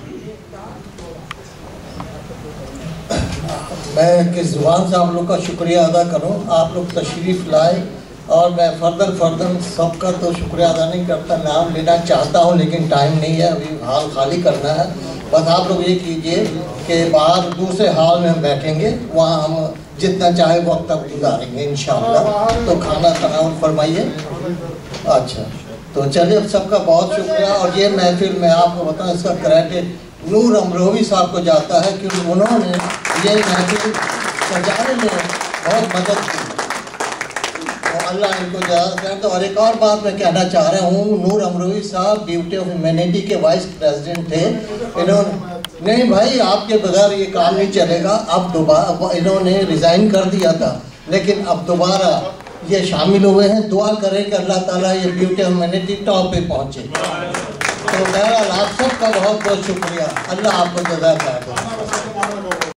मैं किस ज़ुबान से आप लोग का शुक्रिया अदा करूं, आप लोग तशरीफ़ लाए और मैं फर्दर फर्दर सबका तो शुक्रिया अदा नहीं करता, नाम लेना चाहता हूं लेकिन टाइम नहीं है, अभी हाल खाली करना है। बस आप लोग ये कीजिए कि बाहर दूसरे हाल में हम बैठेंगे, वहाँ हम जितना चाहे वक्त तक गुजारेंगे इंशाअल्लाह। तो खाना तनावुल फरमाइए। अच्छा तो चलिए, अब सबका बहुत शुक्रिया। और ये महफिल में आपको बताऊँ इसका क्रेडिट नूर अमरोही साहब को जाता है क्योंकि उन्होंने ये महफिल सजाने में बहुत मदद की, तो अल्लाह इनको ज़्यादा कर दे। और एक और बात मैं कहना चाह रहा हूँ, नूर अमरोही साहब ब्यूटी ऑफ ह्यूमैनिटी के वाइस प्रेसिडेंट थे। इन्होंने नहीं भाई आपके बगैर ये काम नहीं चलेगा, अब दोबारा इन्होंने रिज़ाइन कर दिया था लेकिन अब दोबारा ये शामिल हुए हैं। दुआ करें कि अल्लाह ताला ये ब्यूटी ऑफ ह्यूमैनिटी टॉप पे पहुँचे। तो बहरहाल आप सबका बहुत बहुत शुक्रिया, अल्लाह आपको जज़ा खैर दे।